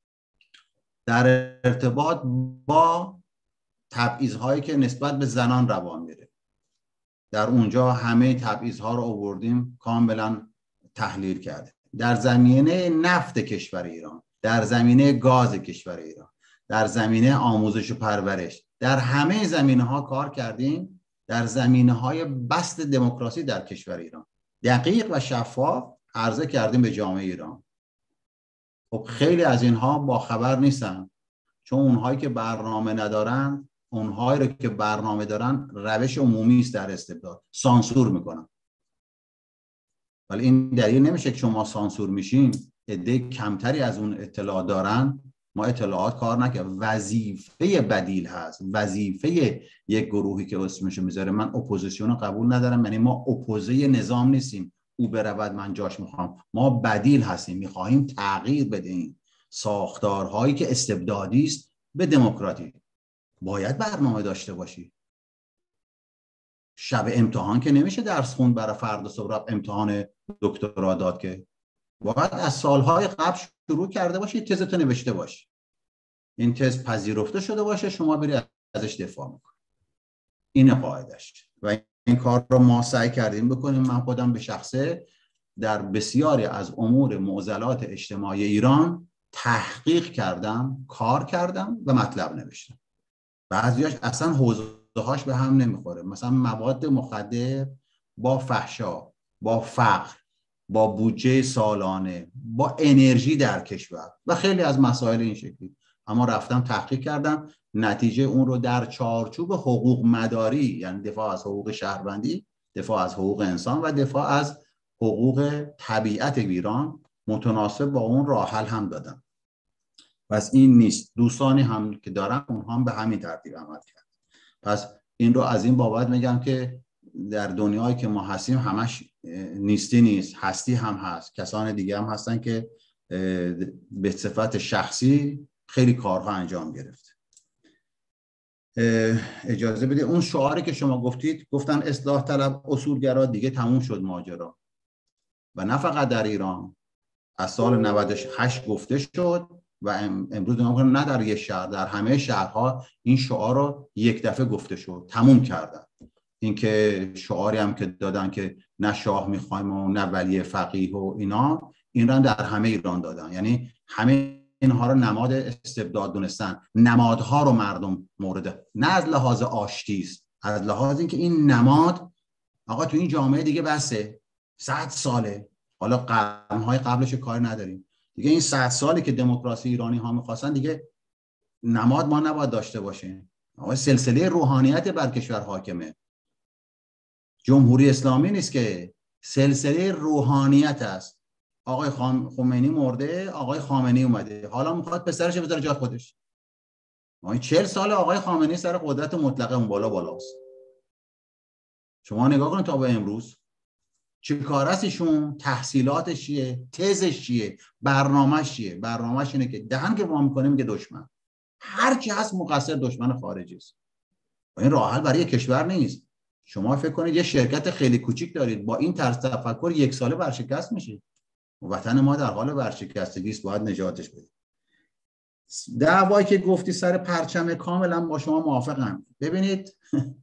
در ارتباط با تبعیض‌هایی که نسبت به زنان روان میره. در اونجا همه تبعیض‌ها رو آوردیم کاملا تحلیل کرده. در زمینه نفت کشور ایران، در زمینه گاز کشور ایران، در زمینه آموزش و پرورش، در همه زمینه‌ها کار کردیم. در زمینه‌های بسط دموکراسی در کشور ایران دقیق و شفاف عرضه کردیم به جامعه ایران. خب خیلی از اینها با خبر نیستن، چون اونهایی که برنامه ندارن، اونهایی رو که برنامه دارن روش عمومی است در استبداد، سانسور میکنن. ولی این دلیل نمیشه که شما سانسور میشین عده کمتری از اون اطلاع دارن، ما اطلاعات کار نکنه. وظیفه بدیل هست، وظیفه یک گروهی که اسمشو میذاره. من اپوزیسیون رو قبول ندارم، یعنی ما اپوزه نظام نیستیم او برود من جاش میخوام. ما بدیل هستیم، میخواهیم تغییر بدیم ساختارهایی که استبدادی است به دموکراتی. باید برنامه داشته باشی. شب امتحان که نمیشه درس خوند برای فردا صبح امتحان دکترا داد، که باید از سالهای قبل شروع کرده باشی، تزتو نوشته باشی، این تز پذیرفته شده باشه، شما بری ازش دفاع میکنی. این قاعدش و این کار رو ما سعی کردیم بکنیم. من خودم به شخصه در بسیاری از امور معضلات اجتماعی ایران تحقیق کردم، کار کردم و مطلب نوشتم. بعضیاش اصلا حوزه‌هاش به هم نمیخوره. مثلا مواد مخدر با فحشا، با فقر، با بودجه سالانه، با انرژی در کشور و خیلی از مسائل این شکلی. اما رفتم تحقیق کردم، نتیجه اون رو در چارچوب حقوق مداری، یعنی دفاع از حقوق شهروندی، دفاع از حقوق انسان و دفاع از حقوق طبیعت ایران، متناسب با اون راه حل هم دادم. پس این نیست. دوستانی هم که دارم اونها هم به همین ترتیب عمل کرد. پس این رو از این بابت میگم که در دنیایی که ما هستیم همش نیستی نیست، هستی هم هست. کسان دیگه هم هستن که به صفت شخصی خیلی کارها انجام گرفت. اجازه بدید اون شعاری که شما گفتید، گفتن اصلاح طلب اصولگرا، دیگه تموم شد ماجرا. و نه فقط در ایران، از سال 98 گفته شد و امروز نه در یک شهر، در همه شهرها این شعار رو یک دفعه گفته شد، تموم کردن. اینکه شعاری هم که دادن که نه شاه میخوایم و نه ولی فقیه و اینا، این رو در همه ایران دادن. یعنی همه اینها رو نماد استبداد دونستن. نمادها رو مردم مورد، نه از لحاظ آشتی است، از لحاظ اینکه این نماد آقا تو این جامعه دیگه بسه، 100 ساله، حالا قرنهای قبلش کار نداریم دیگه، این 100 سالی که دموکراسی ایرانی ها میخواستن دیگه نماد ما نباید داشته باشیم. آقا سلسله روحانیت بر کشور حاکمه. جمهوری اسلامی نیست که سلسله روحانیت است. آقای خمینی مرده، آقای خامنه‌ای اومده، حالا میخواد پسرش بذاره جای خودش. ما 40 سال آقای خامنه‌ای سر قدرت مطلقه اون بالاست. شما نگاه کنید تا به امروز چه کار است ایشون، تحصیلاتش چیه، تزش چیه، برنامه‌اش چیه. برنامه‌اش اینه که دهن که وا می‌کنه میگه دشمن، هر کی هست مقصر دشمن خارجی است. این راه حل برای کشور نیست. شما فکر کنید یه شرکت خیلی کوچیک دارید، با این طرز تفکر یک ساله ورشکست میشید. وطن ما در حال ورشکستگی است، باید نجاتش بدیم. دعوایی که گفتی سر پرچم، کاملا با شما موافقم. ببینید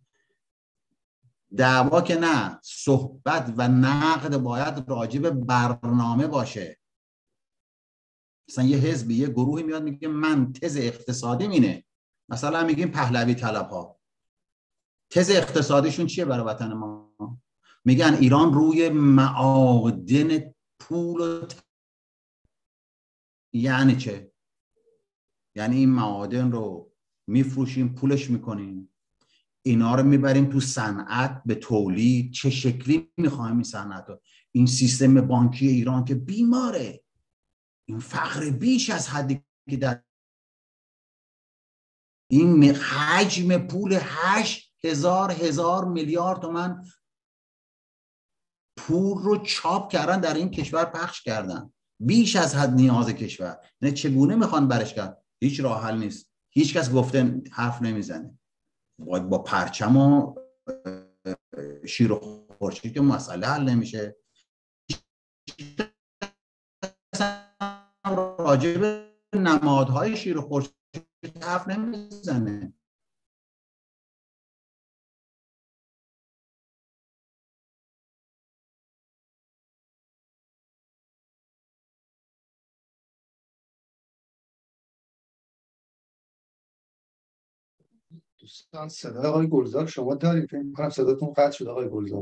دعوا که نه، صحبت و نقد باید راجع به برنامه باشه. مثلا یه حزبی، یه گروهی میاد میگه من تز اقتصادی مینه، مثلا میگیم پهلوی طلب‌ها، تز اقتصادیشون چیه برای وطن ما؟ میگن ایران روی معادن پول یعنی چه؟ یعنی این معادن رو میفروشیم، پولش میکنیم، اینا رو میبریم تو صنعت به تولید. چه شکلی میخوایم این صنعت رو؟ این سیستم بانکی ایران که بیماره، این فقر بیش از حدی که در این حجم پول 8,000 میلیارد تومان پول رو چاپ کردن، در این کشور پخش کردن، بیش از حد نیاز کشور. نه چگونه میخوان برش کرد؟ هیچ راه حل نیست. هیچ کس گفته حرف نمیزنه. باید با پرچم و شیر و خورشید که مسئله حل نمیشه. راجع به نمادهای شیر و خورشید حرف نمیزنه. دوستان صدای آقای گلزار شما دارید؟ فکر می‌کنم صداتون قطع شد آقای گلزار.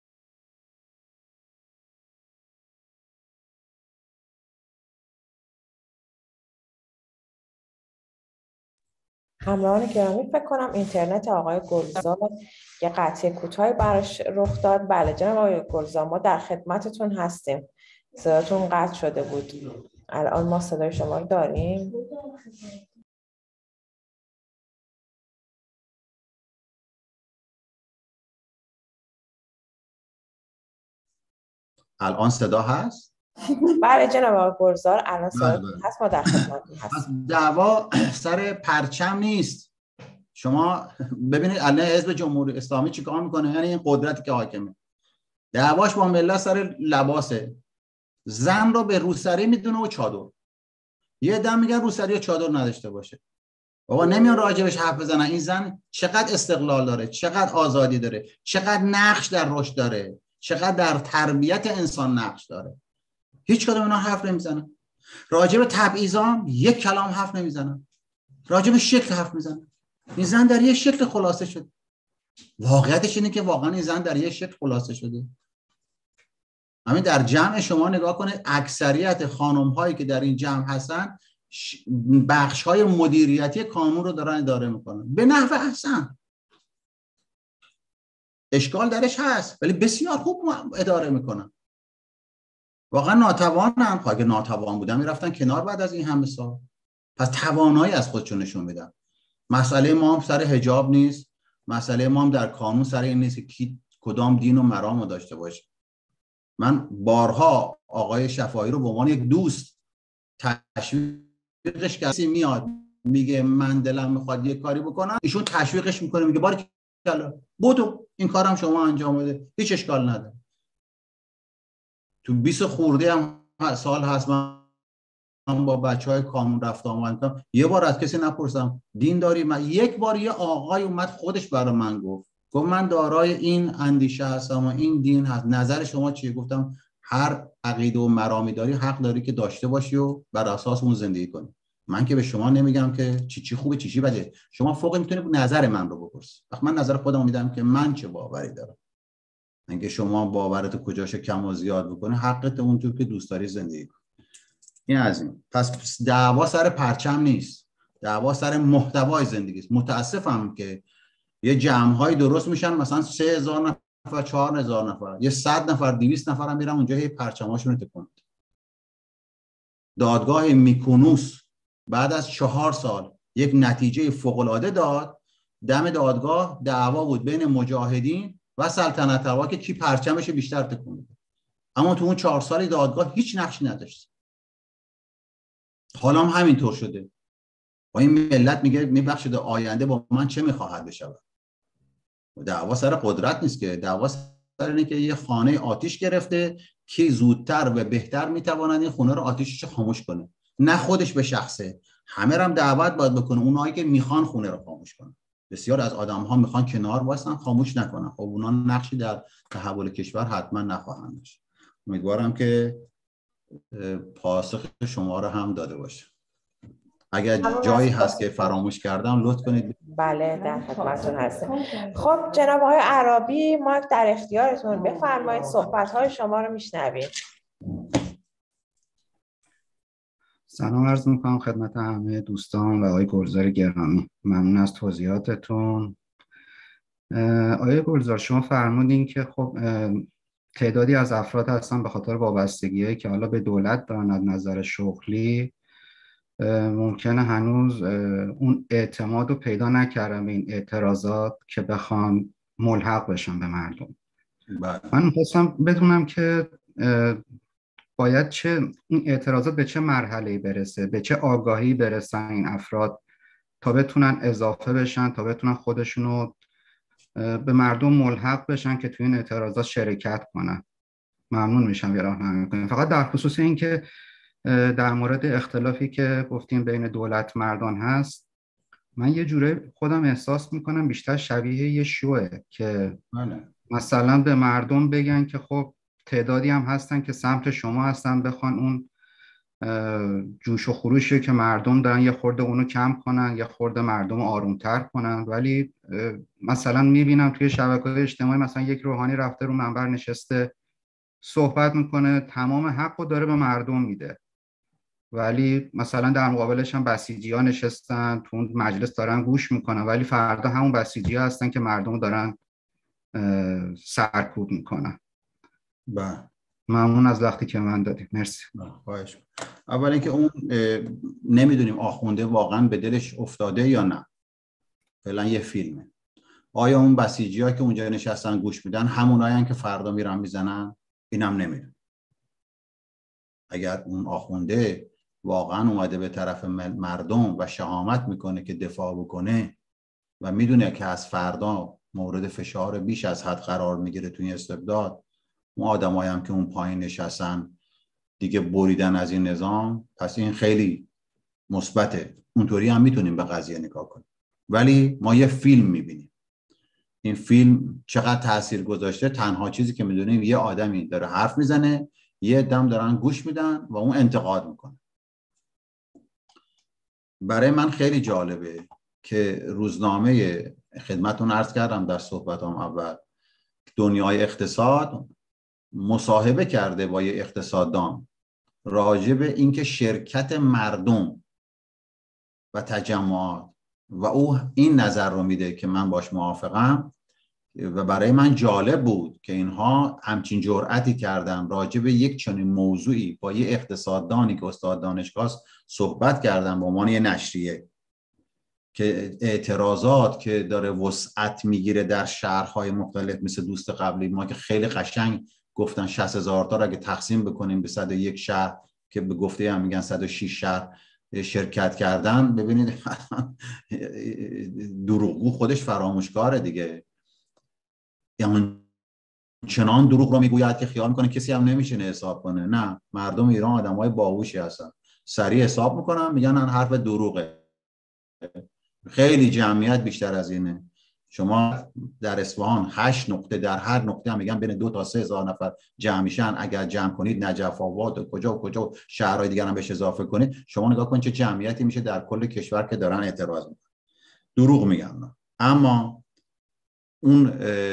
همراهان گرامی، فکر کنم اینترنت آقای گلزار یه قطعه کوتاهی براش رخ داد. بله جناب آقای گلزار، ما در خدمتتون هستیم. صداتون قطع شده بود. الان ما صدای شما رو داریم. الان صدا هست؟ بله جناب آقای گلزار، الان صدا هست، ما در خدمتتون هستیم. دعوا سر پرچم نیست. شما ببینید الان حزب جمهوری اسلامی چیکار میکنه؟ یعنی این قدرتی که حاکمه، دعواش با ملت سر لباسه. زن رو به روسری میدونه و چادر. یه دم میگن روسری و چادر نداشته باشه. بابا نمیان راجبش حرف بزنن. این زن چقدر استقلال داره، چقدر آزادی داره، چقدر نقش در رشد داره، چقدر در تربیت انسان نقش داره. هیچ کدوم اینا حرف نمیزنن. راجب تبعیضام یک کلام حرف نمیزنن. راجب شکل حرف میزنن. این زن در یه شکل خلاصه شده. واقعیتش اینه که واقعا این زن در یه شکل خلاصه شده. همین در جمع شما نگاه کنه، اکثریت خانم هایی که در این جمع هستن بخش های مدیریتی کانون رو دارن اداره میکنن به نحو احسن. اشکال درش هست ولی بسیار خوب اداره میکنن. واقعا ناتوانن. اگه ناتوان بودن میرفتن کنار بعد از این همه سال. پس توانایی از خودشون نشون میدن. مسئله ما هم سر حجاب نیست. مسئله ما هم در قانون سر این نیست که کی کدام دین و مرام رو داشته باشه. من بارها آقای شفاعی رو به عنوان یک دوست تشویقش کسی میاد میگه من دلم میخواد یک کاری بکنم، ایشون تشویقش میکنه میگه باریکلا بدو این کارم شما انجام بده، هیچ اشکال نداره. تو 20 خورده هم سال هست من با بچهای کانون رفتم آمدم، یه بار از کسی نپرسم دین داری؟ من یک بار یه آقای اومد خودش برای من گفت من دارای این اندیشه هستم و این دین هست، نظر شما چیه؟ گفتم هر عقیده و مرامی داری حق داری که داشته باشی و بر اساس اون زندگی کنی. من که به شما نمیگم که چی خوبه چی بده. شما فوق میتونید نظر من رو بپرسید. وقتی من نظر خودم میدم که من چه باوری دارم. اینکه شما باورت کجاش کم و زیاد بکنه، حقت اونجور که دوست داری زندگی کن. این از این. پس دعوا سر پرچم نیست، دعوا سر محتوای زندگی است. متاسفم که یه جمع‌های درست میشن، مثلا 3000 نفر 4000 نفر یه 100 نفر 200 نفر هم میرن اونجا هی پرچماشون رو تکون میدن. دادگاه میکونوس بعد از 4 سال یک نتیجه فوق‌العاده داد. دم دادگاه دعوا بود بین مجاهدین و سلطنت طلبها که کی پرچمش بیشتر تکون میده. اما تو اون 4 سال دادگاه هیچ نقشی نداشت. حالا هم همینطور شده. با این ملت میگه میبخشید آینده با من چه میخواهد بشود. دعوا سر قدرت نیست که، دعوا سر اینه که یه خانه آتیش گرفته کی زودتر و بهتر میتواند این خونه رو آتیشش خاموش کنه. نه خودش به شخصه، همه هم دعوت باید بکنه اونایی که میخوان خونه رو خاموش کنن. بسیار از آدم ها میخوان کنار وایسن خاموش نکنن. خب اونا نقشی در تحول کشور حتما نخواهند داشت. امیدوارم که پاسخ شما رو هم داده باشه. اگر جایی هست که فراموش کردم لطف کنید. بله در خدمتتون هستم. خب جناب آقای عرابی مایک در اختیارتون، بفرمایید صحبت‌های شما رو میشنویم. سلام عرض میکنم خدمت همه دوستان و آقای گلزار گرامی. ممنون از توضیحاتتون. آقای گلزار شما فرمودین که خب تعدادی از افراد هستن به خاطر وابستگی‌هایی که حالا به دولت دارن از نظر شغلی ممکنه هنوز اون اعتماد رو پیدا نکردن به این اعتراضات که بخوان ملحق بشن به مردم. من می‌خواستم بدونم که باید این اعتراضات به چه مرحله‌ای برسه، به چه آگاهی برسن این افراد تا بتونن اضافه بشن، تا بتونن خودشونو به مردم ملحق بشن که توی این اعتراضات شرکت کنن. ممنون میشم یه راهنمایی میکنیم. فقط در خصوص این که در مورد اختلافی که گفتیم بین دولت مردان هست، من یه جوره خودم احساس میکنم بیشتر شبیه یه شوه که مثلا به مردم بگن که خب تعدادی هم هستن که سمت شما هستن بخوان اون جوش و خروشی که مردم دارن یه خورده اونو کم کنن، یه خورده مردم آرومتر کنن. ولی مثلا میبینم توی شبکه‌های اجتماعی مثلا یک روحانی رفته رو منبر نشسته صحبت میکنه، تمام حقو داره به مردم میده، ولی مثلا در مقابلش هم بسیجی‌ها نشستن تو اون مجلس دارن گوش میکنن، ولی فردا همون بسیجی‌ها هستن که مردم دارن سرکوب میکنن. بله ممنون از وقتی که من دادید. مرسی. خواهش. اول اینکه اون نمیدونیم آخونده واقعا به دلش افتاده یا نه، فعلا یه فیلمه. آیا اون بسیجی‌ها که اونجا نشستن گوش میدن همونایین که فردا میرن میزنن؟ اینم نمیدونم. اگر اون آخونده واقعا اومده به طرف مردم و شهامت میکنه که دفاع بکنه و میدونه که از فردا مورد فشار بیش از حد قرار میگیره توی استبداد، اون آدمایی هم که اون پایین نشستن دیگه بریدن از این نظام، پس این خیلی مثبته. اونطوری هم میتونیم به قضیه نگاه کنیم. ولی ما یه فیلم میبینیم. این فیلم چقدر تاثیر گذاشته؟ تنها چیزی که میدونیم یه آدمی داره حرف میزنه، یه دم دارن گوش میدن و اون انتقاد میکنه. برای من خیلی جالبه که روزنامه خدمتون عرض کردم در صحبتام اول، دنیای اقتصاد مصاحبه کرده با یه اقتصاددان راجع به اینکه شرکت مردم و تجمعات و او این نظر رو میده که من باش موافقم و برای من جالب بود که اینها همچین جرأتی کردن راجع به یک چنین موضوعی با یه اقتصاددانی که استاد دانشگاه صحبت کردن به عنوان یه نشریه که اعتراضات که داره وسعت میگیره در شهرهای مختلف مثل دوست قبلی ما که خیلی قشنگ گفتن 60,000 تا رو اگه تقسیم بکنیم به 101 شهر که به گفته هم میگن 106 شهر شرکت کردن، ببینید دروغگو خودش فراموشکاره دیگه. یعنی چنان دروغ رو میگوید که خیال میکنه کسی هم نمیشه حساب کنه. نه، مردم ایران آدمای باهوشی هستن، سریع حساب میکنن میگن حرف دروغه. خیلی جمعیت بیشتر از اینه. شما در اصفهان 8 نقطه، در هر نقطه هم میگن بین 2 تا 3 هزار نفر جمع میشن. اگر جمع کنید نجف آباد و کجا شهرهای دیگر هم بهش اضافه کنید، شما نگاه کنید چه جمعیتی میشه در کل کشور که دارن اعتراض میکنن. دروغ میگن. اما اون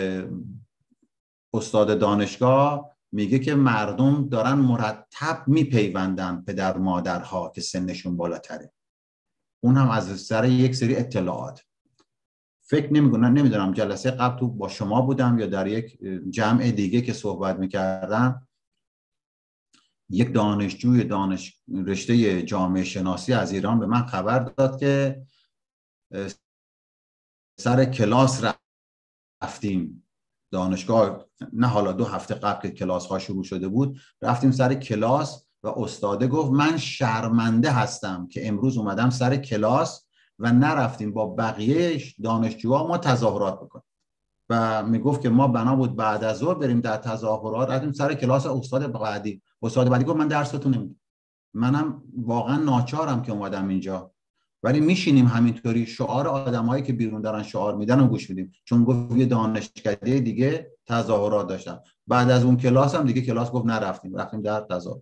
استاد دانشگاه میگه که مردم دارن مرتب میپیوندن پدر مادرها که سنشون بالاتره. اون هم از سر یک سری اطلاعات. فکر نمیدونم جلسه قبل تو با شما بودم یا در یک جمع دیگه که صحبت میکردم، یک دانشجوی رشته جامعه شناسی از ایران به من خبر داد که سر کلاس رفتیم دانشگاه، نه حالا 2 هفته قبل که کلاس ها شروع شده بود، رفتیم سر کلاس و استاده گفت من شرمنده هستم که امروز اومدم سر کلاس و نرفتیم با بقیه دانشجوها ما تظاهرات بکنیم. و میگفت که ما بنا بود بعد از ظهر بریم در تظاهرات، رفتیم سر کلاس استاد بعدی گفت من درستون نمیدم. منم واقعا ناچارم که اومدم اینجا، ولی میشینیم همینطوری شعار آدمایی که بیرون دارن شعار میدن و گوش میدیم. چون گفت یه دانشکده دیگه تظاهرات داشتن، بعد از اون کلاس هم دیگه کلاس گفت نرفتیم، رفتیم در تظاهرات.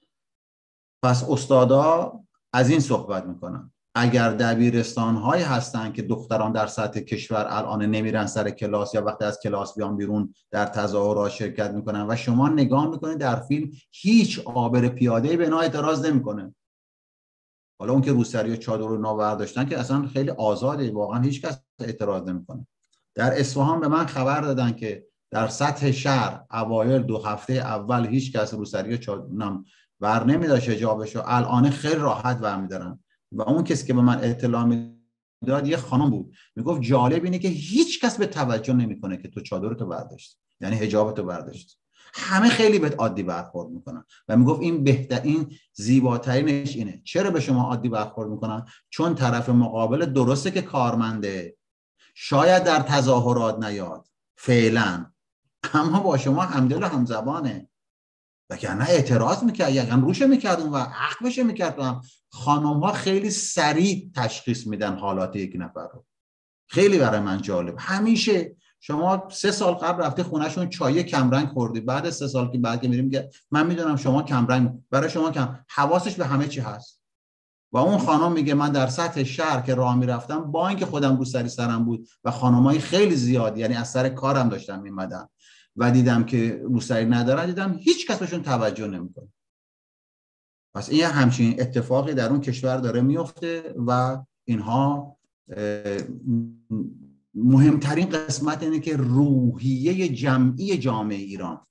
پس استادا از این صحبت میکنن. اگر دبیرستان‌هایی هستن که دختران در سطح کشور الان نمیرن سر کلاس یا وقتی از کلاس بیان بیرون در تظاهرات شرکت میکنن و شما نگاه میکنید در فیلم هیچ عابر پیاده‌ای به اینا اعتراض نمیکنه. حالا اون که روسری و چادر رو برداشتن که اصلا خیلی آزاده، واقعا هیچ کس اعتراض نمیکنه. در اصفهان به من خبر دادن که در سطح شهر اوایل 2 هفته اول هیچ کس روسری و چادر ور نمیداشت حجابشو، الان خیلی راحت ور میدارن. و اون کسی که به من اطلاع میداد یه خانم بود، میگفت جالب اینه که هیچ کس به توجه نمیکنه که تو چادرتو برداشت، یعنی حجابتو برداشت، همه خیلی بهت عادی برخورد میکنن. و میگفت این بهترین زیباترینش اینه. چرا به شما عادی برخورد میکنن؟ چون طرف مقابل درسته که کارمنده، شاید در تظاهرات نیاد فعلا، اما با شما همدل و همزبانه. وگرنه اعتراض میکرد، یعنی روشه میکرد و حق بشه میکرد. خانم ها خیلی سریع تشخیص میدن حالات یک نفر رو. خیلی برای من جالب. همیشه شما 3 سال قبل رفتی خونهشون چای کمرنگ خوردی، بعد 3 سال که بعد که میریم که من میدونم شما کمرنگ، برای شما کم، حواسش به همه چی هست. و اون خانم میگه من در سطح شهر که راه میرفتم با اینکه خودم روسری سرم بود و خانمای خیلی زیاد، یعنی از سر کارم داشتن میمدن و دیدم که روسری ندارن، دیدم هیچ کس بهشون توجه نمیکنه. پس این همچین اتفاقی در اون کشور داره میفته و اینها مهمترین قسمت اینه که روحیه جمعی جامعه ایران.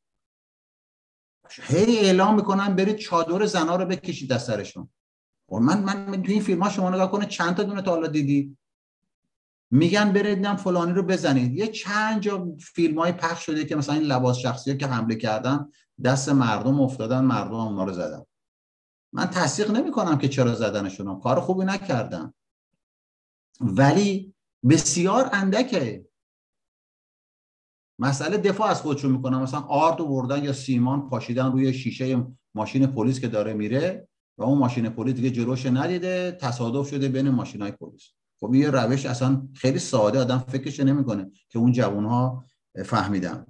هی اعلام میکنن برید چادر زنا رو بکشید از سرشون. من تو این فیلم ها شما نگاه کنید چند تا دونه تا حالا دیدید؟ میگن بریدم فلانی رو بزنید. یه چند جا فیلم های پخش شده که مثلا این لباس شخصی ها که حمله کردن دست مردم افتادن، مردم اونا رو زدن. من تصدیق نمی کنم که چرا زدنشون، کار خوبی نکردن، ولی بسیار اندکه. مسئله دفاع از خودشون میکنن، مثلا آرد آوردن یا سیمان پاشیدن روی شیشه ماشین پلیس که داره میره و اون ماشین پلیس دیگه جلوش ندیده، تصادف شده بین ماشینای پلیس. خب یه روش اصلا خیلی ساده، آدم فکرش نمیکنه که اون جوانها فهمیدن.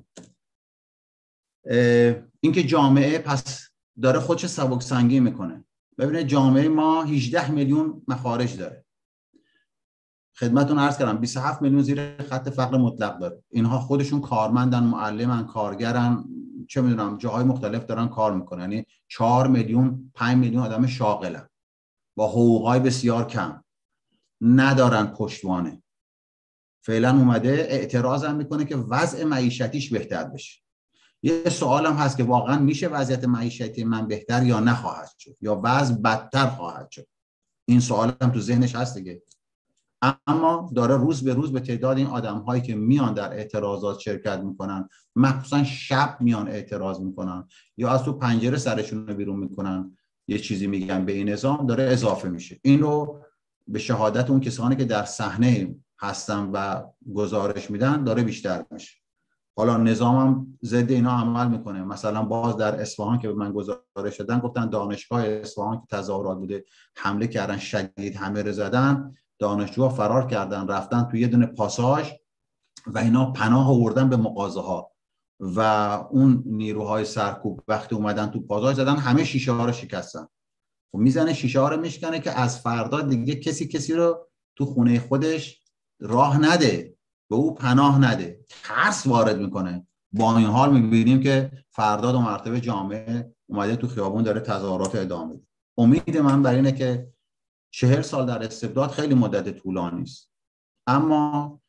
اینکه جامعه پس داره خودش سبک سنگین میکنه. ببینید جامعه ما 18 میلیون مخارج داره. خدمتتون عرض کردم 27 میلیون زیر خط فقر مطلق داره. اینها خودشون کارمندن، معلمن، کارگرن، چه میدونم جاهای مختلف دارن کار میکنن. یعنی 4 میلیون 5 میلیون آدم شاغلن با حقوقای بسیار کم، ندارن پشتوانه. فعلا اومده اعتراض هم میکنه که وضع معیشتیش بهتر بشه. یه سوال هم هست که واقعا میشه وضعیت معیشتی من بهتر یا نخواهد شد یا وضع بدتر خواهد شد؟ این سوال هم تو ذهنش هست دیگه. اما داره روز به روز به تعداد این آدم هایی که میان در اعتراضات شرکت میکنن، مخصوصا شب میان اعتراض میکنن یا از تو پنجره سرشون رو بیرون میکنن یه چیزی میگن به این نظام، داره اضافه میشه. این رو به شهادت اون کسانی که در صحنه هستن و گزارش میدن داره بیشتر میشه. حالا نظامم ضد اینا عمل میکنه. مثلا باز در اصفهان که به من گزارش دادن گفتن دانشگاه اصفهان که تظاهرات بوده حمله کردن، شدید همه رو زدن، دانشجوها فرار کردن رفتن توی یه دونه پاساژ و اینا پناه آوردن به مغازه‌ها و اون نیروهای سرکوب وقتی اومدن تو پاساژ زدن همه شیشه ها رو شکستن. و میزنه شیشه ها رو میشکنه که از فردا دیگه کسی رو تو خونه خودش راه نده، به او پناه نده، ترس وارد میکنه. با این حال میبینیم که فردا 2 مرتبه جامعه اومده تو خیابون داره تظاهرات ادامه میده. امید من بر اینه که 40 سال در استبداد خیلی مدت طولانی است، اما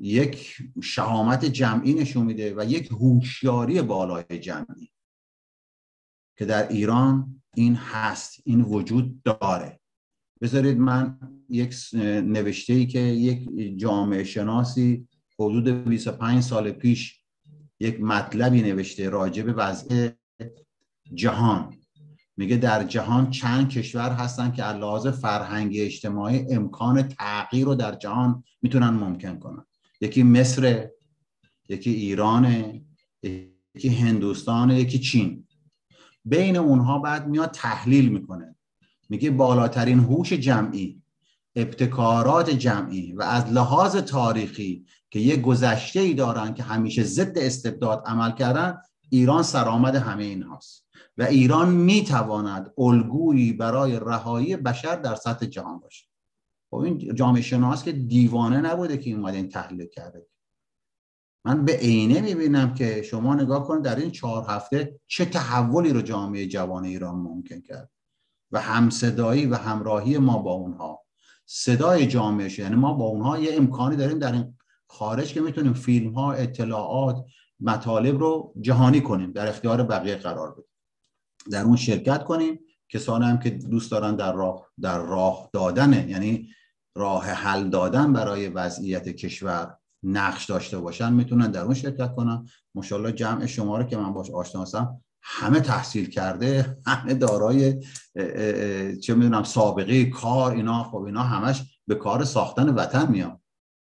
یک شهامت جمعی نشون میده و یک هوشیاری بالای جمعی که در ایران این هست، این وجود داره. بذارید من یک نوشته‌ای که یک جامعه شناسی حدود 25 سال پیش یک مطلبی نوشته راجع به وضع جهان. میگه در جهان چند کشور هستن که از لحاظ فرهنگی اجتماعی امکان تغییر رو در جهان میتونن ممکن کنن. یکی مصر، یکی ایران، یکی هندوستان، یکی چین. بین اونها بعد میاد تحلیل میکنه، میگه بالاترین هوش جمعی، ابتکارات جمعی و از لحاظ تاریخی که یک گذشته‌ای دارن که همیشه ضد استبداد عمل کردن، ایران سرآمد همه اینهاست و ایران میتواند الگویی برای رهایی بشر در سطح جهان باشه. خب این جامعه شناس که دیوانه نبوده که اومده این تحلیل کرده. من به عینه میبینم که شما نگاه کنید در این 4 هفته چه تحولی رو جامعه جوان ایران ممکن کرد و همصدایی و همراهی ما با اونها، صدای جامعه، یعنی ما با اونها یه امکانی داریم در این خارج که میتونیم فیلم ها، اطلاعات، مطالب رو جهانی کنیم، در اختیار بقیه قرار بدیم، در اون شرکت کنیم. کسانی هم که دوست دارن در راه دادن، یعنی راه حل دادن برای وضعیت کشور نقش داشته باشن، میتونن در اون شرکت کنن. ماشاءالله جمع شما رو که من باش آشنا هستم همه تحصیل کرده، همه دارای چه میدونم سابقه کار، اینا خب اینا همش به کار ساختن وطن میاد.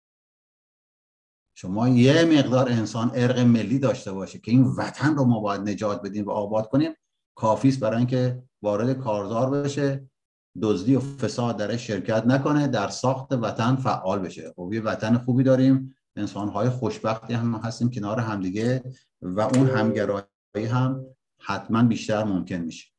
شما یه مقدار انسان ارق ملی داشته باشه که این وطن رو ما باید نجات بدیم و آباد کنیم، کافی است برای اینکه وارد کارزار بشه، دزدی و فساد درش شرکت نکنه، در ساخت وطن فعال بشه. خب یه وطن خوبی داریم، انسان‌های خوشبختی هم هستیم کنار همدیگه و اون همگرایی هم حتما بیشتر ممکن میشه.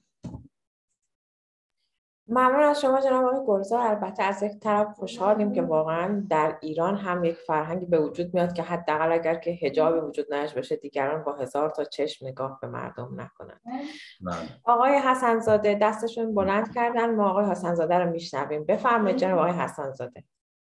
ممنون از شما جناب آقای گلزار. البته از یک طرف خوشحالیم که واقعا در ایران هم یک فرهنگی به وجود میاد که حداقل اگر که حجابی وجود نداشته باشه دیگران با 1000 تا چشم نگاه به مردم نکنن. آقای حسن‌زاده دستشون بلند کردن، ما آقای حسن‌زاده رو میشنویم. بفرمایید جناب آقای حسن‌زاده.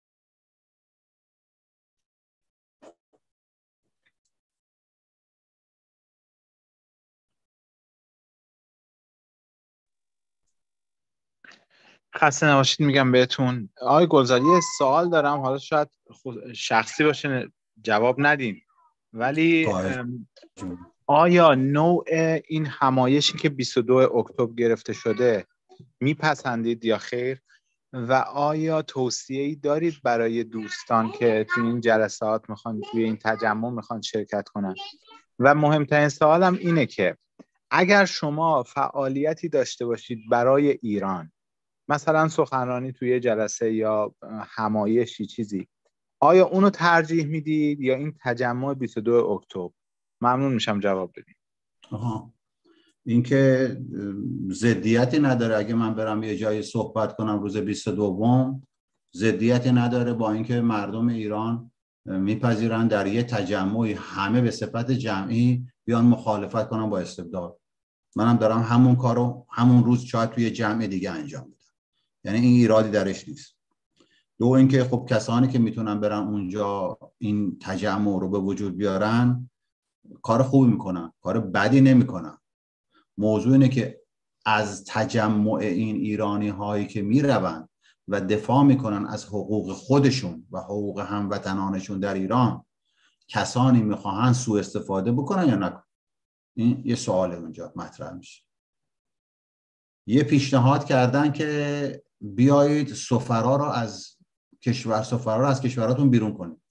خسته نباشید میگم بهتون. آقای گلزار یه سوال دارم، حالا شاید شخصی باشه جواب ندین، ولی آیا نوع این همایشی که 22 اکتبر گرفته شده میپسندید یا خیر؟ و آیا توصیه‌ای دارید برای دوستان که توی این جلسات میخوان، توی این تجمع میخوان شرکت کنن؟ و مهمترین سوالم اینه که اگر شما فعالیتی داشته باشید برای ایران، مثلا سخنرانی توی جلسه یا همایشی چیزی، آیا اونو ترجیح میدید یا این تجمع 22 اکتبر؟ ممنون میشم جواب بدید. این که ضدیتی نداره اگه من برم یه جایی صحبت کنم روز 22، ضدیتی نداره با اینکه مردم ایران میپذیرن در یه تجمعی همه به صفت جمعی بیان مخالفت کنن با استبداد. منم دارم همون کارو همون روز شاید توی جمع دیگه انجام بدم، یعنی این ایرادی درش نیست. دو اینکه خب کسانی که میتونن برن اونجا این تجمع رو به وجود بیارن کار خوبی میکنن، کار بدی نمیکنن. موضوع اینه که از تجمع این ایرانی هایی که میروند و دفاع میکنن از حقوق خودشون و حقوق هموطنانشون در ایران، کسانی میخواهن سوء استفاده بکنن یا نکنن. این یه سوال اونجا مطرح میشه. یه پیشنهاد کردن که بیایید سفرا رو از کشوراتون بیرون کنید.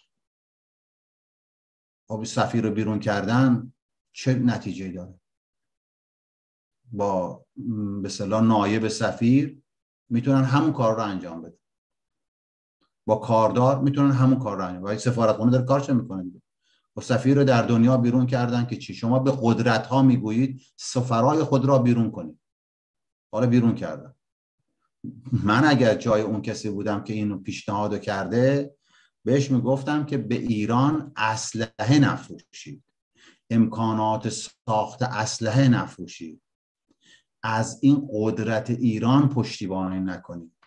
خب سفیر رو بیرون کردن چه نتیجه‌ای داره؟ با به اصطلاح نایب سفیر میتونن همون کار رو انجام بدن، با کاردار میتونن همون کار رو انجام بدن. سفارتخونه داره کارش میکنه. و سفیر رو در دنیا بیرون کردن که چی؟ شما به قدرت ها میگویید سفرای خود را بیرون کنید. حالا بیرون کردن. من اگر جای اون کسی بودم که اینو پیشنهاد کرده، بهش میگفتم که به ایران اسلحه نفروشید، امکانات ساخت اسلحه نفروشید، از این قدرت ایران پشتیبانی نکنید.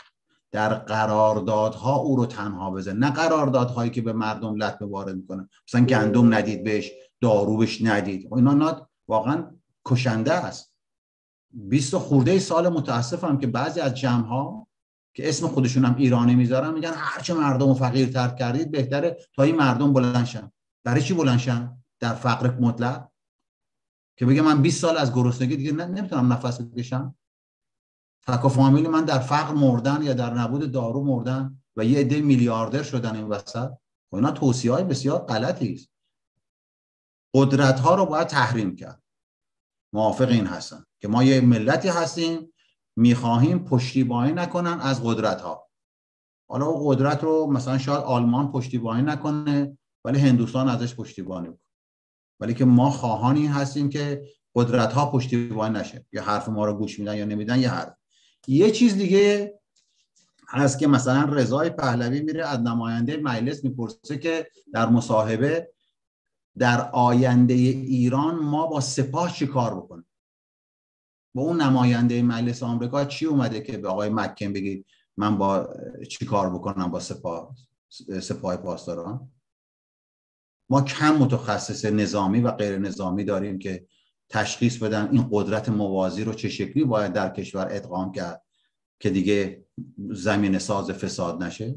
در قراردادها او رو تنها بزنه، نه قراردادهایی که به مردم لطمه وارد میکنه، مثلا گندم ندید بهش، دارو بهش ندید، اینا واقعا کشنده است. 20 خورده سال متاسفم که بعضی از جمع‌ها که اسم خودشون هم ایرانی میذارن میگن هرچه مردم فقیرتر کردید بهتره تا این مردم بلند شن. برای چی بلند شن؟ در فقر مطلق که بگه من 20 سال از گرسنگی دیگه نمیتونم نفس بکشم. تک و فامیل من در فقر مردن یا در نبود دارو مردن و یه عده میلیاردر شدن این وسط. اینا توصیه‌های بسیار غلطی است. قدرت‌ها رو باید تحریم کرد. موافق این هستن که ما یه ملتی هستیم میخواهیم پشتیبانی نکنن از قدرت‌ها. حالا اون قدرت رو مثلا شاید آلمان پشتیبانی نکنه ولی هندوستان ازش پشتیبانی کنه، ولی که ما خواهان این هستیم که قدرت‌ها پشتیبانی نشه. یا حرف ما رو گوش میدن یا نمیدن یه حرف. یه چیز دیگه هست که مثلا رضای پهلوی میره از نماینده مجلس میپرسه که در مصاحبه در آینده ایران ما با سپاه چی کار بکنیم. با اون نماینده مجلس آمریکا چی اومده که به آقای مکن بگید من با چی کار بکنم با سپاه پاسداران؟ ما کم متخصص نظامی و غیر نظامی داریم که تشخیص بدن این قدرت موازی رو چه شکلی باید در کشور ادغام کرد که دیگه زمین ساز فساد نشه.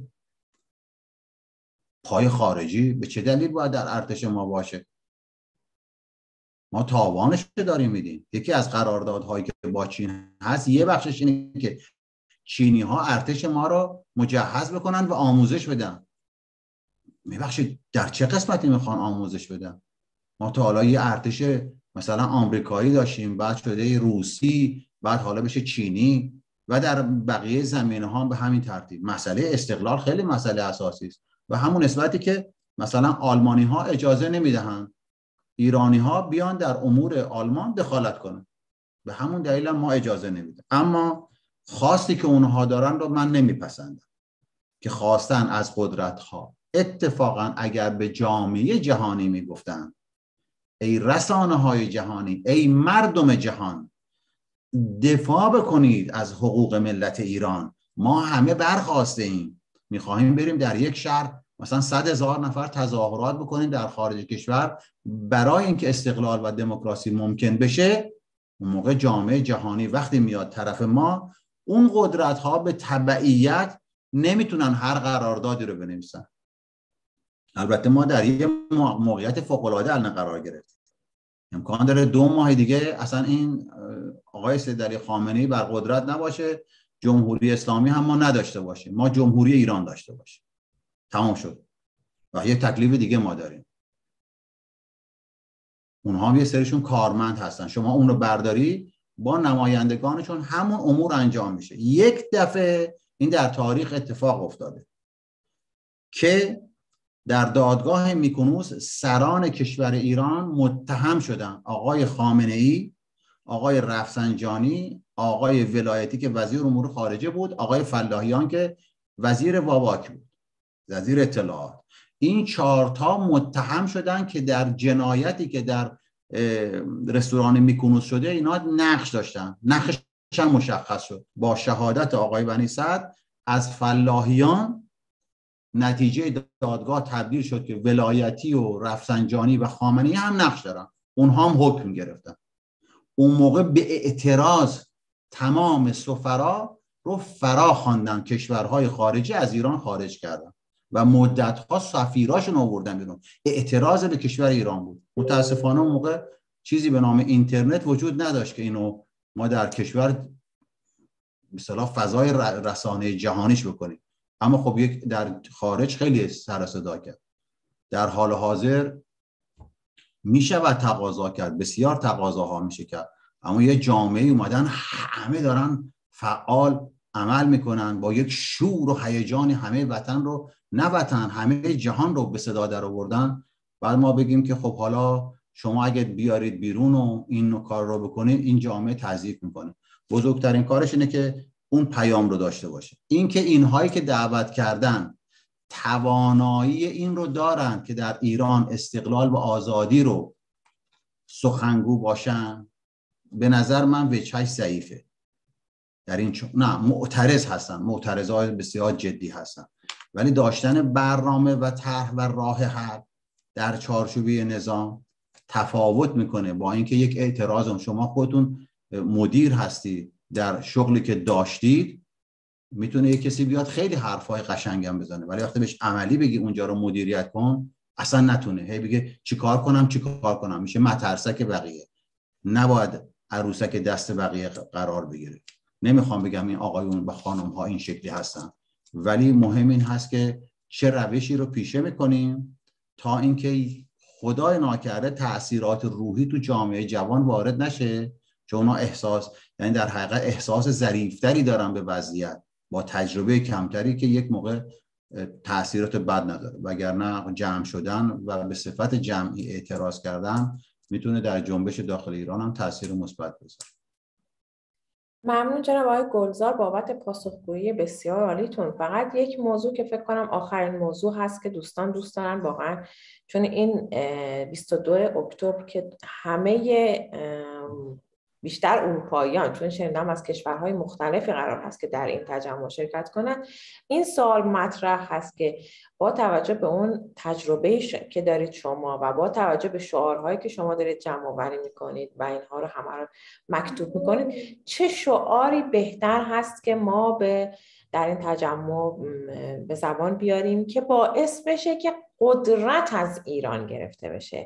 پای خارجی به چه دلیل باید در ارتش ما باشه؟ ما تاوانش داریم میدیم. یکی از قراردادهایی که با چین هست یه بخشش اینه که چینی ها ارتش ما رو مجهز بکنن و آموزش بدن. میبخشید در چه قسمتی میخوان آموزش بدن؟ ما تا حالا یه ارتش مثلا آمریکایی داشتیم، بعد شده روسی، بعد حالا بشه چینی و در بقیه زمینه ها به همین ترتیب. مسئله استقلال خیلی مسئله اساسی است و همون نسبتی که مثلا آلمانی ها اجازه نمیدهند ایرانی ها بیان در امور آلمان دخالت کنن، به همون دلیل هم ما اجازه نمیدیم. اما خواستی که اونها دارن رو من نمیپسندم که خواستن از قدرت ها. اتفاقا اگر به جامعه جهانی میگفتن ای رسانه های جهانی، ای مردم جهان، دفاع بکنید از حقوق ملت ایران، ما همه برخواسته ایم میخواهیم بریم در یک شهر مثلا 100,000 نفر تظاهرات بکنیم در خارج کشور برای اینکه استقلال و دموکراسی ممکن بشه، اون موقع جامعه جهانی وقتی میاد طرف ما، اون قدرت ها به تبعیت نمیتونن هر قراردادی رو بنویسن. البته ما در یک موقعیت فوق‌العاده الان قرار گرفتیم. امکان داره 2 ماه دیگه اصلا این آقای سید علی خامنه‌ای بر قدرت نباشه، جمهوری اسلامی هم ما نداشته باشیم، ما جمهوری ایران داشته باشیم. تمام شد. و یه تکلیف دیگه ما داریم. اونها هم یه سریشون کارمند هستن، شما اون رو برداری با نمایندگانشون همون امور انجام میشه. یک دفعه این در تاریخ اتفاق افتاده که در دادگاه میکنوس سران کشور ایران متهم شدن. آقای خامنه‌ای، آقای رفسنجانی، آقای ولایتی که وزیر امور خارجه بود، آقای فلاحیان که وزیر واباک بود، وزیر اطلاعات. این 4 تا متهم شدن که در جنایتی که در رستوران میکنوس شده اینا نقش داشتن. نقشش هم مشخص شد با شهادت آقای بنی سعد از فلاحیان. نتیجه دادگاه تبدیل شد که ولایتی و رفسنجانی و خامنه‌ای هم نقش دارن، اونها هم حکم گرفتن. اون موقع به اعتراض تمام سفرا رو فرا خواندن، کشورهای خارجی از ایران خارج کردن و مدت‌ها سفیراشون آوردن بیرون. اعتراض به کشور ایران بود. متاسفانه اون موقع چیزی به نام اینترنت وجود نداشت که اینو ما در کشور به اصطلاح فضای رسانه جهانیش بکنیم. اما خب یک در خارج خیلی سر صدا کرد. در حال حاضر میشه و تقاضا کرد، بسیار تقاضاها میشه کرد، اما یه جامعه اومدن همه دارن فعال عمل میکنن با یک شور و هیجان، همه وطن رو، نه وطن، همه جهان رو به صدا در آوردن. بعد ما بگیم که خب حالا شما اگه بیارید بیرون و این کار رو بکنید این جامعه تضعیف میکنه. بزرگترین کارش اینه که اون پیام رو داشته باشه. این که اینهایی که دعوت کردن توانایی این رو دارن که در ایران استقلال و آزادی رو سخنگو باشن، به نظر من وجهش ضعیفه. در این نه معترض هستن، معترضای بسیار جدی هستن، ولی داشتن برنامه و طرح و راه حل در چارچوبی نظام تفاوت میکنه با اینکه یک اعتراض. شما خودتون مدیر هستی، در شغلی که داشتید میتونه یک کسی بیاد خیلی حرفای قشنگم بزنه، ولی وقتی بهش عملی بگی اونجا رو مدیریت کن اصلا نتونه، هی بگه چیکار کنم، میشه مترسک بقیه. نباید عروسک دست بقیه قرار بگیره. نمیخوام بگم این آقایون و خانم ها این شکلی هستن، ولی مهم این هست که چه روشی رو پیشه میکنیم تا اینکه خدای ناکرده تأثیرات روحی تو جامعه جوان وارد نشه، چون اونا یعنی در حقیقت احساس ظریفتری دارن به وضعیت با تجربه کمتری که یک موقع تأثیرات بد نداره، وگرنه جمع شدن و به صفت جمعی اعتراض کردن میتونه در جنبش داخل ایران هم تأثیر مثبت بذاره. ممنون جناب آقای گلزار بابت پاسخگویی بسیار عالیتون. فقط یک موضوع که فکر کنم آخرین موضوع هست که دوستان دوست دارن واقعا، چون این 22 اکتبر که همه بیشتر اروپاییان، چون شنیدم از کشورهای مختلفی قرار هست که در این تجمع شرکت کنن، این سوال مطرح هست که با توجه به اون تجربه که دارید شما و با توجه به شعارهایی که شما دارید جمع آوری میکنید و اینها رو همه رو مکتوب میکنید، چه شعاری بهتر هست که ما در این تجمع به زبان بیاریم که باعث بشه که قدرت از ایران گرفته بشه،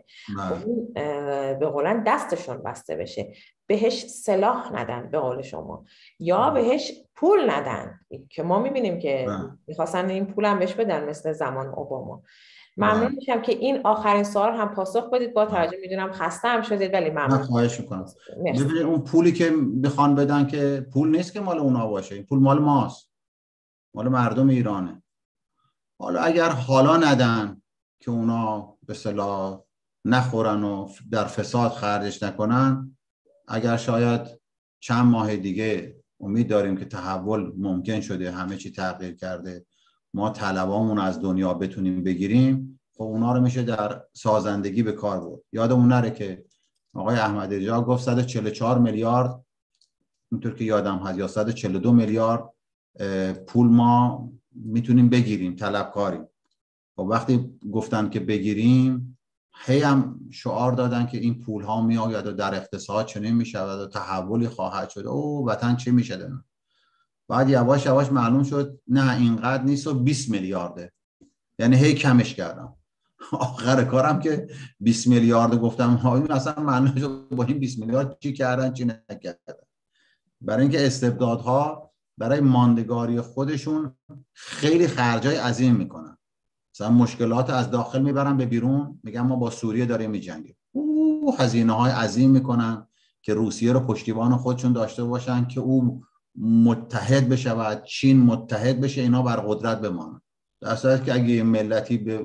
به قولن دستشون بسته بشه، بهش سلاح ندن به قول شما، یا بهش پول ندن که ما میبینیم که میخواستن این پول هم بهش بدن مثل زمان اوباما. ممنون میشم که این آخرین سوال هم پاسخ بدید، با توجه میدونم خسته هم شدید ولی ممنون. خواهش میکنم. ببینید اون پولی که بخوان بدن که پول نیست که مال اونا باشه، این پول مال ماست، مال مردم ایرانه. حالا اگر حالا ندن که اونا به اصطلاح نخورن و در فساد خرجش نکنن، اگر شاید چند ماه دیگه امید داریم که تحول ممکن شده، همه چی تغییر کرده، ما طلبامون از دنیا بتونیم بگیریم، خب اونا رو میشه در سازندگی به کار برد. یادمون نره که آقای احمدی‌نژاد گفت 144 میلیارد اینطور که یادم هست یا 142 میلیارد پول ما میتونیم بگیریم، طلبکاریم. و وقتی گفتن که بگیریم، هی هم شعار دادن که این پول ها می آید و در اقتصاد چنین می شود و تحولی خواهد شد، او وطن چه می شده. بعد یواش یواش معلوم شد نه اینقدر نیست و 20 میلیارده، یعنی هی کمش کردم. آخر کارم که 20 میلیارد گفتم این اصلا معلوم شد با این 20 میلیارد چی کردن چی نکردن. برای اینکه استبدادها برای ماندگاری خودشون خیلی خرجای عظیم میکنن. مثلا مشکلات از داخل میبرن به بیرون، میگن ما با سوریه داریم میجنگیم، هزینه های عظیم میکنن که روسیه رو پشتیبان خودشون داشته باشن که او متحد بشه و چین متحد بشه، اینا بر قدرت بمانن. در صورتی که اگه یه ملتی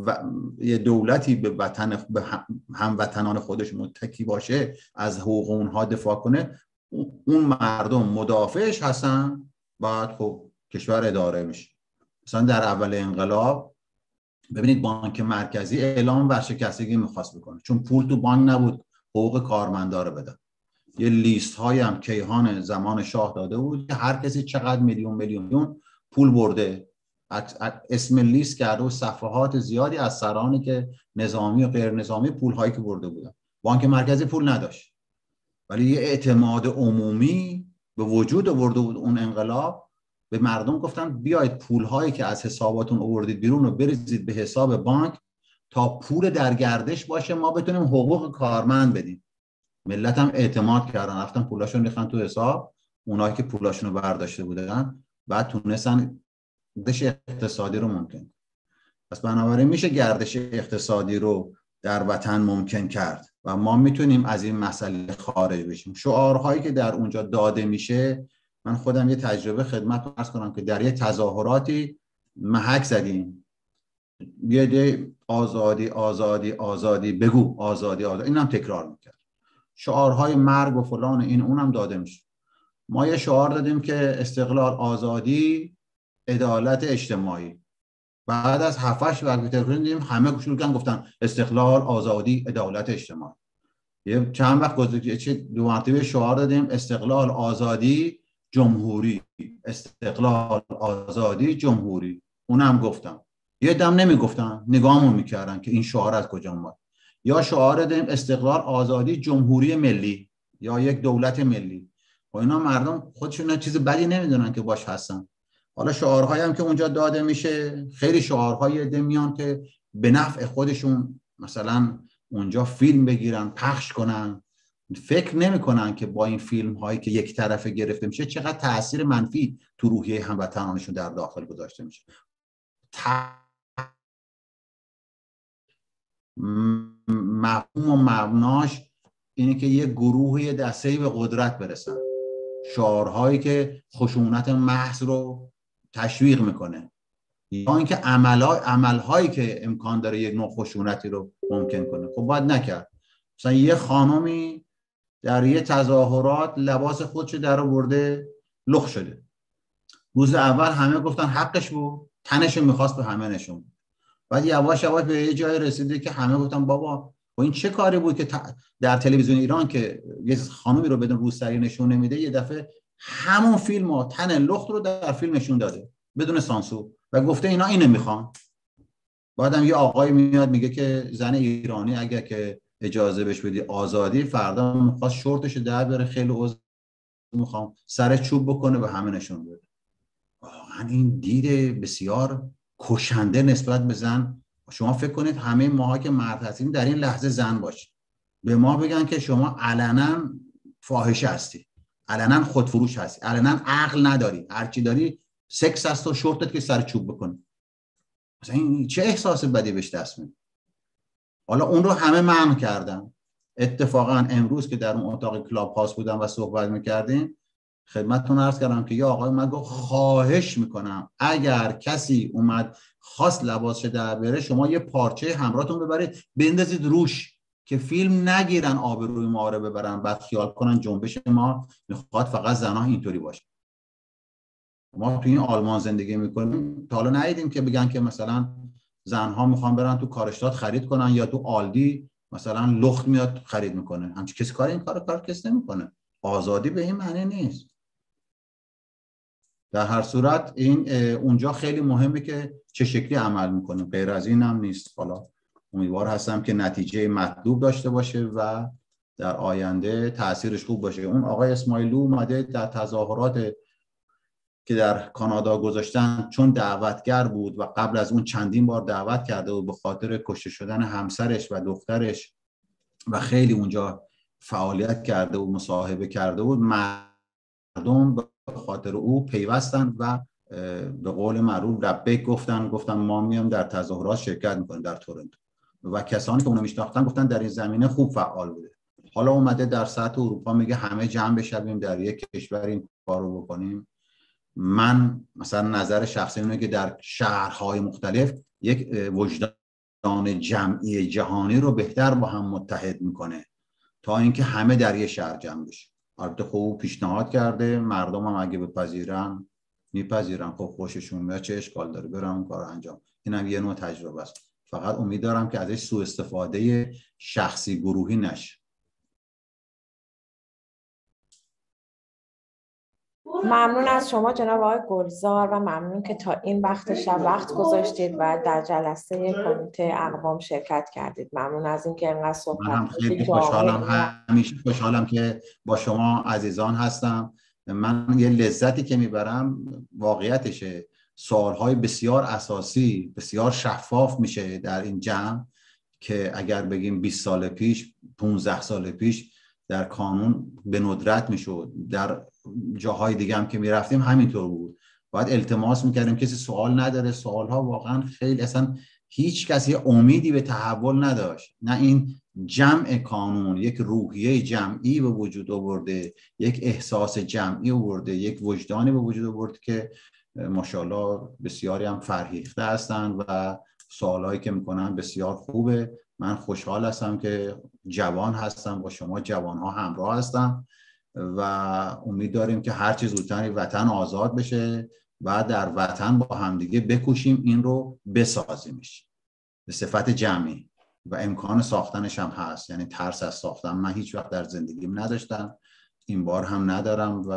یه دولتی به وطن، به هموطنان خودش متکی باشه، از حقوق اونها دفاع کنه، اون مردم مدافعش هستن، بعد خب کشور اداره میشه. مثلا در اول انقلاب ببینید بانک مرکزی اعلام ورشکستگی میخواست بکنه، چون پول تو بانک نبود حقوق کارمندا رو بدن. یه لیست های هم کیهان زمان شاه داده بود که هر کسی چقدر میلیون پول برده، اسم لیست کرده و صفحات زیادی از سرانی که نظامی و غیر نظامی پول هایی که برده بودن. بانک مرکزی پول نداشت، ولی یه اعتماد عمومی به وجود آورده بود اون انقلاب. به مردم گفتن بیاید پول هایی که از حساباتون آوردید بیرون رو بریزید به حساب بانک تا پول در گردش باشه، ما بتونیم حقوق کارمند بدیم. ملت هم اعتماد کردن، رفتن پولاشون ریختن تو حساب اونایی که پولاشون رو برداشته بودن، بعد تونستن گردش اقتصادی رو ممکن. پس بنابراین میشه گردش اقتصادی رو در وطن ممکن کرد و ما میتونیم از این مسئله خارج بشیم. شعارهایی که در اونجا داده میشه، من خودم یه تجربه خدمتتون عرض کنم که در یه تظاهراتی محک زدیم، بیاید آزادی آزادی آزادی بگو، آزادی آزادی، اینم تکرار میکرد. شعارهای مرگ و فلان این اونم داده میشه. ما یه شعار دادیم که استقلال، آزادی، عدالت اجتماعی. بعد از 7-8 وقت تکرار دیدیم همه شروع کردن گفتن استقلال، آزادی، عدالت اجتماعی. یه چند وقت گذشته 2 مرتبه شعار دادیم استقلال، آزادی، جمهوری، استقلال، آزادی، جمهوری. اونم گفتم. یه دم نمیگفتن، نگاهمون میکردن که این شعار از کجا اومد. یا شعار داریم استقلال، آزادی، جمهوری ملی یا یک دولت ملی. و اینا مردم خودشون چیز بدی نمیدونن که باش هستن. حالا شعارهایی هم که اونجا داده میشه خیلی شعارهای دمیان که به نفع خودشون مثلا اونجا فیلم بگیرن، پخش کنن. فکر نمیکنن که با این فیلم هایی که یک طرفه گرفته میشه چقدر تاثیر منفی تو روحیه هموطنانشون در داخل گذاشته میشه. مفهوم و مبناش اینه که یک گروه، یه دسته‌ای به قدرت برسن. شعارهایی که خشونت محض رو تشویق میکنه یا اینکه عملهایی که امکان داره یک نوع خشونتی رو ممکن کنه. خب باید نکرد. مثلا یه خانومی در یه تظاهرات لباس خودشو در آورده، لخ شده. روز اول همه گفتن حقش بود، تنشو میخواست به همه نشون. بعد یواش یواش به یه جای رسیده که همه گفتن بابا و این چه کاری بود که در تلویزیون ایران که یه خانومی رو بدون روسری نشون نمیده، یه دفعه همون فیلم و تن لخت رو در فیلم نشون داده بدون سانسور و گفته اینا اینو میخوان. بعدم یه آقای میاد میگه که زن ایرانی اگر که اجازه بهش بدی آزادی، فردا میخواست شورتشو در بره، خیلی عذر میخوام، سر چوب بکنه به همه نشون بده. واقعا این دید بسیار کشنده نسبت به زن. شما فکر کنید همه ماها که مرد هستیم در این لحظه زن باشیم، به ما بگن که شما علنا فاحشه هستی، علنا خودفروش هستی، علنا عقل نداری، هرچی داری سکس است و شورتت که سر چوب بکنی. مثلا این چه احساس بدی بهش دست میده. حالا اون رو همه منع کردن. اتفاقا امروز که در اون اتاق کلاب هاوس بودم و صحبت میکردیم، خدمتتون عرض کردم که یه آقای اومد گفت خواهش میکنم اگر کسی اومد خواست لباسش در بره، شما یه پارچه همراهتون ببرید بندازید روش که فیلم نگیرن آبروی ما رو ببرن، بعد خیال کنن جنبش ما میخواد فقط زنها اینطوری باشه. ما تو این آلمان زندگی میکنیم، تا حالا ندیدیم که بگن که مثلا زنها میخوان برن تو کارشتاد خرید کنن یا تو آلدی مثلا لخت میاد خرید میکنه. همچین کسی کار این کار کسی نمیکنه. آزادی به این معنی نیست. در هر صورت این اونجا خیلی مهمه که چه شکلی عمل میکنیم، غیر از این هم نیست. حالا امیدوار هستم که نتیجه مطلوب داشته باشه و در آینده تاثیرش خوب باشه. اون آقای اسماعیلو اومده در تظاهرات که در کانادا گذاشتن، چون دعوتگر بود و قبل از اون چندین بار دعوت کرده بود به خاطر کشته شدن همسرش و دخترش و خیلی اونجا فعالیت کرده و مصاحبه کرده بود، مردم به خاطر او پیوستن و به قول معروف لبیک گفتن ما میام در تظاهرات شرکت میکنیم در تورنتو. و کسانی که اونو میشناختن گفتن در این زمینه خوب فعال بوده. حالا اومده در سطح اروپا میگه همه جمع بشیم در یک کشور این کارو بکنیم. من مثلا نظر شخصی اینه که در شهرهای مختلف یک وجدان جمعی جهانی رو بهتر با هم متحد میکنه تا اینکه همه در یک شهر جمع بشه. البته خوب پیشنهاد کرده، مردم هم اگه بپذیرن میپذیرن، خب خوششون میاد، چه اشکال داره برن اون کارو انجام. اینم یه نوع تجربه است. فقط امیدوارم که ازش سوء استفاده شخصی گروهی نشه. ممنون از شما جناب آقای گلزار و ممنون که تا این وقت شب وقت گذاشتید و در جلسه کمیته اقوام شرکت کردید. ممنون از اینکه انقدر صحبت من خیلی خوشحالم، همیشه خوشحالم که با شما عزیزان هستم. من یه لذتی که میبرم واقعیتشه، سوالهای بسیار اساسی بسیار شفاف میشه در این جمع که اگر بگیم 20 سال پیش 15 سال پیش در کانون به ندرت میشد، در جاهای دیگه هم که میرفتیم همینطور بود. باید التماس میکردیم کسی سوال نداره. سوالها واقعا خیلی اصلا هیچ کسی امیدی به تحول نداشت. نه این جمع کانون یک روحیه جمعی به وجود آورده، یک احساس جمعی آورده، یک وجدانی به وجود آورده که ماشاءالله بسیاری هم فرهیخته هستند و سوالایی که میکنن بسیار خوبه. من خوشحال هستم که جوان هستم، با شما جوان ها همراه هستم و امید داریم که هر چه زودتر وطن آزاد بشه و در وطن با همدیگه بکوشیم این رو بسازیمش به صفت جمعی و امکان ساختنش هم هست. یعنی ترس از ساختن من هیچ وقت در زندگیم نداشتم، این بار هم ندارم و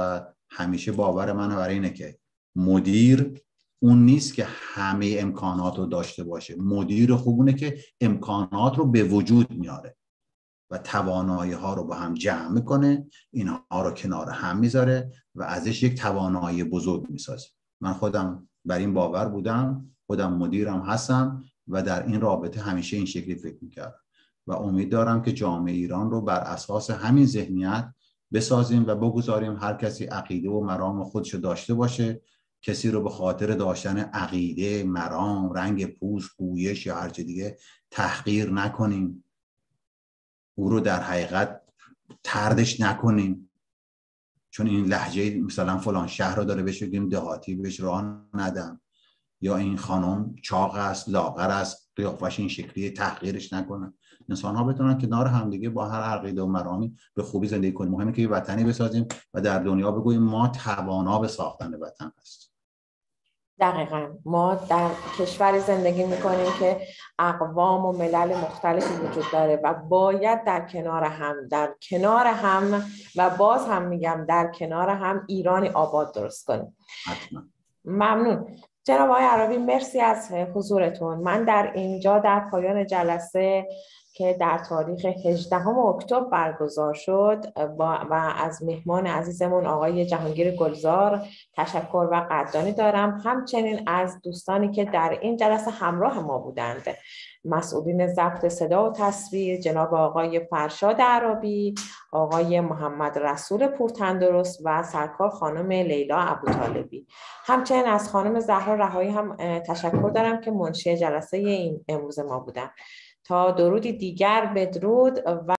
همیشه باور من بر اینه که مدیر اون نیست که همه امکانات رو داشته باشه. مدیر خوبونه که امکانات رو به وجود میاره و توانایی ها رو با هم جمع میکنه، اینها رو کنار هم میذاره و ازش یک توانایی بزرگ میسازه. من خودم بر این باور بودم، خودم مدیرم هستم و در این رابطه همیشه این شکلی فکر میکردم و امید دارم که جامعه ایران رو بر اساس همین ذهنیت بسازیم و بگذاریم هر کسی عقیده و مرام خودشو داشته باشه. کسی رو به خاطر داشتن عقیده، مرام، رنگ پوست، گویش یا هر چه دیگه تحقیر نکنیم. او رو در حقیقت طردش نکنیم چون این لهجه مثلا فلان شهر رو داره بهش بگیم دهاتی، بهش راه ندم، یا این خانم چاق است، لاغر است، قیافش این شکلی، تحقیرش نکنن. انسان ها بتونن کنار همدیگه با هر عقیده و مرامی به خوبی زندگی کنیم. مهمه که یه وطنی بسازیم و در دنیا بگوییم ما توانا به ساختن وطن هستیم. دقیقاً ما در کشوری زندگی میکنیم که اقوام و ملل مختلفی وجود داره و باید در کنار هم و باز هم میگم در کنار هم ایرانی آباد درست کنیم. حتما. ممنون جناب آقای عرابی، مرسی از حضورتون. من در اینجا در پایان جلسه که در تاریخ 18 اکتبر برگزار شد و از مهمان عزیزمون آقای جهانگیر گلزار تشکر و قدردانی دارم. همچنین از دوستانی که در این جلسه همراه ما بودند، مسئولین ضبط صدا و تصویر جناب آقای فرشاد عرابی، آقای محمد رسول پورتندرست و سرکار خانم لیلا ابوطالبی. همچنین از خانم زهرا رهایی هم تشکر دارم که منشی جلسه این امروز ما بودن. تا درودی دیگر، بدرود و